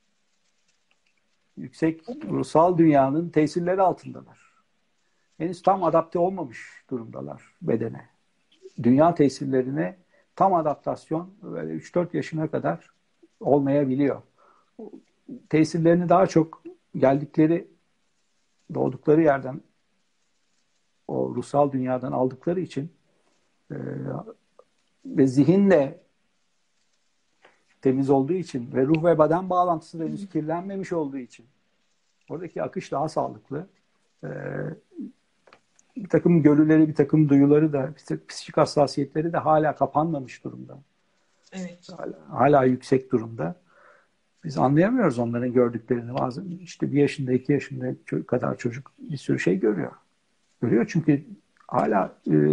yüksek ruhsal dünyanın tesirleri altındalar. Henüz tam adapte olmamış durumdalar bedene. Dünya tesirlerine tam adaptasyon böyle 3-4 yaşına kadar olmayabiliyor. Tesirlerini daha çok geldikleri, doğdukları yerden, o ruhsal dünyadan aldıkları için e, ve zihin de temiz olduğu için ve ruh ve beden bağlantısı da henüz kirlenmemiş olduğu için oradaki akış daha sağlıklı. E, Bir takım görüleri, bir takım duyuları da, psikik hassasiyetleri de hala kapanmamış durumda. evet. Hala yüksek durumda. Biz anlayamıyoruz onların gördüklerini. Bazen işte 1 yaşında, 2 yaşında kadar çocuk bir sürü şey görüyor. Görüyor çünkü hala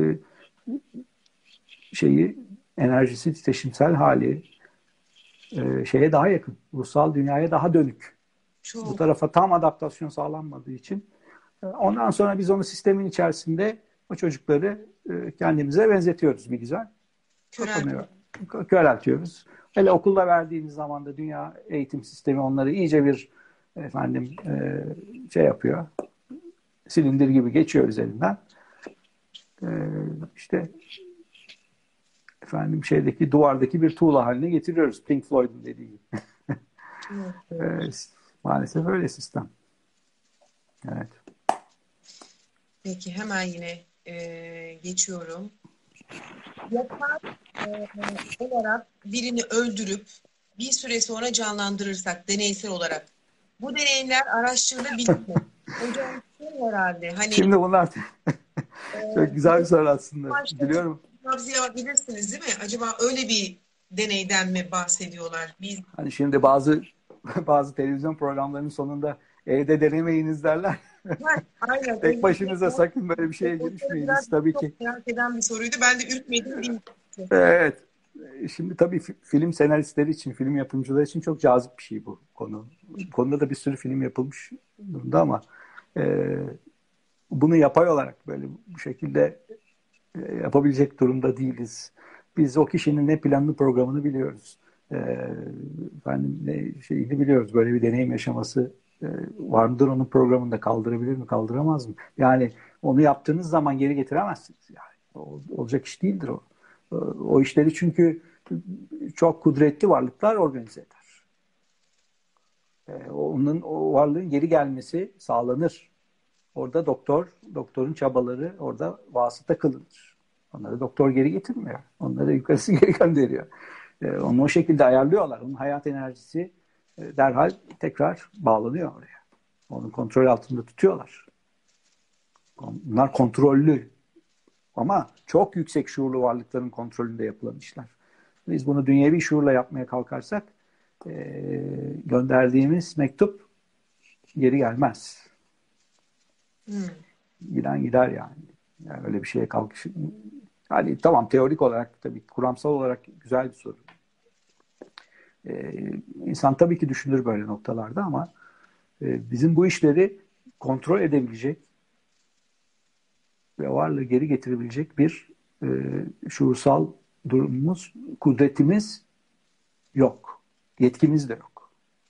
şeyi, enerjisi, titreşimsel hali şeye daha yakın. Ruhsal dünyaya daha dönük. Bu Çok tarafa tam adaptasyon sağlanmadığı için. Ondan sonra biz onu sistemin içerisinde o çocukları kendimize benzetiyoruz bir güzel. köreltiyor. Kapanıyor. Köreltiyoruz. Hele okulda verdiğimiz zaman da dünya eğitim sistemi onları iyice bir şey yapıyor. Silindir gibi geçiyor üzerinden. E, işte şeydeki duvardaki bir tuğla haline getiriyoruz. Pink Floyd'un dediği gibi. Evet. Maalesef öyle sistem. Evet. Peki hemen yine geçiyorum. Yapay olarak birini öldürüp bir süre sonra canlandırırsak deneysel olarak bu deneyler araştırılabilir mi? Hocam şey herhalde hani Şimdi bunlar çok güzel bir soru aslında. başlamış Biliyorum. bilirsiniz değil mi? Acaba öyle bir deneyden mi bahsediyorlar? Biz Hani şimdi bazı televizyon programlarının sonunda evde denemeyiniz derler. aynen Tek öyle bir başınıza sakın böyle bir şeye o soru biraz girişmeyiniz. Tabii çok ki. merak eden bir soruydu. Ben de ürkmedim değil. Evet. Şimdi tabii film senaristleri için, film yapımcıları için çok cazip bir şey bu konu. Bu konuda da bir sürü film yapılmış durumda ama e, bunu yapay olarak böyle bu şekilde yapabilecek durumda değiliz. Biz o kişinin ne planını programını biliyoruz. E, ne şeyini biliyoruz. Böyle bir deneyim yaşaması var mıdır onun programında, kaldırabilir mi kaldıramaz mı? Yani onu yaptığınız zaman geri getiremezsiniz. Yani olacak iş değildir o. O işleri çünkü çok kudretli varlıklar organize eder. Onun o varlığın geri gelmesi sağlanır. Orada doktorun çabaları orada vasıta kılınır. Onları doktor geri getirmiyor. Onları yukarısı geri gönderiyor. Onu o şekilde ayarlıyorlar. Onun hayat enerjisi derhal tekrar bağlanıyor oraya. Onu kontrol altında tutuyorlar. Bunlar kontrollü Ama çok yüksek şuurlu varlıkların kontrolünde yapılan işler. Biz bunu dünyevi şuurla yapmaya kalkarsak gönderdiğimiz mektup geri gelmez. Giden gider yani. Yani öyle bir şeye kalkış. Hani tamam, teorik olarak tabii, kuramsal olarak güzel bir soru. İnsan tabii ki düşünür böyle noktalarda ama bizim bu işleri kontrol edebilecek ve varlığı geri getirebilecek bir şuursal durumumuz, kudretimiz yok. Yetkimiz de yok.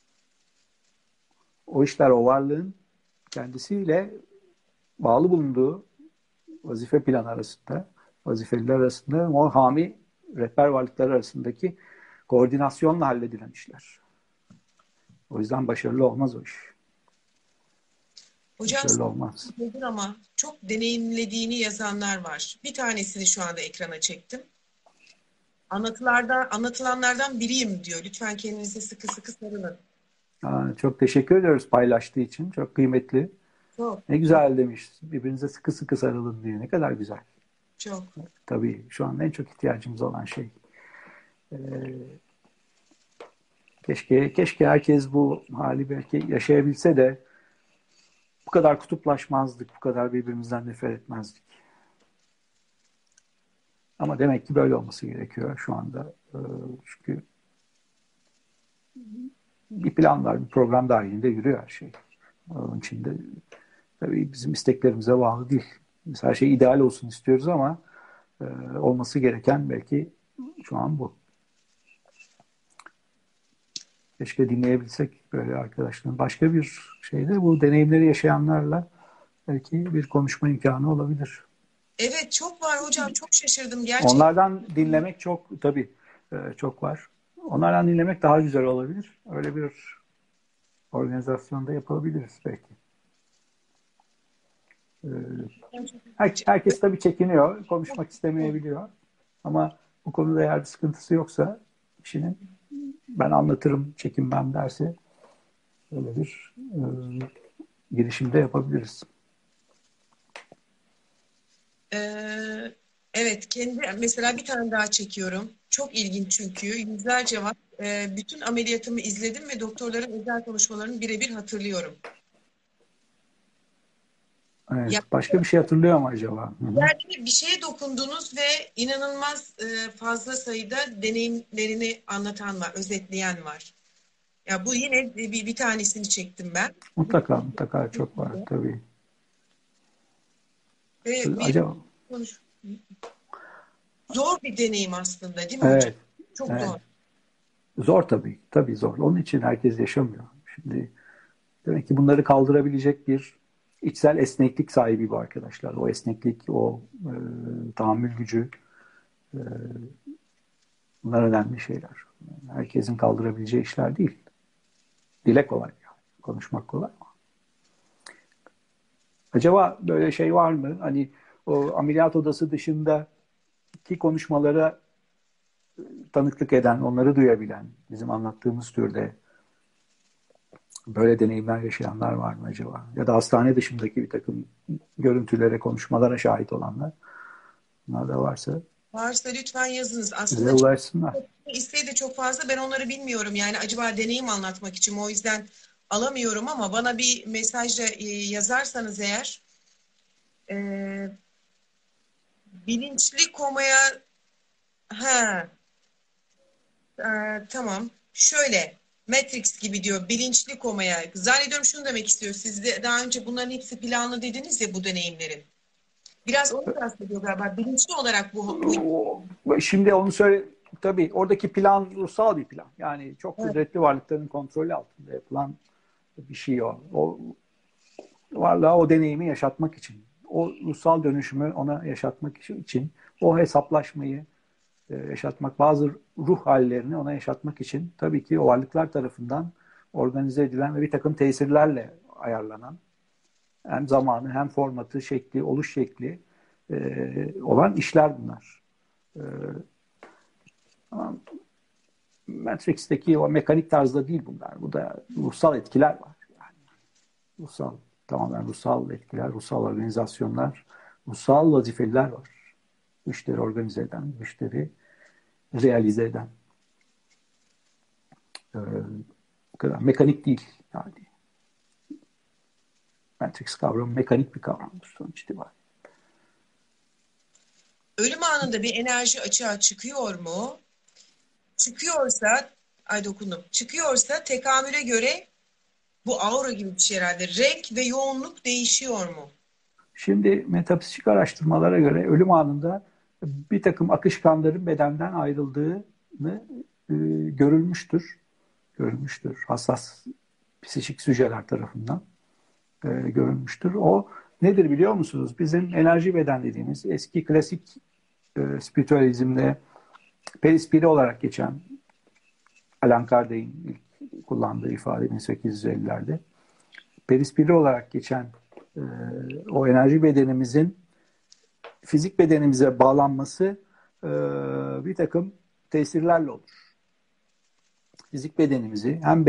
O işler o varlığın kendisiyle bağlı bulunduğu vazife planı arasında, vazifeliler arasında, o hami rehber varlıklar arasındaki koordinasyonla halledilen işler. O yüzden başarılı olmaz o iş. Hocam Başarılı olmaz. ama çok deneyimlediğini yazanlar var. Bir tanesini şu anda ekrana çektim. Anlatılanlardan biriyim diyor. Lütfen kendinize sıkı sıkı sarılın. Çok teşekkür ediyoruz paylaştığı için. Çok kıymetli. Çok, Ne güzel demiş. Birbirinize sıkı sıkı sarılın diye. Ne kadar güzel. çok. Tabii şu an en çok ihtiyacımız olan şey. Ee, keşke herkes bu hali belki yaşayabilse de bu kadar kutuplaşmazdık, bu kadar birbirimizden nefret etmezdik. Ama demek ki böyle olması gerekiyor şu anda. Çünkü bir plan var, bir program dahilinde yürüyor her şey. Onun için de tabii bizim isteklerimize bağlı değil. Biz her şey ideal olsun istiyoruz ama olması gereken belki şu an bu. Keşke dinleyebilsek böyle arkadaşların. Başka bir şeyde bu deneyimleri yaşayanlarla belki bir konuşma imkanı olabilir. Evet, çok var hocam. Çok şaşırdım gerçekten. Onlardan dinlemek çok tabii çok var. Onlardan dinlemek daha güzel olabilir. Öyle bir organizasyonda yapabiliriz belki. Herkes tabii çekiniyor, konuşmak istemeyebiliyor. Ama bu konuda eğer bir sıkıntısı yoksa kişinin ben anlatırım, çekinmem derse öyle bir girişimde yapabiliriz. Evet, mesela bir tane daha çekiyorum. Çok ilginç çünkü yüzlerce var. Bütün ameliyatımı izledim ve doktorların özel konuşmalarını birebir hatırlıyorum. Evet. Yani, Başka bir şey hatırlıyor mu acaba? Hı-hı. yani bir şeye dokundunuz ve inanılmaz fazla sayıda deneyimlerini anlatan var, özetleyen var. Ya bu yine bir tanesini çektim ben. Mutlaka çok var tabii. Ve bir Acaba konuş. Zor bir deneyim aslında, değil mi hocam? evet, Çok evet. zor. Zor tabii. Tabii zor. Onun için herkes yaşamıyor. Şimdi demek ki bunları kaldırabilecek bir içsel esneklik sahibi bu arkadaşlar. O esneklik, o tahammül gücü, e, bunlar önemli şeyler. Herkesin kaldırabileceği işler değil. Dile kolay yani. Konuşmak kolay ama. Acaba böyle şey var mı? Hani o ameliyat odası dışındaki konuşmalara tanıklık eden, onları duyabilen, bizim anlattığımız türde böyle deneyimler yaşayanlar var mı acaba? Ya da hastane dışındaki bir takım görüntülere, konuşmalara şahit olanlar. Bunlar da varsa Varsa lütfen yazınız. bize Aslında ulaşsınlar. isteği de çok fazla. Ben onları bilmiyorum. Yani acaba deneyim anlatmak için o yüzden alamıyorum ama bana bir mesajla yazarsanız eğer e, bilinçli komaya ha tamam. Şöyle Matrix gibi diyor bilinçli komaya. Zannediyorum şunu demek istiyor. Siz de daha önce bunların hepsi planlı dediniz ya bu deneyimlerin. Biraz onu kastediyor galiba. Bilinçli olarak bu Şimdi onu söyle, tabii oradaki plan ruhsal bir plan. Yani çok evet, kudretli varlıkların kontrolü altında yapılan bir şey o. O varlığa o deneyimi yaşatmak için, o ruhsal dönüşümü ona yaşatmak için, o hesaplaşmayı yaşatmak, bazı ruh hallerini ona yaşatmak için tabii ki o varlıklar tarafından organize edilen ve bir takım tesirlerle ayarlanan hem zamanı hem formatı, şekli, oluş şekli olan işler bunlar. E, ama Matrix'teki o mekanik tarzda değil bunlar. Bu da ruhsal etkiler var. Yani ruhsal, tamamen ruhsal etkiler, ruhsal organizasyonlar, ruhsal vazifeliler var. Bu işleri organize eden, bu işleri realize eden. Bu kadar mekanik değil. Yani Matrix kavramı mekanik bir kavramdır sonuç itibariyle. Ölüm anında bir enerji açığa çıkıyor mu? Çıkıyorsa, ay dokundum. Çıkıyorsa tekamüle göre bu aura gibi bir şey herhalde. Renk ve yoğunluk değişiyor mu? Şimdi metafizik araştırmalara göre ölüm anında bir takım akışkanların bedenden ayrıldığını görülmüştür. Görülmüştür. Hassas psikik süceler tarafından görülmüştür. O nedir biliyor musunuz? Bizim enerji beden dediğimiz eski klasik spiritüalizmde perispiri olarak geçen Allan Kardec'in ilk kullandığı ifade 1850'lerde perispiri olarak geçen o enerji bedenimizin fizik bedenimize bağlanması bir takım tesirlerle olur. Fizik bedenimizi hem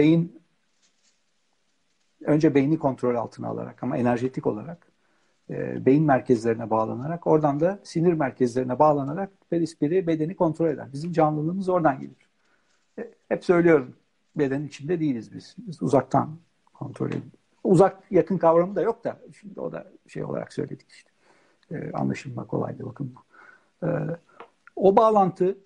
önce beyni kontrol altına alarak ama enerjetik olarak beyin merkezlerine bağlanarak oradan da sinir merkezlerine bağlanarak perispiri bedeni kontrol eder. Bizim canlılığımız oradan gelir. Hep söylüyorum, bedenin içinde değiliz biz. Biz uzaktan kontrol ediyoruz. Uzak yakın kavramı da yok da şimdi o da şey olarak söyledik işte. Anlaşılma kolaydı bakın bu. O bağlantı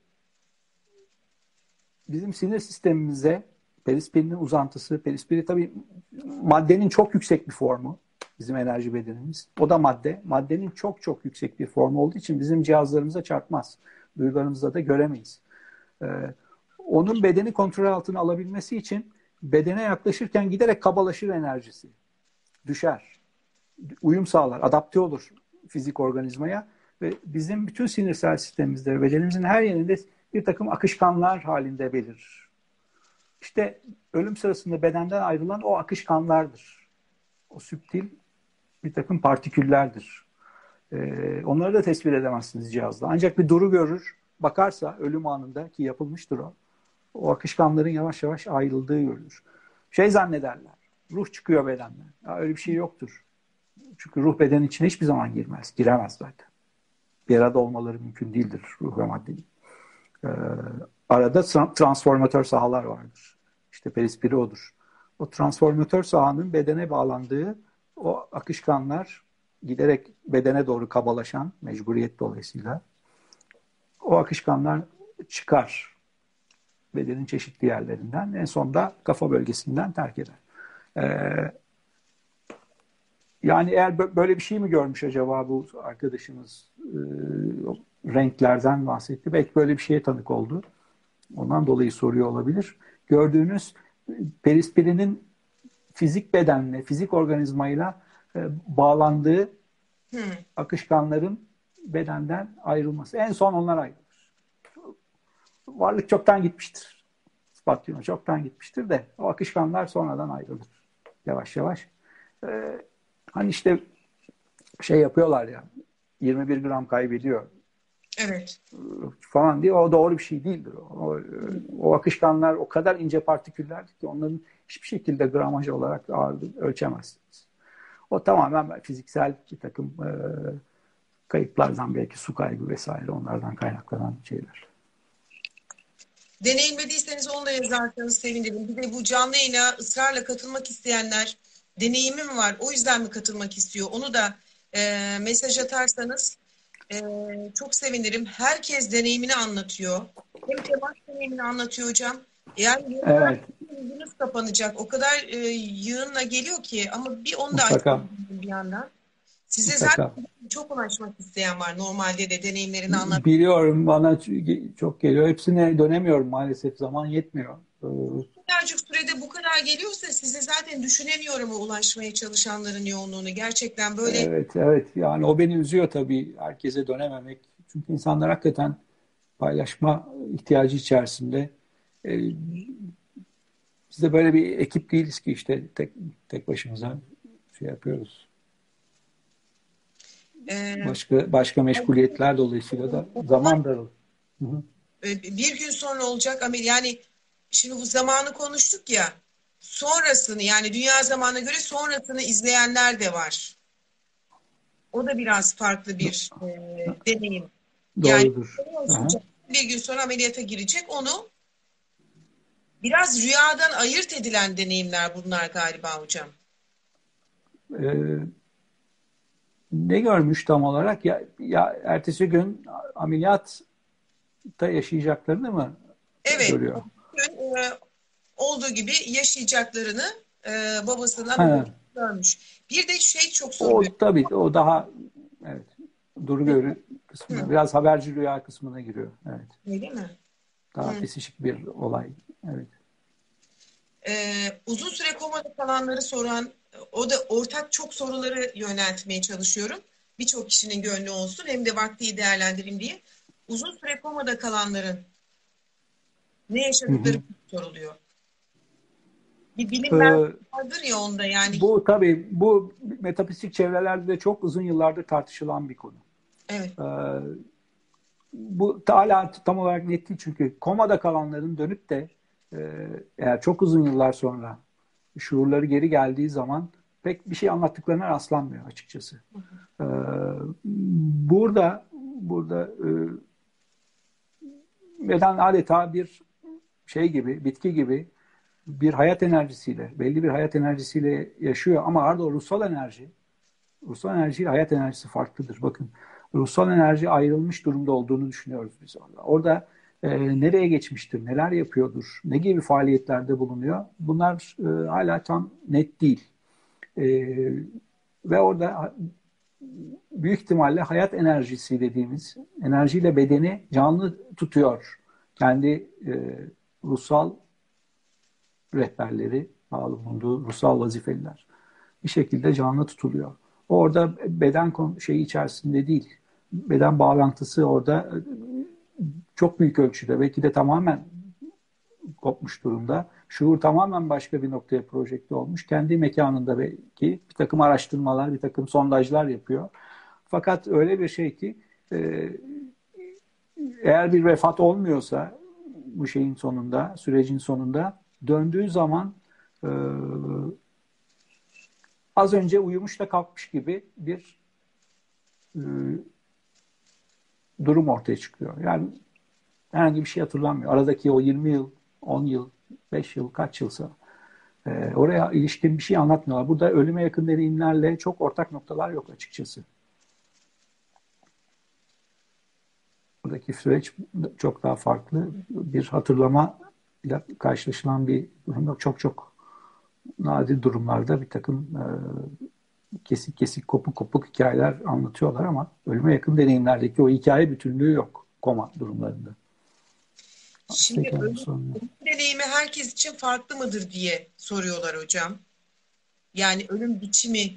bizim sinir sistemimize perispirinin uzantısı, perispiri tabii maddenin çok yüksek bir formu bizim enerji bedenimiz. O da madde. Maddenin çok çok yüksek bir formu olduğu için bizim cihazlarımıza çarpmaz. Duyularımızda da göremeyiz. Onun bedeni kontrol altına alabilmesi için bedene yaklaşırken giderek kabalaşır enerjisi. Düşer. Uyum sağlar, adapte olur fizik organizmaya ve bizim bütün sinirsel sistemimizde, bedenimizin her yerinde bir takım akışkanlar halinde belirir. İşte ölüm sırasında bedenden ayrılan o akışkanlardır. O süptil bir takım partiküllerdir. Onları da tespit edemezsiniz cihazla. Ancak bir duru görür, bakarsa ölüm anında ki yapılmıştır o akışkanların yavaş yavaş ayrıldığı görülür. Şey zannederler, ruh çıkıyor bedenden. Ya öyle bir şey yoktur. Çünkü ruh bedenin içine hiçbir zaman girmez. Giremez zaten. Bir arada olmaları mümkün değildir ruh ve maddenin. Arada transformatör sahalar vardır. İşte perispiri odur. O transformatör sahanın bedene bağlandığı o akışkanlar giderek bedene doğru kabalaşan mecburiyet dolayısıyla o akışkanlar çıkar bedenin çeşitli yerlerinden. En sonunda kafa bölgesinden terk eder. Yani eğer böyle bir şey mi görmüş acaba bu arkadaşımız renklerden bahsetti. Belki böyle bir şeye tanık oldu. Ondan dolayı soruyor olabilir. Gördüğünüz perispirinin fizik bedenle, fizik organizmayla bağlandığı akışkanların bedenden ayrılması. En son onlar ayrılır. Varlık çoktan gitmiştir. Spatyum çoktan gitmiştir de o akışkanlar sonradan ayrılır. Yavaş yavaş. Hani işte şey yapıyorlar ya 21 gram kaybediyor. Evet. Falan diye o doğru bir şey değildir. O akışkanlar o kadar ince partiküllerdir ki onların hiçbir şekilde gramaj olarak ağırlığı ölçemezsiniz. O tamamen fiziksel bir takım kayıplardan belki su kaybı vesaire onlardan kaynaklanan şeyler. Deneyimlediyseniz onu da yazarsanız sevinirim. Bir de bu canlı yayına ısrarla katılmak isteyenler deneyimi mi var? O yüzden mi katılmak istiyor? Onu da mesaj atarsanız çok sevinirim. Herkes deneyimini anlatıyor. Hem temas deneyimini anlatıyor hocam. Yani evet. yüzünüz kapanacak. O kadar yığınla geliyor ki ama bir onu da Mutlaka. bir yandan. Size Mutlaka. zaten çok ulaşmak isteyen var normalde de deneyimlerini anlatmak. Biliyorum bana çok geliyor. Hepsine dönemiyorum maalesef. Zaman yetmiyor. Bu kadarcık sürede bu kadar geliyorsa sizi zaten düşünemiyorum o ulaşmaya çalışanların yoğunluğunu. Gerçekten böyle. Evet, evet. Yani o beni üzüyor tabii. Herkese dönememek. Çünkü insanlar hakikaten paylaşma ihtiyacı içerisinde. Biz de böyle bir ekip değiliz ki işte tek başımıza şey yapıyoruz. Başka meşguliyetler dolayısıyla da zaman daralıyor. Bir gün sonra olacak ama yani şimdi bu zamanı konuştuk ya sonrasını yani dünya zamanına göre sonrasını izleyenler de var. O da biraz farklı bir deneyim. Yani Doğrudur. Aha. bir gün sonra ameliyata girecek. Onu biraz rüyadan ayırt edilen deneyimler bunlar galiba hocam. Ee, Ne görmüş tam olarak? Ya ertesi gün ameliyatta yaşayacaklarını mı Evet, görüyor? bugün, olduğu gibi yaşayacaklarını babasının Ha, ameliyatını görmüş. Bir de şey çok soruluyor. o tabii o daha evet duru görü kısmına Hı, biraz haberci rüya kısmına giriyor. Evet. öyle mi? Daha Hı. pisişik bir olay. Evet. Uzun süre komada kalanları soran, o da ortak çok soruları yöneltmeye çalışıyorum. Birçok kişinin gönlü olsun hem de vakti değerlendireyim diye. Uzun süre komada kalanların ne Hı yaşadıkları hı. soruluyor. Bir bilinmez Ee, vardır ya onda yani. Bu tabii bu metafizik çevrelerde de çok uzun yıllardır tartışılan bir konu. Evet. Ee, Bu hala tam olarak net değil çünkü komada kalanların dönüp de eğer çok uzun yıllar sonra şuurları geri geldiği zaman pek bir şey anlattıklarına rastlanmıyor açıkçası. Ee, burada beden adeta bir şey gibi, bitki gibi bir hayat enerjisiyle, belli bir hayat enerjisiyle yaşıyor ama arada o ruhsal enerjiyle hayat enerjisi farklıdır. Bakın, ruhsal enerji ayrılmış durumda olduğunu düşünüyoruz biz orada. Orada nereye geçmiştir, neler yapıyordur, ne gibi faaliyetlerde bulunuyor? Bunlar hala tam net değil. E, Ve orada büyük ihtimalle hayat enerjisi dediğimiz enerjiyle bedeni canlı tutuyor. Kendi ruhsal rehberleri, bağlı bulunduğu ruhsal vazifeliler bir şekilde canlı tutuluyor. Orada beden şeyi içerisinde değil. Beden bağlantısı orada çok büyük ölçüde belki de tamamen kopmuş durumda. Şuur tamamen başka bir noktaya projekte olmuş. Kendi mekanında belki bir takım araştırmalar, bir takım sondajlar yapıyor. Fakat öyle bir şey ki e, eğer bir vefat olmuyorsa bu şeyin sonunda, sürecin sonunda döndüğü zaman e, az önce uyumuş da kalkmış gibi bir e, durum ortaya çıkıyor. Yani herhangi bir şey hatırlamıyor. Aradaki o 20 yıl, 10 yıl, 5 yıl, kaç yılsa oraya ilişkin bir şey anlatmıyorlar. Burada ölüme yakın deneyimlerle çok ortak noktalar yok açıkçası. Buradaki süreç çok daha farklı. Bir hatırlama ile karşılaşılan bir durum yok. Çok çok nadir durumlarda bir takım kesik kesik kopuk kopuk hikayeler anlatıyorlar ama ölüme yakın deneyimlerdeki o hikaye bütünlüğü yok koma durumlarında. Şimdi Peki, ölüm deneyimi herkes için farklı mıdır diye soruyorlar hocam. Yani ölüm biçimi.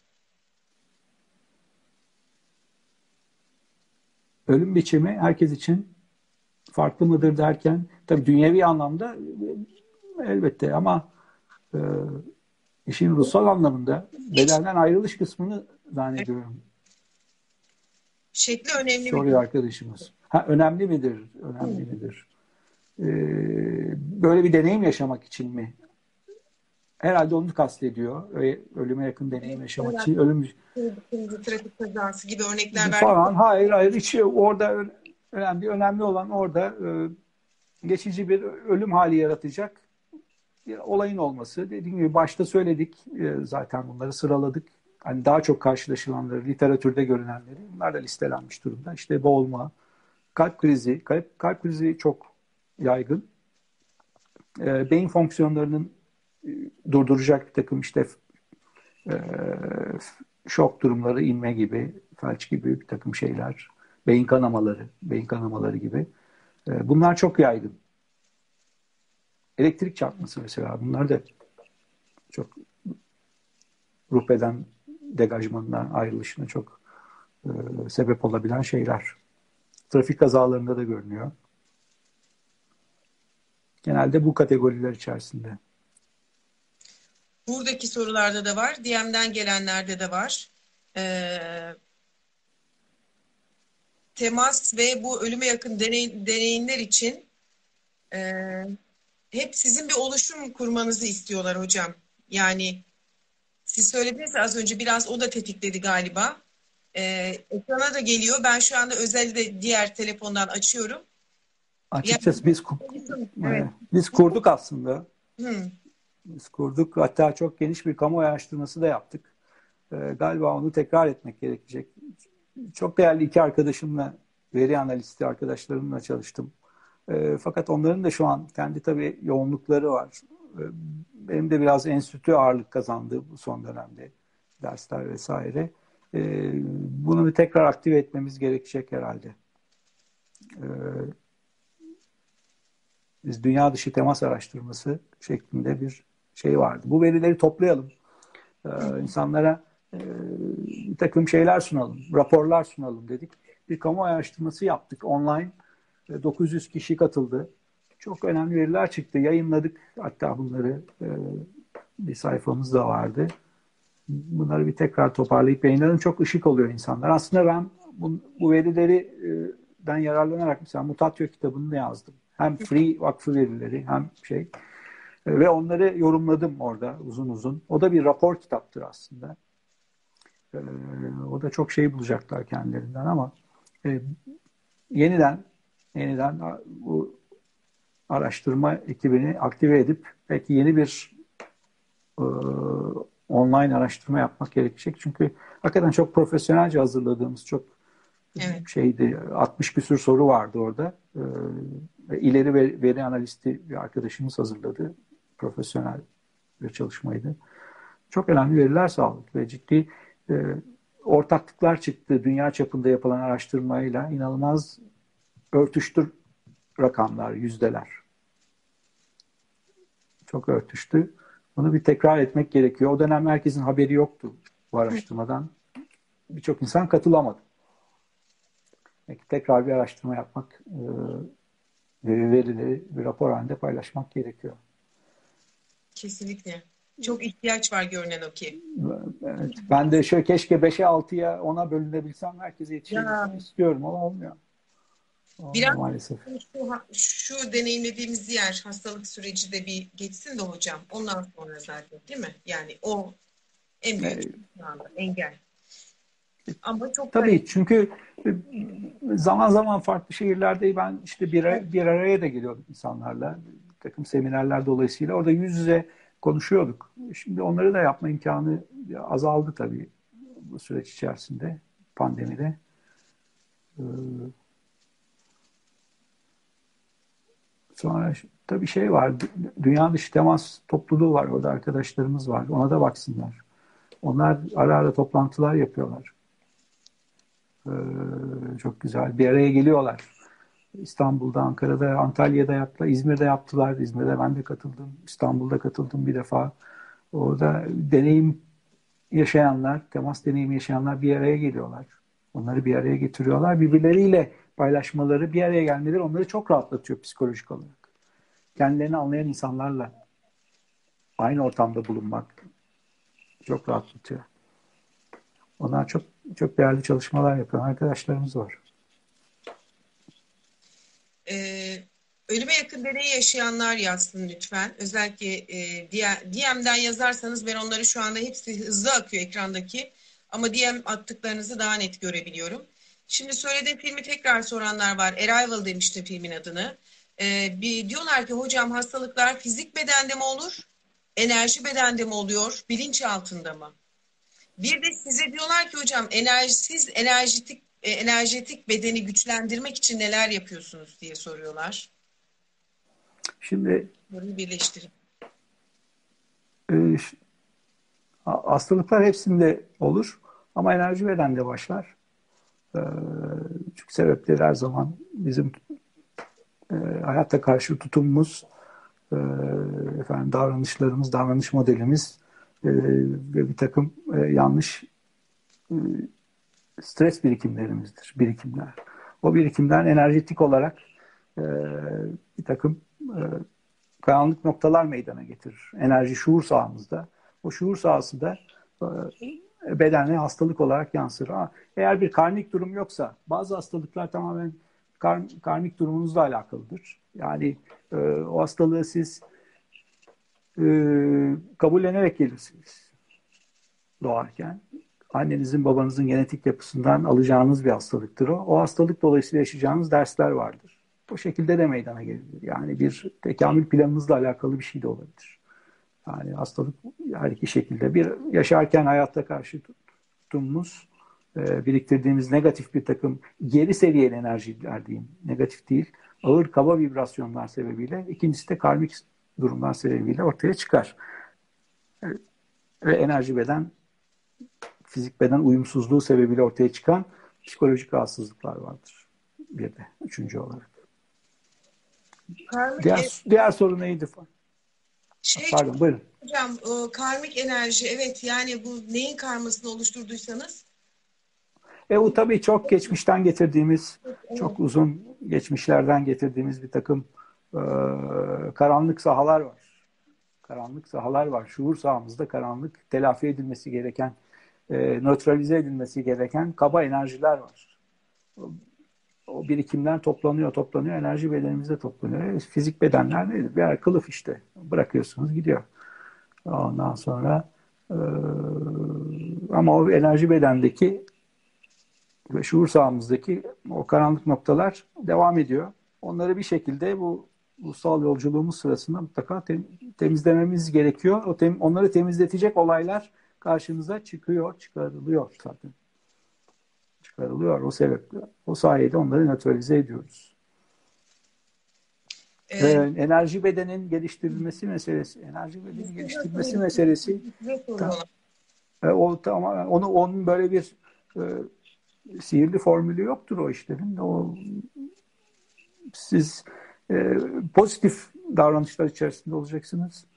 ölüm biçimi herkes için farklı mıdır derken tabii dünyevi anlamda elbette ama e, işin ruhsal anlamında Hiç bedenden ayrılış kısmını zannediyorum şekli önemli mi? soruyor arkadaşımız. Ha, önemli midir? Önemli midir? Böyle bir deneyim yaşamak için mi? Herhalde onu kastediyor. Ölüme yakın deneyim yaşamak için. Ölüm Kırmızı trafik kazası gibi örnekler verdik. falan. Hayır hayır. Hiç orada önemli olan orada geçici bir ölüm hali yaratacak bir olayın olması. Dediğim gibi başta söyledik, zaten bunları sıraladık. Hani daha çok karşılaşılanları, literatürde görünenleri bunlar da listelenmiş durumda. İşte boğulma, kalp krizi, kalp krizi çok yaygın. Beyin fonksiyonlarının durduracak bir takım işte e, şok durumları, inme gibi, felç gibi bir takım şeyler, beyin kanamaları gibi. Bunlar çok yaygın. Elektrik çarpması mesela bunlar da çok ruh beden degajmanından ayrılışına çok sebep olabilen şeyler. Trafik kazalarında da görünüyor. Genelde bu kategoriler içerisinde. Buradaki sorularda da var. DM'den gelenlerde de var. Ee, Temas ve bu ölüme yakın deneyimler için e, hep sizin bir oluşum kurmanızı istiyorlar hocam. Yani siz söylediniz ya az önce biraz o da tetikledi galiba. Ekrana da geliyor. Ben şu anda özelde diğer telefondan açıyorum. Yani Açıkçası evet. biz kurduk aslında. Hı, Biz kurduk. Hatta çok geniş bir kamuoyu araştırması da yaptık. Galiba onu tekrar etmek gerekecek. Çok değerli iki arkadaşımla, veri analisti arkadaşlarımla çalıştım. Fakat onların da şu an kendi tabii yoğunlukları var. Benim de biraz enstitü ağırlık kazandı bu son dönemde. Dersler vesaire. Bunu bir tekrar aktive etmemiz gerekecek herhalde. Biz dünya dışı temas araştırması şeklinde bir şey vardı. Bu verileri toplayalım. İnsanlara bir takım şeyler sunalım, raporlar sunalım dedik. Bir kamuoyu araştırması yaptık online. 900 kişi katıldı. Çok önemli veriler çıktı. Yayınladık. Hatta bunları bir sayfamız da vardı. Bunları bir tekrar toparlayıp yayınladım. Çok ışık oluyor insanlar. Aslında ben bu verileri ben yararlanarak mesela Mutatio kitabını da yazdım. Hem Free Vakfı verileri hem şey. Ve onları yorumladım orada uzun uzun. O da bir rapor kitaptır aslında. O da çok şey bulacaklar kendilerinden ama yeniden bu araştırma ekibini aktive edip belki yeni bir e, online araştırma yapmak gerekecek. Çünkü hakikaten çok profesyonelce hazırladığımız çok evet. şeydi 60 küsur soru vardı orada. İleri veri analisti bir arkadaşımız hazırladı. Profesyonel bir çalışmaydı. Çok önemli veriler sağladık ve ciddi ortaklıklar çıktı. Dünya çapında yapılan araştırmayla inanılmaz örtüştü rakamlar, yüzdeler. Çok örtüştü. Bunu bir tekrar etmek gerekiyor. O dönem herkesin haberi yoktu bu araştırmadan. Birçok insan katılamadı. Belki tekrar bir araştırma yapmak, verileri bir rapor halinde paylaşmak gerekiyor. Kesinlikle. Çok ihtiyaç var görünen o ki. Evet, ben de şöyle keşke 5'e 6'ya 10'a bölünebilsem herkese Ya yetişebilsem istiyorum ama olmuyor. Olmuyor biraz maalesef. şu deneyimlediğimiz diğer hastalık süreci de bir geçsin de hocam. Ondan sonra zaten değil mi? Yani o en büyük E, şu anda engel. Ama çok tabii çünkü zaman zaman farklı şehirlerde ben işte bir araya da geliyordum insanlarla. Bir takım seminerler dolayısıyla orada yüz yüze konuşuyorduk. Şimdi onları da yapma imkanı azaldı tabii bu süreç içerisinde, pandemide. Ee, Sonra tabii şey var, dünya dışı temas topluluğu var, orada arkadaşlarımız var. Ona da baksınlar. Onlar ara ara toplantılar yapıyorlar. Çok güzel. Bir araya geliyorlar. İstanbul'da, Ankara'da, Antalya'da yaptılar, İzmir'de yaptılar. İzmir'de ben de katıldım. İstanbul'da katıldım bir defa. Orada deneyim yaşayanlar, temas deneyimi yaşayanlar bir araya geliyorlar. Onları bir araya getiriyorlar. Birbirleriyle paylaşmaları, bir araya gelmeleri onları çok rahatlatıyor psikolojik olarak. Kendilerini anlayan insanlarla aynı ortamda bulunmak çok rahatlatıyor. Onlar çok çok değerli çalışmalar yapan arkadaşlarımız var. Ee, ölüme yakın deney yaşayanlar yazsın lütfen. Özellikle DM'den yazarsanız ben onları şu anda hepsi hızlı akıyor ekrandaki. Ama DM attıklarınızı daha net görebiliyorum. Şimdi söylediğim filmi tekrar soranlar var. Arrival demiştim filmin adını. Diyorlar ki hocam hastalıklar fizik bedende mi olur? Enerji bedende mi oluyor? Bilinç altında mı? Bir de size diyorlar ki hocam enerjisiz enerjetik bedeni güçlendirmek için neler yapıyorsunuz diye soruyorlar. Şimdi Bunu birleştirin. e, hastalıklar hepsinde olur ama enerji bedende başlar. E, Çünkü sebepleri her zaman bizim hayatta karşı tutumumuz, efendim davranışlarımız, davranış modelimiz ve bir takım yanlış e, stres birikimlerimizdir, birikimler. O birikimden enerjetik olarak e, bir takım karanlık noktalar meydana getirir. Enerji şuur sahamızda. O şuur sahası da bedenle hastalık olarak yansır. Ha, eğer bir karmik durum yoksa bazı hastalıklar tamamen karmik durumunuzla alakalıdır. Yani o hastalığı siz e, kabullenerek gelirsiniz doğarken. annenizin babanızın genetik yapısından alacağınız bir hastalıktır o. O hastalık dolayısıyla yaşayacağınız dersler vardır. Bu şekilde de meydana gelebilir. Yani bir tekamül planınızla alakalı bir şey de olabilir. Yani hastalık her iki şekilde. Bir yaşarken hayatta karşı tuttuğumuz, biriktirdiğimiz negatif bir takım geri seviyeli enerjiler diyeyim. Negatif değil. Ağır kaba vibrasyonlar sebebiyle. İkincisi de karmik durumlar sebebiyle ortaya çıkar. Ve enerji beden, fizik beden uyumsuzluğu sebebiyle ortaya çıkan psikolojik rahatsızlıklar vardır. Bir de üçüncü olarak. Karmik Diğer soru neydi? Pardon, buyurun. hocam, karmik enerji, evet, yani bu neyin karmasını oluşturduysanız. O tabii çok geçmişten getirdiğimiz, Evet. çok uzun geçmişlerden getirdiğimiz bir takım karanlık sahalar var. Karanlık sahalar var. Şuur sahamızda karanlık, telafi edilmesi gereken, nötralize edilmesi gereken kaba enerjiler var. O birikimler toplanıyor, enerji bedenimizde toplanıyor. Fizik bedenler nedir? Birer kılıf işte. Bırakıyorsunuz, gidiyor. Ondan sonra ama o enerji bedendeki ve şuur sahamızdaki o karanlık noktalar devam ediyor. Onları bir şekilde bu ruhsal yolculuğumuz sırasında mutlaka temizlememiz gerekiyor. Onları temizletecek olaylar karşımıza çıkarılıyor zaten. Çıkarılıyor o sebeple. O sayede onları nötralize ediyoruz. Enerji bedenin geliştirilmesi meselesi. Enerji bedenin geliştirilmesi meselesi. Onun böyle bir sihirli formülü yoktur o işlerin. Siz pozitif davranışlar içerisinde olacaksınız.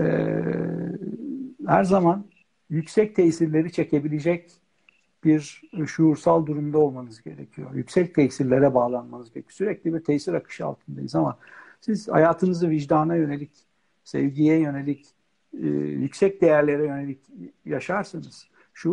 Her zaman yüksek tesirleri çekebilecek bir şuursal durumda olmanız gerekiyor. Yüksek tesirlere bağlanmanız gerekiyor. Sürekli bir tesir akışı altındayız ama siz hayatınızı vicdana yönelik, sevgiye yönelik, yüksek değerlere yönelik yaşarsanız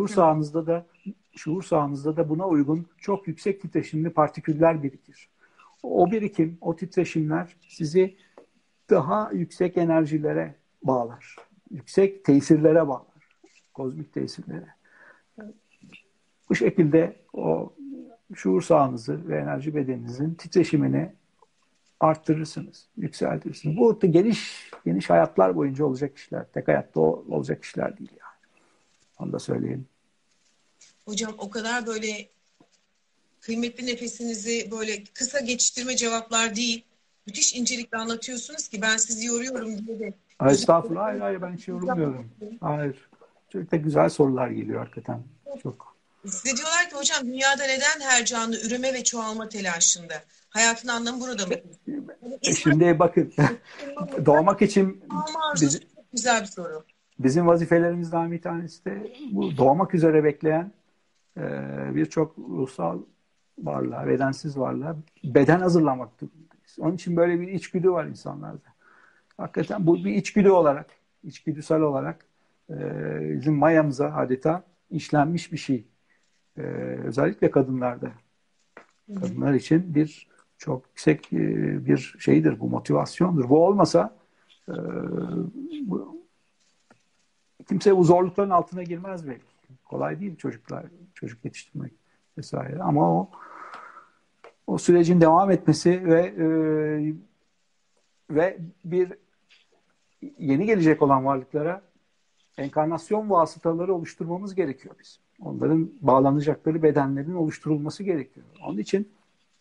şuur sahanızda da buna uygun çok yüksek titreşimli partiküller birikir. O birikim, o titreşimler sizi daha yüksek enerjilere bağlar. Yüksek tesirlere bağlar. Kozmik tesirlere. Bu şekilde o şuur sahanızı ve enerji bedeninizin titreşimini arttırırsınız, yükseltirsiniz. Bu geniş hayatlar boyunca olacak işler. Tek hayatta olacak işler değil yani. Onu da söyleyeyim. Hocam, o kadar böyle kıymetli nefesinizi böyle kısa geçiştirme cevaplar değil, müthiş incelikle anlatıyorsunuz ki ben sizi yoruyorum diye de. Estağfurullah. Hayır, ben hiç yorulmuyorum. Hayır. Çok da güzel sorular geliyor hakikaten. Çok. Size diyorlar ki hocam, dünyada neden her canlı üreme ve çoğalma telaşında? Hayatın anlamı burada mı? Şimdi bakın, doğmak için çok güzel bir soru. Bizim vazifelerimizden bir tanesi de bu doğmak üzere bekleyen birçok ruhsal varlığa, bedensiz varlığa beden hazırlamak durumundayız. Onun için böyle bir içgüdü var insanlarda. Hakikaten bu bir içgüdü olarak, içgüdüsel olarak bizim mayamıza adeta işlenmiş bir şey. Özellikle kadınlarda. Kadınlar için bir çok yüksek bir şeydir, bu motivasyondur. Bu olmasa kimse bu zorlukların altına girmez belki. Kolay değil çocuk yetiştirmek vesaire. Ama o sürecin devam etmesi ve bir yeni gelecek olan varlıklara enkarnasyon vasıtaları oluşturmamız gerekiyor biz. Onların bağlanacakları bedenlerin oluşturulması gerekiyor. Onun için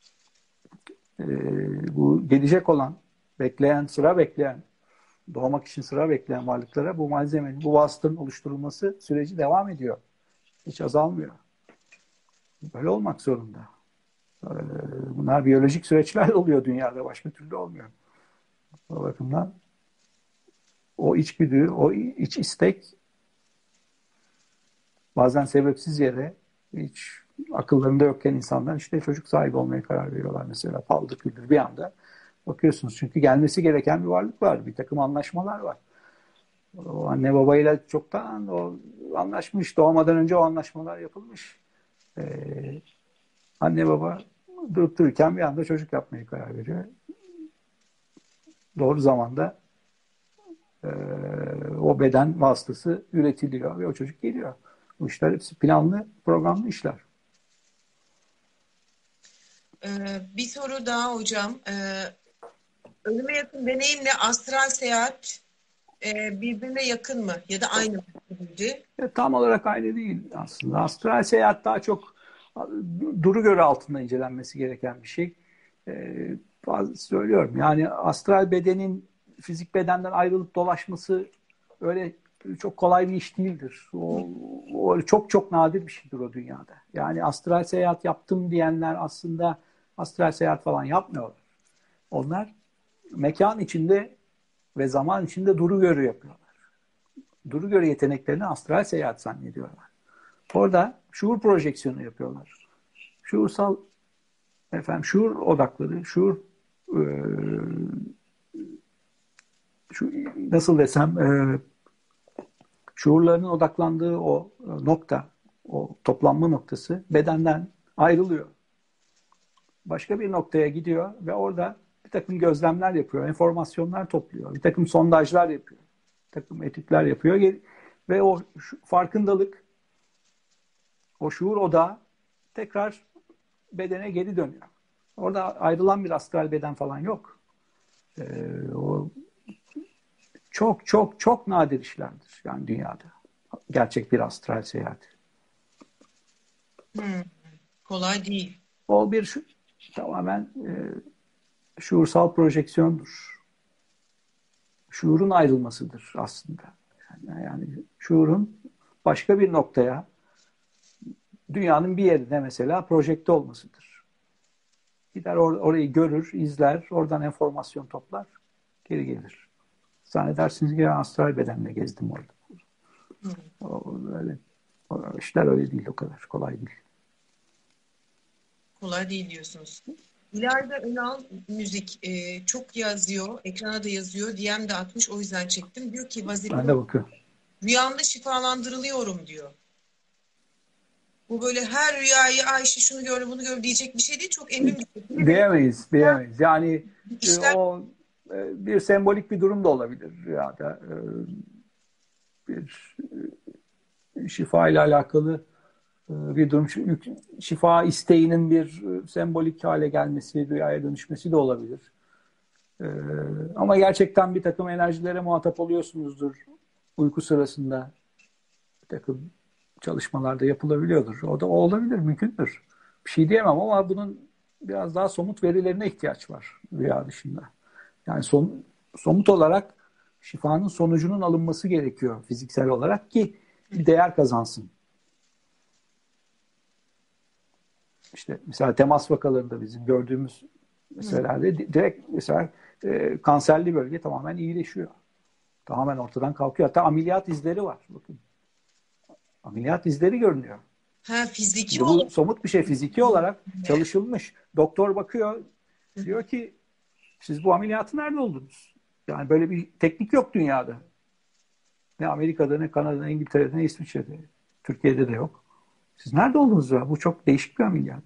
bu gelecek olan, sıra bekleyen, doğmak için sıra bekleyen varlıklara bu malzemenin, bu vasıtanın oluşturulması süreci devam ediyor. Hiç azalmıyor. Böyle olmak zorunda. Bunlar biyolojik süreçler oluyor dünyada. Başka türlü olmuyor. O bakımdan o içgüdü, o iç istek bazen sebepsiz yere hiç akıllarında yokken insanlar işte çocuk sahibi olmaya karar veriyorlar mesela. Paldır küldür bir anda bakıyorsunuz. Çünkü gelmesi gereken bir varlık var. Bir takım anlaşmalar var. O anne babayla çoktan anlaşmış. Doğmadan önce o anlaşmalar yapılmış. Anne baba durup dururken bir anda çocuk yapmaya karar veriyor. Doğru zamanda o beden vasıtası üretiliyor ve o çocuk geliyor. Bu işler hepsi planlı, programlı işler. Bir soru daha hocam. Ölüme yakın deneyimle astral seyahat birbirine yakın mı? Ya da aynı mı? Tam olarak aynı değil aslında. Astral seyahat daha çok duru göre altında incelenmesi gereken bir şey. Söylüyorum yani astral bedenin fizik bedenden ayrılıp dolaşması öyle çok kolay bir iş değildir. O çok çok nadir bir şeydir o dünyada. Yani astral seyahat yaptım diyenler aslında astral seyahat falan yapmıyorlar. Onlar mekan içinde ve zaman içinde duru görü yapıyorlar. Duru görü yeteneklerini astral seyahat zannediyorlar. Orada şuur projeksiyonu yapıyorlar. Şuursal şuur odakları, e, nasıl desem şuurlarının odaklandığı o nokta, o toplanma noktası bedenden ayrılıyor. Başka bir noktaya gidiyor ve orada bir takım gözlemler yapıyor, enformasyonlar topluyor, bir takım sondajlar yapıyor, bir takım etütler yapıyor ve o farkındalık, o şuur odağı tekrar bedene geri dönüyor. Orada ayrılan bir astral beden falan yok. O çok çok çok nadir işlerdir yani dünyada. Gerçek bir astral seyahat. Kolay değil. O tamamen şuursal projeksiyondur. Şuurun ayrılmasıdır aslında. Yani şuurun başka bir noktaya, dünyanın bir yerine mesela projekte olmasıdır. Gider orayı görür, izler, oradan enformasyon toplar, geri gelir. Zannedersiniz ki astral bedenle gezdim orada. O işler öyle değil, o kadar kolay değil. Kolay değil diyorsunuz. İlayda Önal müzik çok yazıyor, ekrana da yazıyor, DM de atmış, o yüzden çektim. Diyor ki Ben de bakıyorum. Rüyamda şifalandırılıyorum diyor. Bu böyle her rüyayı Ayşe şunu gördü bunu gördü diyecek bir şey değil. Çok emin bir şey. Diyemeyiz. Yani o bir sembolik bir durum da olabilir rüyada. Bir şifa ile alakalı bir durum. Şifa isteğinin bir sembolik hale gelmesi, rüyaya dönüşmesi de olabilir. Ama gerçekten bir takım enerjilere muhatap oluyorsunuzdur uyku sırasında. Bir takım çalışmalarda yapılabiliyordur. O olabilir, mümkündür. Bir şey diyemem ama bunun biraz daha somut verilerine ihtiyaç var rüya dışında. Yani somut olarak şifanın sonucunun alınması gerekiyor fiziksel olarak ki bir değer kazansın. İşte mesela temas vakalarında bizim gördüğümüz meselelerde direkt mesela kanserli bölge tamamen iyileşiyor. Tamamen ortadan kalkıyor. Hatta ameliyat izleri var. Bakın. Ameliyat izleri görünüyor. Fiziki bu somut bir şey, fiziki olarak çalışılmış. Doktor bakıyor, diyor ki siz bu ameliyatı nerede oldunuz? Yani böyle bir teknik yok dünyada. Ne Amerika'da, ne Kanada'da, ne İngiltere'de, ne İsviçre'de. Türkiye'de de yok. Siz nerede oldunuz ya? Bu çok değişik bir ameliyat.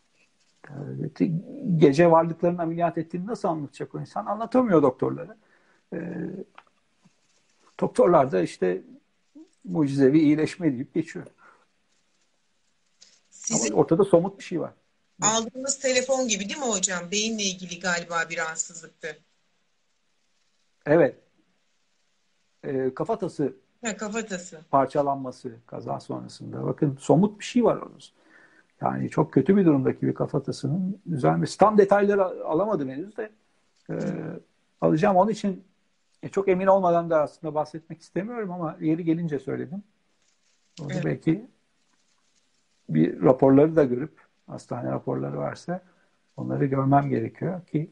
Gece varlıklarının ameliyat ettiğini nasıl anlatacak o insan? Anlatamıyor doktorlara. Doktorlar da işte mucizevi iyileşme deyip geçiyor. Sizin ama ortada somut bir şey var. aldığınız telefon gibi değil mi hocam? Beyinle ilgili galiba bir rahatsızlıktı. Evet. Kafatası Kafatası. parçalanması kaza sonrasında. Bakın somut bir şey var orada. Yani çok kötü bir durumdaki bir kafatasının düzelmesi. Tam detayları alamadım henüz de. Alacağım. Onun için çok emin olmadan da aslında bahsetmek istemiyorum ama yeri gelince söyledim. Orada evet. Belki bir raporları da görüp hastane raporları varsa onları görmem gerekiyor ki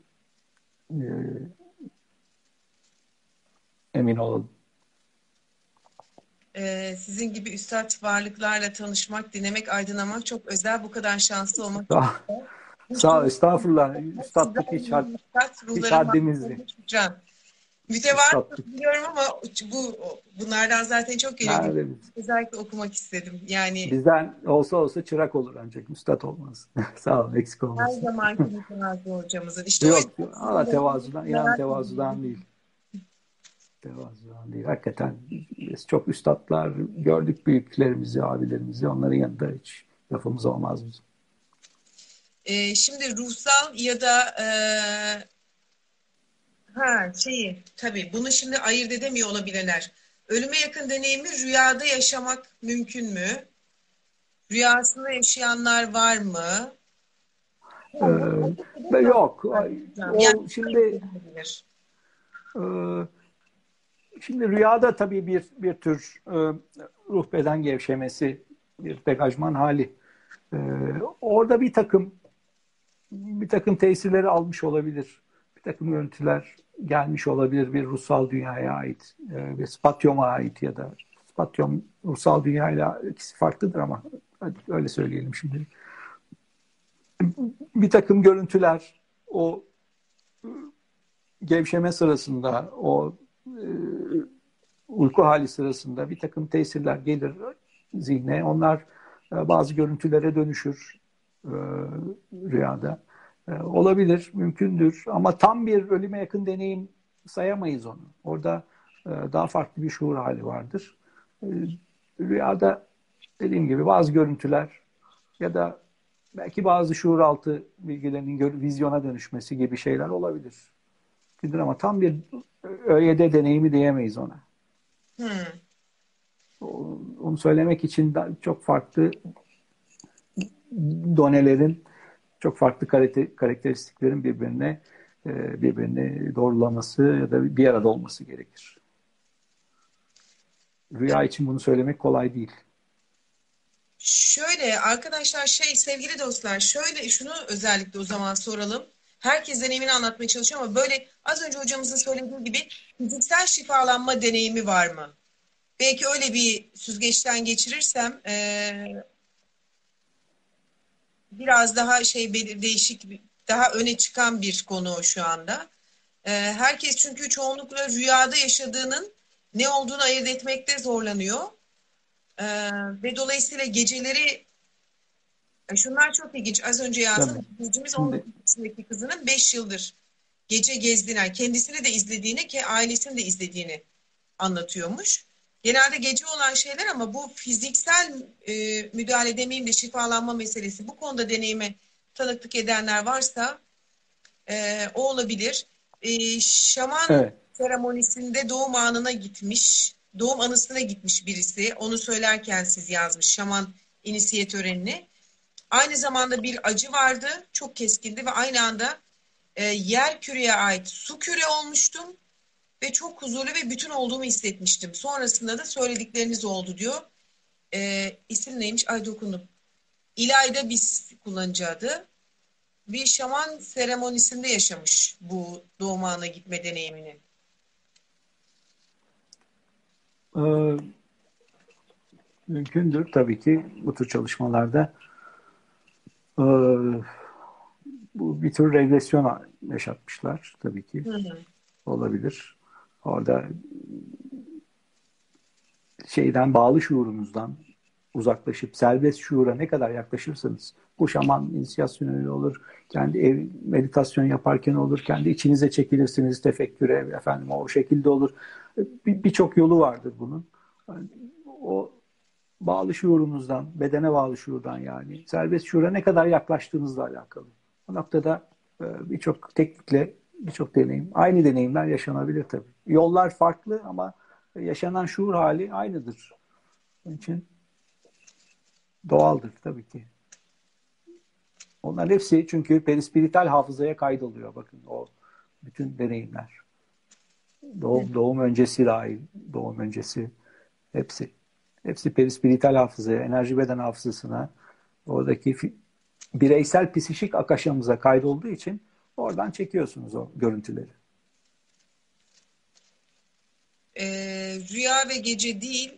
emin olalım. Sizin gibi üstad varlıklarla tanışmak, dinlemek, aydınlamak çok özel. Bu kadar şanslı olmak. Sağ ol, estağfurullah. Üstadlık hiç haddimizdi. Mütevazı biliyorum ama bunlardan zaten çok geliyor. Özellikle okumak istedim. Yani bizden olsa çırak olur ancak üstad olmaz. Sağ ol, eksik olmasın. Her zamanki mütevazı hocamızın. İşte yok, Allah tevazudan, inan tevazudan değil. Tevazu değil. Hakikaten biz çok üstatlar gördük, büyüklerimizi, abilerimizi. Onların yanında hiç lafımız olmaz bizim. Şimdi ruhsal ya da tabii bunu şimdi ayırt edemiyor olabilirler. Ölüme yakın deneyimi rüyada yaşamak mümkün mü? Rüyasında yaşayanlar var mı? Yok. Yani O e, şimdi rüyada tabii bir tür ruh beden gevşemesi, bir degajman hali. E, Orada bir takım tesirleri almış olabilir. Bir takım görüntüler gelmiş olabilir bir ruhsal dünyaya ait, bir spatyoma ait ya da spatyom ruhsal dünyayla ikisi farklıdır ama hadi öyle söyleyelim şimdi. Bir takım görüntüler o gevşeme sırasında, o e, uyku hali sırasında bir takım tesirler gelir zihne. Onlar bazı görüntülere dönüşür rüyada. Olabilir, mümkündür. Ama tam bir ölüme yakın deneyim sayamayız onu. Orada daha farklı bir şuur hali vardır. Rüyada dediğim gibi bazı görüntüler ya da belki bazı şuur altı bilgilerinin vizyona dönüşmesi gibi şeyler olabilir. Ama tam bir ÖYD deneyimi diyemeyiz ona. Hmm. Onu söylemek için çok farklı donelerin, çok farklı karakteristiklerin birbirini doğrulaması ya da bir arada olması gerekir. Rüya için bunu söylemek kolay değil. Şöyle arkadaşlar sevgili dostlar şöyle şunu özellikle o zaman soralım. Herkes deneyimini anlatmaya çalışıyor ama böyle az önce hocamızın söylediği gibi fiziksel şifalanma deneyimi var mı? Belki öyle bir süzgeçten geçirirsem biraz daha değişik daha öne çıkan bir konu şu anda. Herkes çünkü çoğunlukla rüyada yaşadığının ne olduğunu ayırt etmekte zorlanıyor. Ve dolayısıyla geceleri şunlar çok ilginç. Az önce Tabii. yazdım. Bizimiz Şimdi 19 yaşındaki kızının 5 yıldır gece gezdiğini, kendisini de izlediğini, ailesini de izlediğini anlatıyormuş. Genelde gece olan şeyler ama bu fiziksel müdahale demeyeyim de şifalanma meselesi. Bu konuda deneyime tanıklık edenler varsa o olabilir. Şaman evet. seremonisinde doğum anına gitmiş, doğum anısına gitmiş birisi. Onu söylerken siz yazmış şaman inisiye törenini. Aynı zamanda bir acı vardı, çok keskindi ve aynı anda yer küreye ait su küre olmuştum ve çok huzurlu ve bütün olduğumu hissetmiştim. Sonrasında da söyledikleriniz oldu diyor. İsim neymiş? Ay dokundum. İlayda Bis kullanıcı adı. Bir şaman seremonisinde yaşamış bu doğum anına gitme deneyimini. Ee, Mümkündür tabii ki bu tür çalışmalarda. Ee, Bu bir tür regresyon yaşatmışlar tabii ki. Hı hı. Olabilir. Orada bağlı şuurunuzdan uzaklaşıp serbest şuura ne kadar yaklaşırsanız bu şaman inisiyasyonuyla olur, kendi meditasyon yaparken olur, kendi içinize çekilirsiniz tefekküre, efendim o şekilde olur. Birçok yolu vardır bunun. Yani o bağlı şuurunuzdan, bedene bağlı şuurdan yani serbest şuura ne kadar yaklaştığınızla alakalı. Bu noktada birçok teknikle birçok deneyim, aynı deneyimler yaşanabilir tabii. Yollar farklı ama yaşanan şuur hali aynıdır. Onun için doğaldır tabii ki. Onların hepsi çünkü perispirital hafızaya kaydoluyor. Bakın o bütün deneyimler. Doğum öncesi dahil, doğum öncesi hepsi. Hepsi perispirital hafızaya, enerji beden hafızasına, oradaki bireysel psişik akaşamıza kaydolduğu için oradan çekiyorsunuz o görüntüleri. Rüya ve gece değil,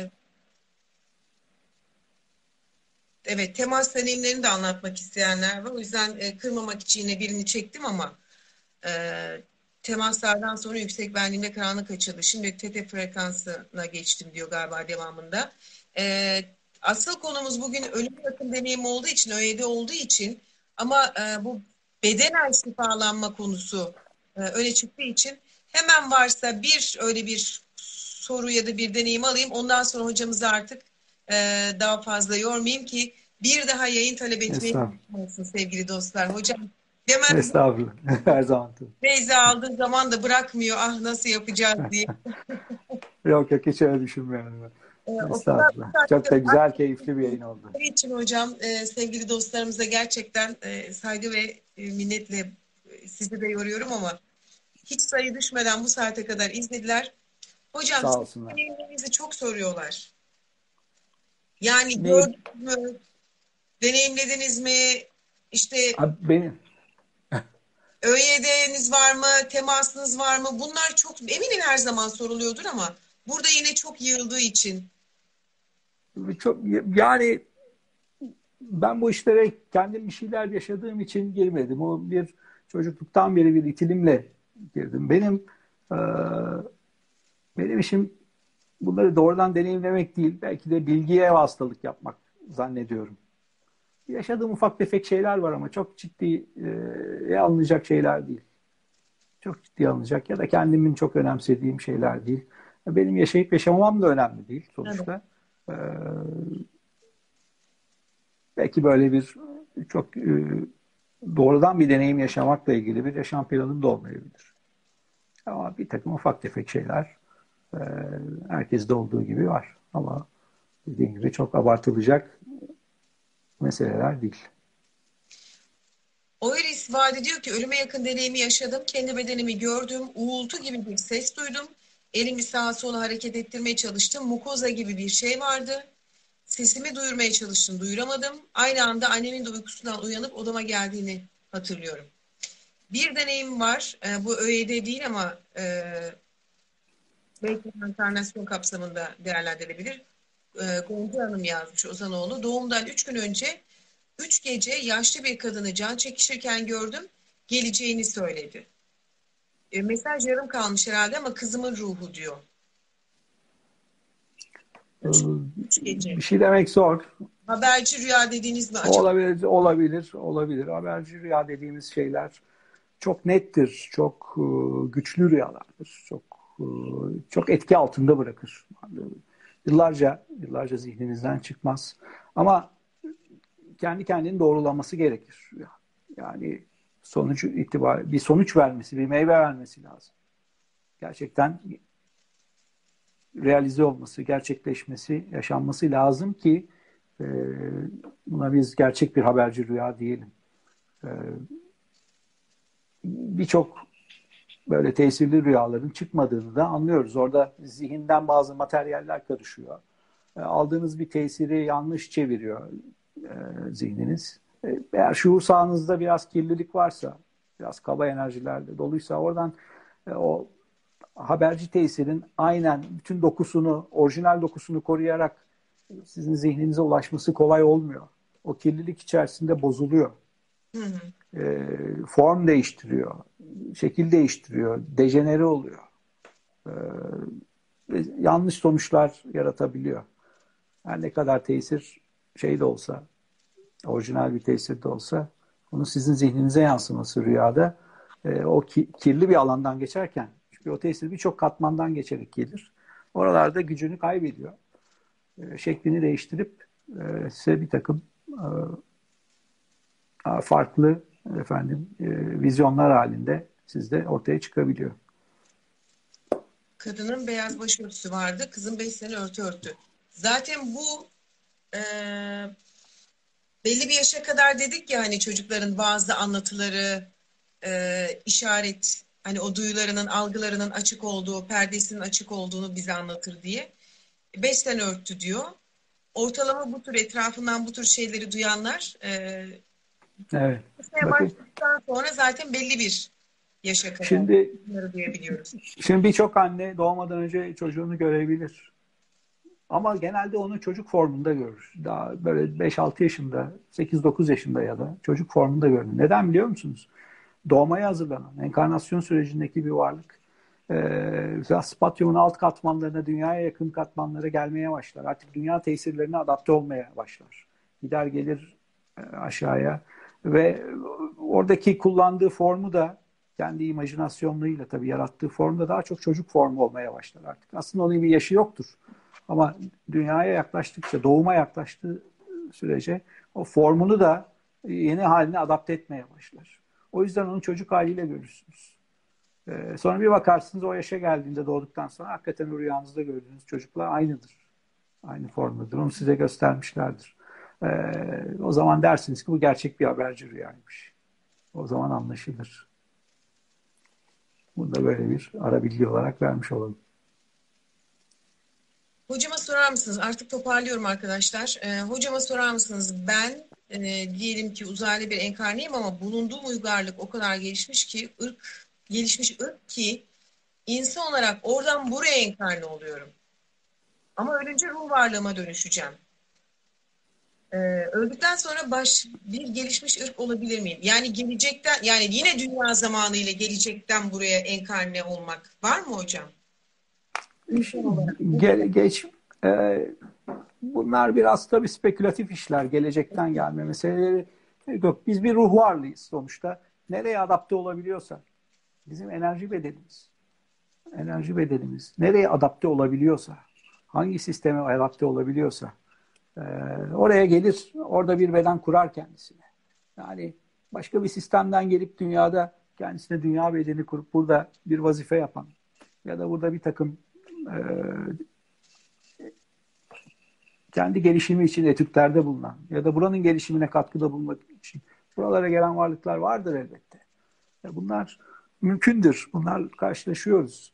evet temas deneyimlerini de anlatmak isteyenler var. O yüzden kırmamak için yine birini çektim ama e, temaslardan sonra yüksek benliğimde karanlık açıldı. Şimdi tete frekansına geçtim diyor galiba devamında. Asıl konumuz bugün ölüm yakın deneyim olduğu için, ÖED olduğu için ama bu bedenen şifalanma konusu öne çıktığı için Hemen varsa öyle bir soru ya da bir deneyim alayım. Ondan sonra hocamızı artık daha fazla yormayayım ki bir daha yayın talep etmeyi Estağfurullah. unutmasın sevgili dostlar. Hocam demem Estağfurullah. Her zaman. Beyza aldığı zaman da bırakmıyor. Ah nasıl yapacağız diye. Yok yok, hiç öyle düşünmüyorum ben. O kadar Estağfurullah. Çok da güzel, keyifli bir yayın oldu. için hocam sevgili dostlarımıza gerçekten saygı ve minnetle sizi de yoruyorum ama hiç sayı düşmeden bu saate kadar izlediler. Hocam Sağ siz olsunlar. deneyimlerinizi çok soruyorlar. Yani Neyi? gördünüz mü? Deneyimlediniz mi? İşte Abi benim ÖYD'niz var mı? Temasınız var mı? Bunlar çok eminim her zaman soruluyordur ama burada yine çok yığıldığı için. çok yani ben bu işlere kendim bir şeyler yaşadığım için girmedim. O bir çocukluktan beri bir itilimle girdim. E, benim işim bunları doğrudan deneyimlemek değil. Belki de bilgiye hastalık yapmak zannediyorum. Yaşadığım ufak tefek şeyler var ama çok ciddi alınacak şeyler değil. Çok ciddi alınacak ya da kendimin çok önemsediğim şeyler değil. Benim yaşayıp yaşamamam da önemli değil Evet. sonuçta. Ee, belki böyle bir çok doğrudan bir deneyim yaşamakla ilgili bir yaşam planım da olmayabilir. Ama bir takım ufak tefek şeyler e, herkeste olduğu gibi var. Ama dediğim gibi çok abartılacak meseleler değil. Oiris Vade diyor ki ölüme yakın deneyimi yaşadım. Kendi bedenimi gördüm. Uğultu gibi bir ses duydum. Elimi sağa sola hareket ettirmeye çalıştım. Mukoza gibi bir şey vardı. Sesimi duyurmaya çalıştım. Duyuramadım. Aynı anda annemin de uykusundan uyanıp odama geldiğini hatırlıyorum. Bir deneyim var. Bu ÖYD değil ama belki enkarnasyon kapsamında değerlendirilebilir. Gonca Hanım yazmış Ozanoğlu. Doğumdan 3 gün önce 3 gece yaşlı bir kadını can çekişirken gördüm. Geleceğini söyledi. Mesaj yarım kalmış herhalde ama kızımın ruhu diyor. Ee, 3 gece. bir şey demek zor. Haberci rüya dediğiniz mi acaba? Olabilir, olabilir, olabilir. Haberci rüya dediğimiz şeyler çok nettir, çok güçlü rüyalardır, çok etki altında bırakır. Yıllarca zihninizden çıkmaz. Ama kendi kendini doğrulaması gerekir. Yani sonucu itibar, bir sonuç vermesi, bir meyve vermesi lazım. Gerçekten realize olması, gerçekleşmesi, yaşanması lazım ki e, buna biz gerçek bir haberci rüya diyelim. E, birçok böyle tesirli rüyaların çıkmadığını da anlıyoruz. Orada zihinden bazı materyaller karışıyor. Aldığınız bir tesiri yanlış çeviriyor zihniniz. Eğer şuur sahanızda biraz kirlilik varsa, biraz kaba enerjilerle doluysa oradan o haberci tesirin aynen bütün dokusunu, orijinal dokusunu koruyarak sizin zihninize ulaşması kolay olmuyor. O kirlilik içerisinde bozuluyor. Hı hı. Form değiştiriyor, şekil değiştiriyor, dejenere oluyor. E, yanlış sonuçlar yaratabiliyor. Her ne kadar tesir şey de olsa, orijinal bir tesir de olsa, onun sizin zihninize yansıması rüyada o kirli bir alandan geçerken, çünkü o tesir birçok katmandan geçerek gelir. Oralarda gücünü kaybediyor. Şeklini değiştirip size bir takım farklı vizyonlar halinde sizde ortaya çıkabiliyor. Kadının beyaz başörtüsü vardı. Kızın 5 sene örtü örttü. Zaten bu e, belli bir yaşa kadar dedik ya hani çocukların bazı anlatıları işaret hani o duyularının algılarının açık olduğu perdesinin açık olduğunu bize anlatır diye. 5 sene örttü diyor. Ortalama bu tür etrafından bu tür şeyleri duyanlar Evet. konuşmaya Bakın başladıktan sonra zaten belli bir yaşa kadar şimdi bunları duyabiliyoruz. şimdi birçok anne doğmadan önce çocuğunu görebilir. Ama genelde onu çocuk formunda görür. Daha böyle 5-6 yaşında, 8-9 yaşında ya da çocuk formunda görür. Neden biliyor musunuz? Doğmaya hazırlanan, enkarnasyon sürecindeki bir varlık. Spatyumun alt katmanlarına, dünyaya yakın katmanlara gelmeye başlar. Artık dünya tesirlerine adapte olmaya başlar. Gider gelir aşağıya ve oradaki kullandığı formu da kendi imajinasyonluğuyla tabii yarattığı formda daha çok çocuk formu olmaya başlar artık. Aslında onun bir yaşı yoktur. Ama dünyaya yaklaştıkça, doğuma yaklaştığı sürece o formunu da yeni haline adapte etmeye başlar. O yüzden onu çocuk haliyle görürsünüz. Sonra bir bakarsınız o yaşa geldiğinde doğduktan sonra hakikaten rüyanızda gördüğünüz çocukla aynıdır. Aynı formdadır. Onu size göstermişlerdir. O zaman dersiniz ki bu gerçek bir haberci rüyaymış. O zaman anlaşılır. Bunu da böyle bir ara bilgi olarak vermiş olalım. Hocama sorar mısınız? Artık toparlıyorum arkadaşlar. Hocama sorar mısınız? Ben diyelim ki uzaylı bir enkarneyim ama bulunduğum uygarlık o kadar gelişmiş ki gelişmiş ırk ki insan olarak oradan buraya enkarne oluyorum. Ama ölünce ruh varlığıma dönüşeceğim. Öldükten sonra bir gelişmiş ırk olabilir miyim? Yani gelecekten, yani yine dünya zamanıyla gelecekten buraya enkarne olmak var mı hocam? İnsan olarak. Geç, e, bunlar biraz tabii spekülatif işler. Gelecekten gelme meseleleri. Yok, biz bir ruh varlığıyız sonuçta. Nereye adapte olabiliyorsa. Bizim enerji bedenimiz nereye adapte olabiliyorsa, hangi sisteme adapte olabiliyorsa oraya gelir, orada bir beden kurar kendisine. Yani başka bir sistemden gelip dünyada kendisine dünya bedeni kurup burada bir vazife yapan ya da burada bir takım e, kendi gelişimi için etütlerde bulunan ya da buranın gelişimine katkıda bulunmak için buralara gelen varlıklar vardır elbette. Bunlar mümkündür. Bunlar karşılaşıyoruz.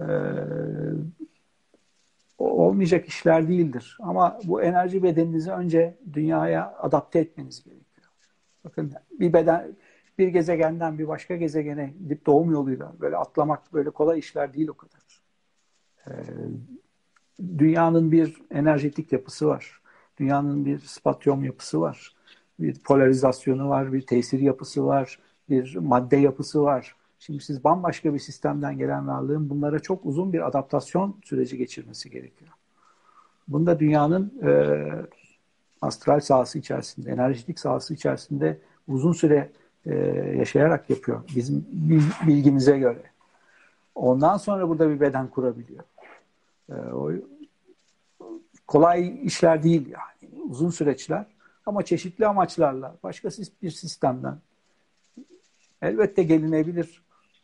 Olmayacak işler değildir. Ama bu enerji bedeninizi önce dünyaya adapte etmeniz gerekiyor. Bakın bir gezegenden bir başka gezegene gidip doğum yoluyla böyle atlamak böyle kolay işler değil o kadar. Ee, Dünyanın bir enerjetik yapısı var. Dünyanın bir spatyum yapısı var. Bir polarizasyonu var, bir tesir yapısı var, bir madde yapısı var. Şimdi siz bambaşka bir sistemden gelen varlığın bunlara çok uzun bir adaptasyon süreci geçirmesi gerekiyor. Bunda dünyanın astral sahası içerisinde, enerjetik sahası içerisinde uzun süre yaşayarak yapıyor. Bizim bilgimize göre. Ondan sonra burada bir beden kurabiliyor. O kolay işler değil yani. Uzun süreçler ama çeşitli amaçlarla başka bir sistemden elbette gelinebilir.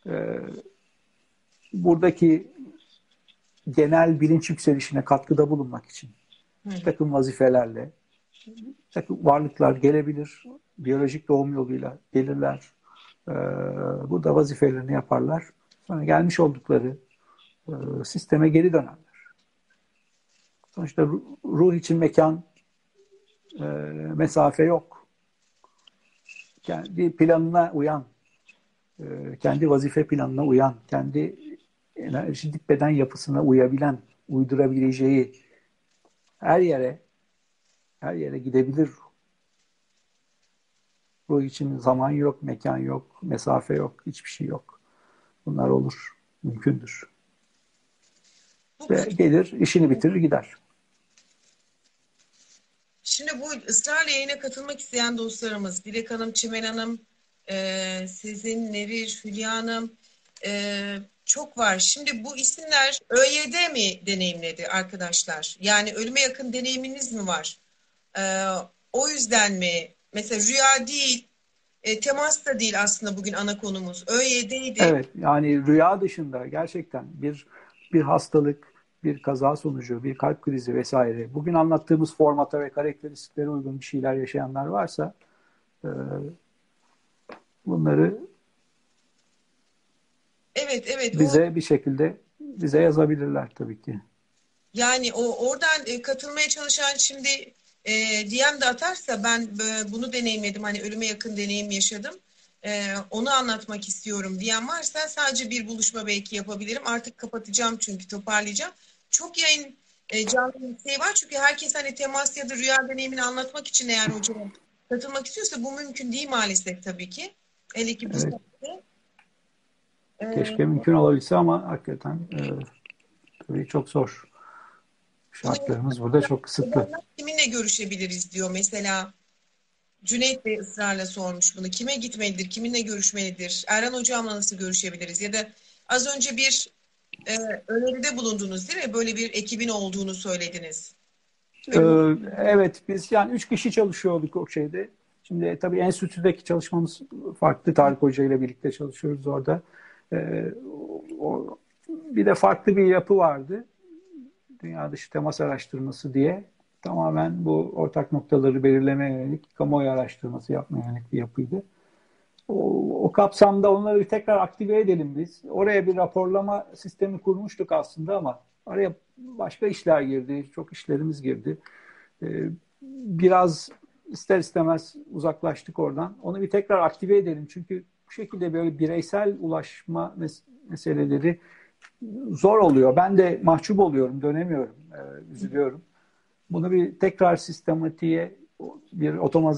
Buradaki genel bilinç yükselişine katkıda bulunmak için bir takım vazifelerle bir takım varlıklar gelebilir. Biyolojik doğum yoluyla gelirler. Burada vazifelerini yaparlar. Sonra gelmiş oldukları sisteme geri dönerler. Sonuçta ruh için mekan, mesafe yok. Kendi planına uyan, kendi vazife planına uyan, kendi enerjik beden yapısına uyabilen, uydurabileceği her yere gidebilir. Ruh için zaman yok, mekan yok, mesafe yok, hiçbir şey yok. Bunlar olur, mümkündür. Ve gelir, işini bitirir, gider. Şimdi bu ısrarla yayına katılmak isteyen dostlarımız, Dilek Hanım, Çimen Hanım, sizin Nevir, Hülya Hanım, çok var. Şimdi bu isimler ÖYD mi deneyimledi arkadaşlar? Yani ölüme yakın deneyiminiz mi var? O yüzden mi? Mesela rüya değil, temas da değil aslında bugün ana konumuz. ÖYD'ydi. Evet, yani rüya dışında gerçekten bir hastalık, bir kaza sonucu, bir kalp krizi vesaire. Bugün anlattığımız formata ve karakteristiklere uygun bir şeyler yaşayanlar varsa bunları evet, bize bir şekilde bize yazabilirler tabii ki. Yani oradan katılmaya çalışan şimdi DM de atarsa ben bunu deneyimledim. Hani ölüme yakın deneyim yaşadım. Onu anlatmak istiyorum diyen varsa sadece bir buluşma belki yapabilirim. Artık kapatacağım çünkü toparlayacağım. Çok yayın canlı bir şey var. Çünkü herkes hani temas ya da rüya deneyimini anlatmak için eğer hocam katılmak istiyorsa bu mümkün değil maalesef tabii ki. Hele ki bu saatte. Keşke mümkün olabilse ama hakikaten tabii çok zor. Şartlarımız burada çok kısıtlı. Kiminle görüşebiliriz diyor mesela. Cüneyt Bey ısrarla sormuş bunu. Kime gitmelidir, kiminle görüşmelidir? Erhan Hocam'la nasıl görüşebiliriz? Ya da az önce bir öneride bulundunuz değil mi? Böyle bir ekibin olduğunu söylediniz. Böyle bir... Evet, biz yani 3 kişi çalışıyorduk o şeyde. Şimdi tabii enstitüdeki çalışmamız farklı. Tarık Hoca ile birlikte çalışıyoruz orada. Ee, bir de farklı bir yapı vardı. Dünya dışı temas araştırması diye. Tamamen bu ortak noktaları belirlemeye yönelik kamuoyu araştırması yapmaya yönelik bir yapıydı. O kapsamda onları bir tekrar aktive edelim biz. Oraya bir raporlama sistemi kurmuştuk aslında ama araya başka işler girdi, çok işlerimiz girdi. Biraz ister istemez uzaklaştık oradan. Onu bir tekrar aktive edelim. Çünkü bu şekilde böyle bireysel ulaşma meseleleri zor oluyor. Ben de mahcup oluyorum, dönemiyorum, üzülüyorum. Bunu bir tekrar sistematiğe, bir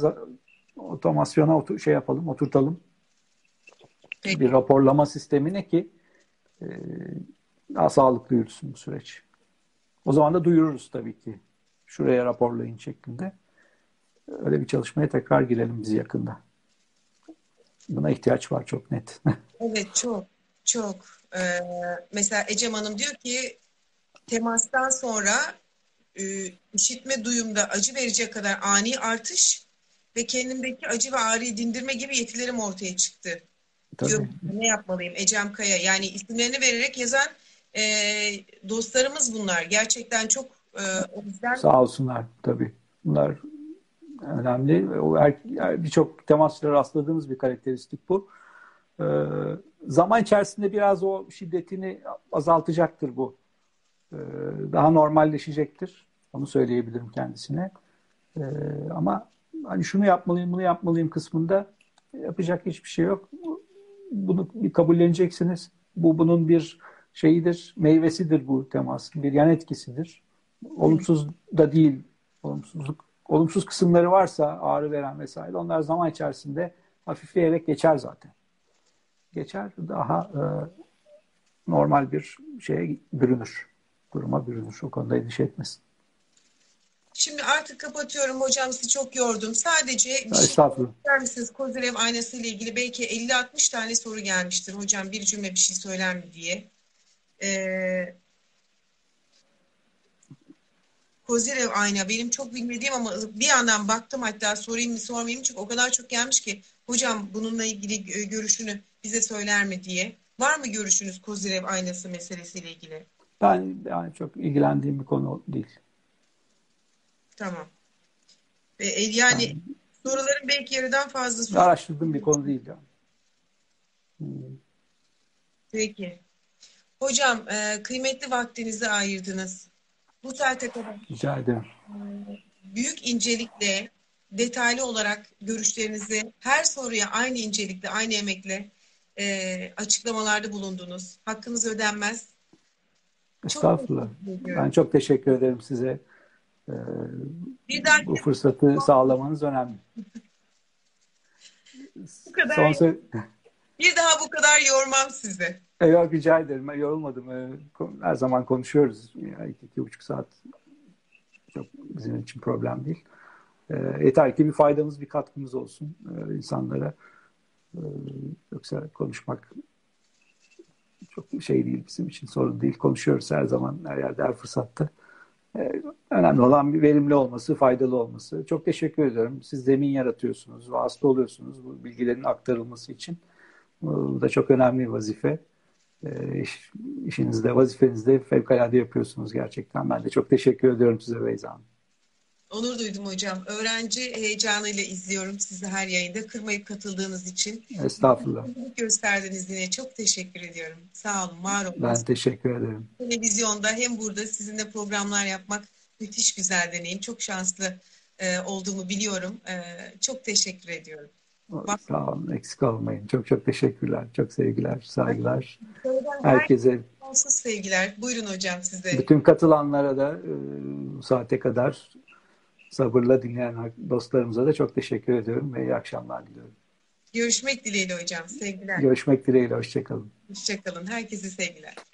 otomasyona şey yapalım, oturtalım. Bir Peki. raporlama sistemine ki daha sağlıklı yürüsün bu süreç. O zaman da duyururuz tabii ki. Şuraya raporlayın şeklinde. Öyle bir çalışmaya tekrar girelim biz yakında. Buna ihtiyaç var çok net. Evet, çok çok. Mesela Ecem Hanım diyor ki temastan sonra işitme duyumda acı verecek kadar ani artış ve kendimdeki acı ve ağrıyı dindirme gibi yetilerim ortaya çıktı. Diyor Tabii. ne yapmalıyım? Ecem Kaya. Yani isimlerini vererek yazan e, dostlarımız bunlar. Gerçekten çok o yüzden Sağ olsunlar tabii. Bunlar önemli. Birçok temasla rastladığımız bir karakteristik bu. Zaman içerisinde biraz o şiddetini azaltacaktır bu. Daha normalleşecektir. Onu söyleyebilirim kendisine. Ee, ama hani şunu yapmalıyım, bunu yapmalıyım kısmında yapacak hiçbir şey yok. Bunu bir kabulleneceksiniz. Bu bunun bir şeyidir, meyvesidir bu temasın. Bir yan etkisidir. Olumsuz da değil. Olumsuz kısımları varsa ağrı veren vesaire onlar zaman içerisinde hafifleyerek geçer zaten. Geçer. Daha normal bir şeye bürünür. Duruma bürünür. O konuda endişe etmesin. şimdi artık kapatıyorum hocam, sizi çok yordum. Sadece bir şey Estağfurullah. söyler misiniz? Kozyrev aynası ile ilgili belki 50-60 tane soru gelmiştir. Hocam bir cümle bir şey söyler mi diye. Ee, Kozyrev ayna benim çok bilmediğim ama bir yandan baktım, hatta sorayım mı sormayayım mı, çünkü o kadar çok gelmiş ki hocam bununla ilgili görüşünü bize söyler mi diye. Var mı görüşünüz Kozyrev aynası meselesiyle ilgili? Ben yani çok ilgilendiğim bir konu değil. Tamam. Yani Yani soruların belki yarıdan fazla soru. araştırdığım bir konu değil yani. Peki. Hocam kıymetli vaktinizi ayırdınız. Bu saate kadar Rica ederim. büyük incelikle, detaylı olarak görüşlerinizi her soruya aynı incelikle, aynı emekle açıklamalarda bulundunuz. Hakkınız ödenmez. Çok Estağfurullah. teşekkür Ben ediyorum. çok teşekkür ederim size. Ee, Bir bu dahaki fırsatı sağlamanız önemli. bu kadar, Son söz... bir daha bu kadar yormam sizi. Yok, rica ederim. Ben yorulmadım. Her zaman konuşuyoruz. Yani 2,5 saat çok bizim için problem değil. Yeter ki bir faydamız, bir katkımız olsun insanlara. Ee, yoksa konuşmak çok şey değil bizim için, sorun değil. Konuşuyoruz her zaman, her yerde, her fırsatta. Önemli olan bir verimli olması, faydalı olması. Çok teşekkür ediyorum. Siz zemin yaratıyorsunuz, vasıta oluyorsunuz bu bilgilerin aktarılması için. Bu da çok önemli bir vazife. İşinizde, vazifenizde fevkalade yapıyorsunuz gerçekten. Ben de çok teşekkür ediyorum size Beyza Hanım. Onur duydum hocam. Öğrenci heyecanıyla izliyorum sizi her yayında. Kırmayıp katıldığınız için. Estağfurullah. Gösterdiniz yine. Çok teşekkür ediyorum. Sağ olun, var olun. Ben teşekkür ederim. Televizyonda hem burada sizinle programlar yapmak müthiş güzel deneyim. Çok şanslı olduğumu biliyorum. Çok teşekkür ediyorum. Sağ olun, eksik olmayın. Çok çok teşekkürler. Çok sevgiler, saygılar. Herkese Herkese, sonsuz sevgiler. Buyurun hocam size. bütün katılanlara da bu saate kadar sabırla dinleyen dostlarımıza da çok teşekkür ediyorum ve iyi akşamlar diliyorum. Görüşmek dileğiyle hocam. Sevgiler. Görüşmek dileğiyle, hoşça kalın. Hoşça kalın. Herkese sevgiler.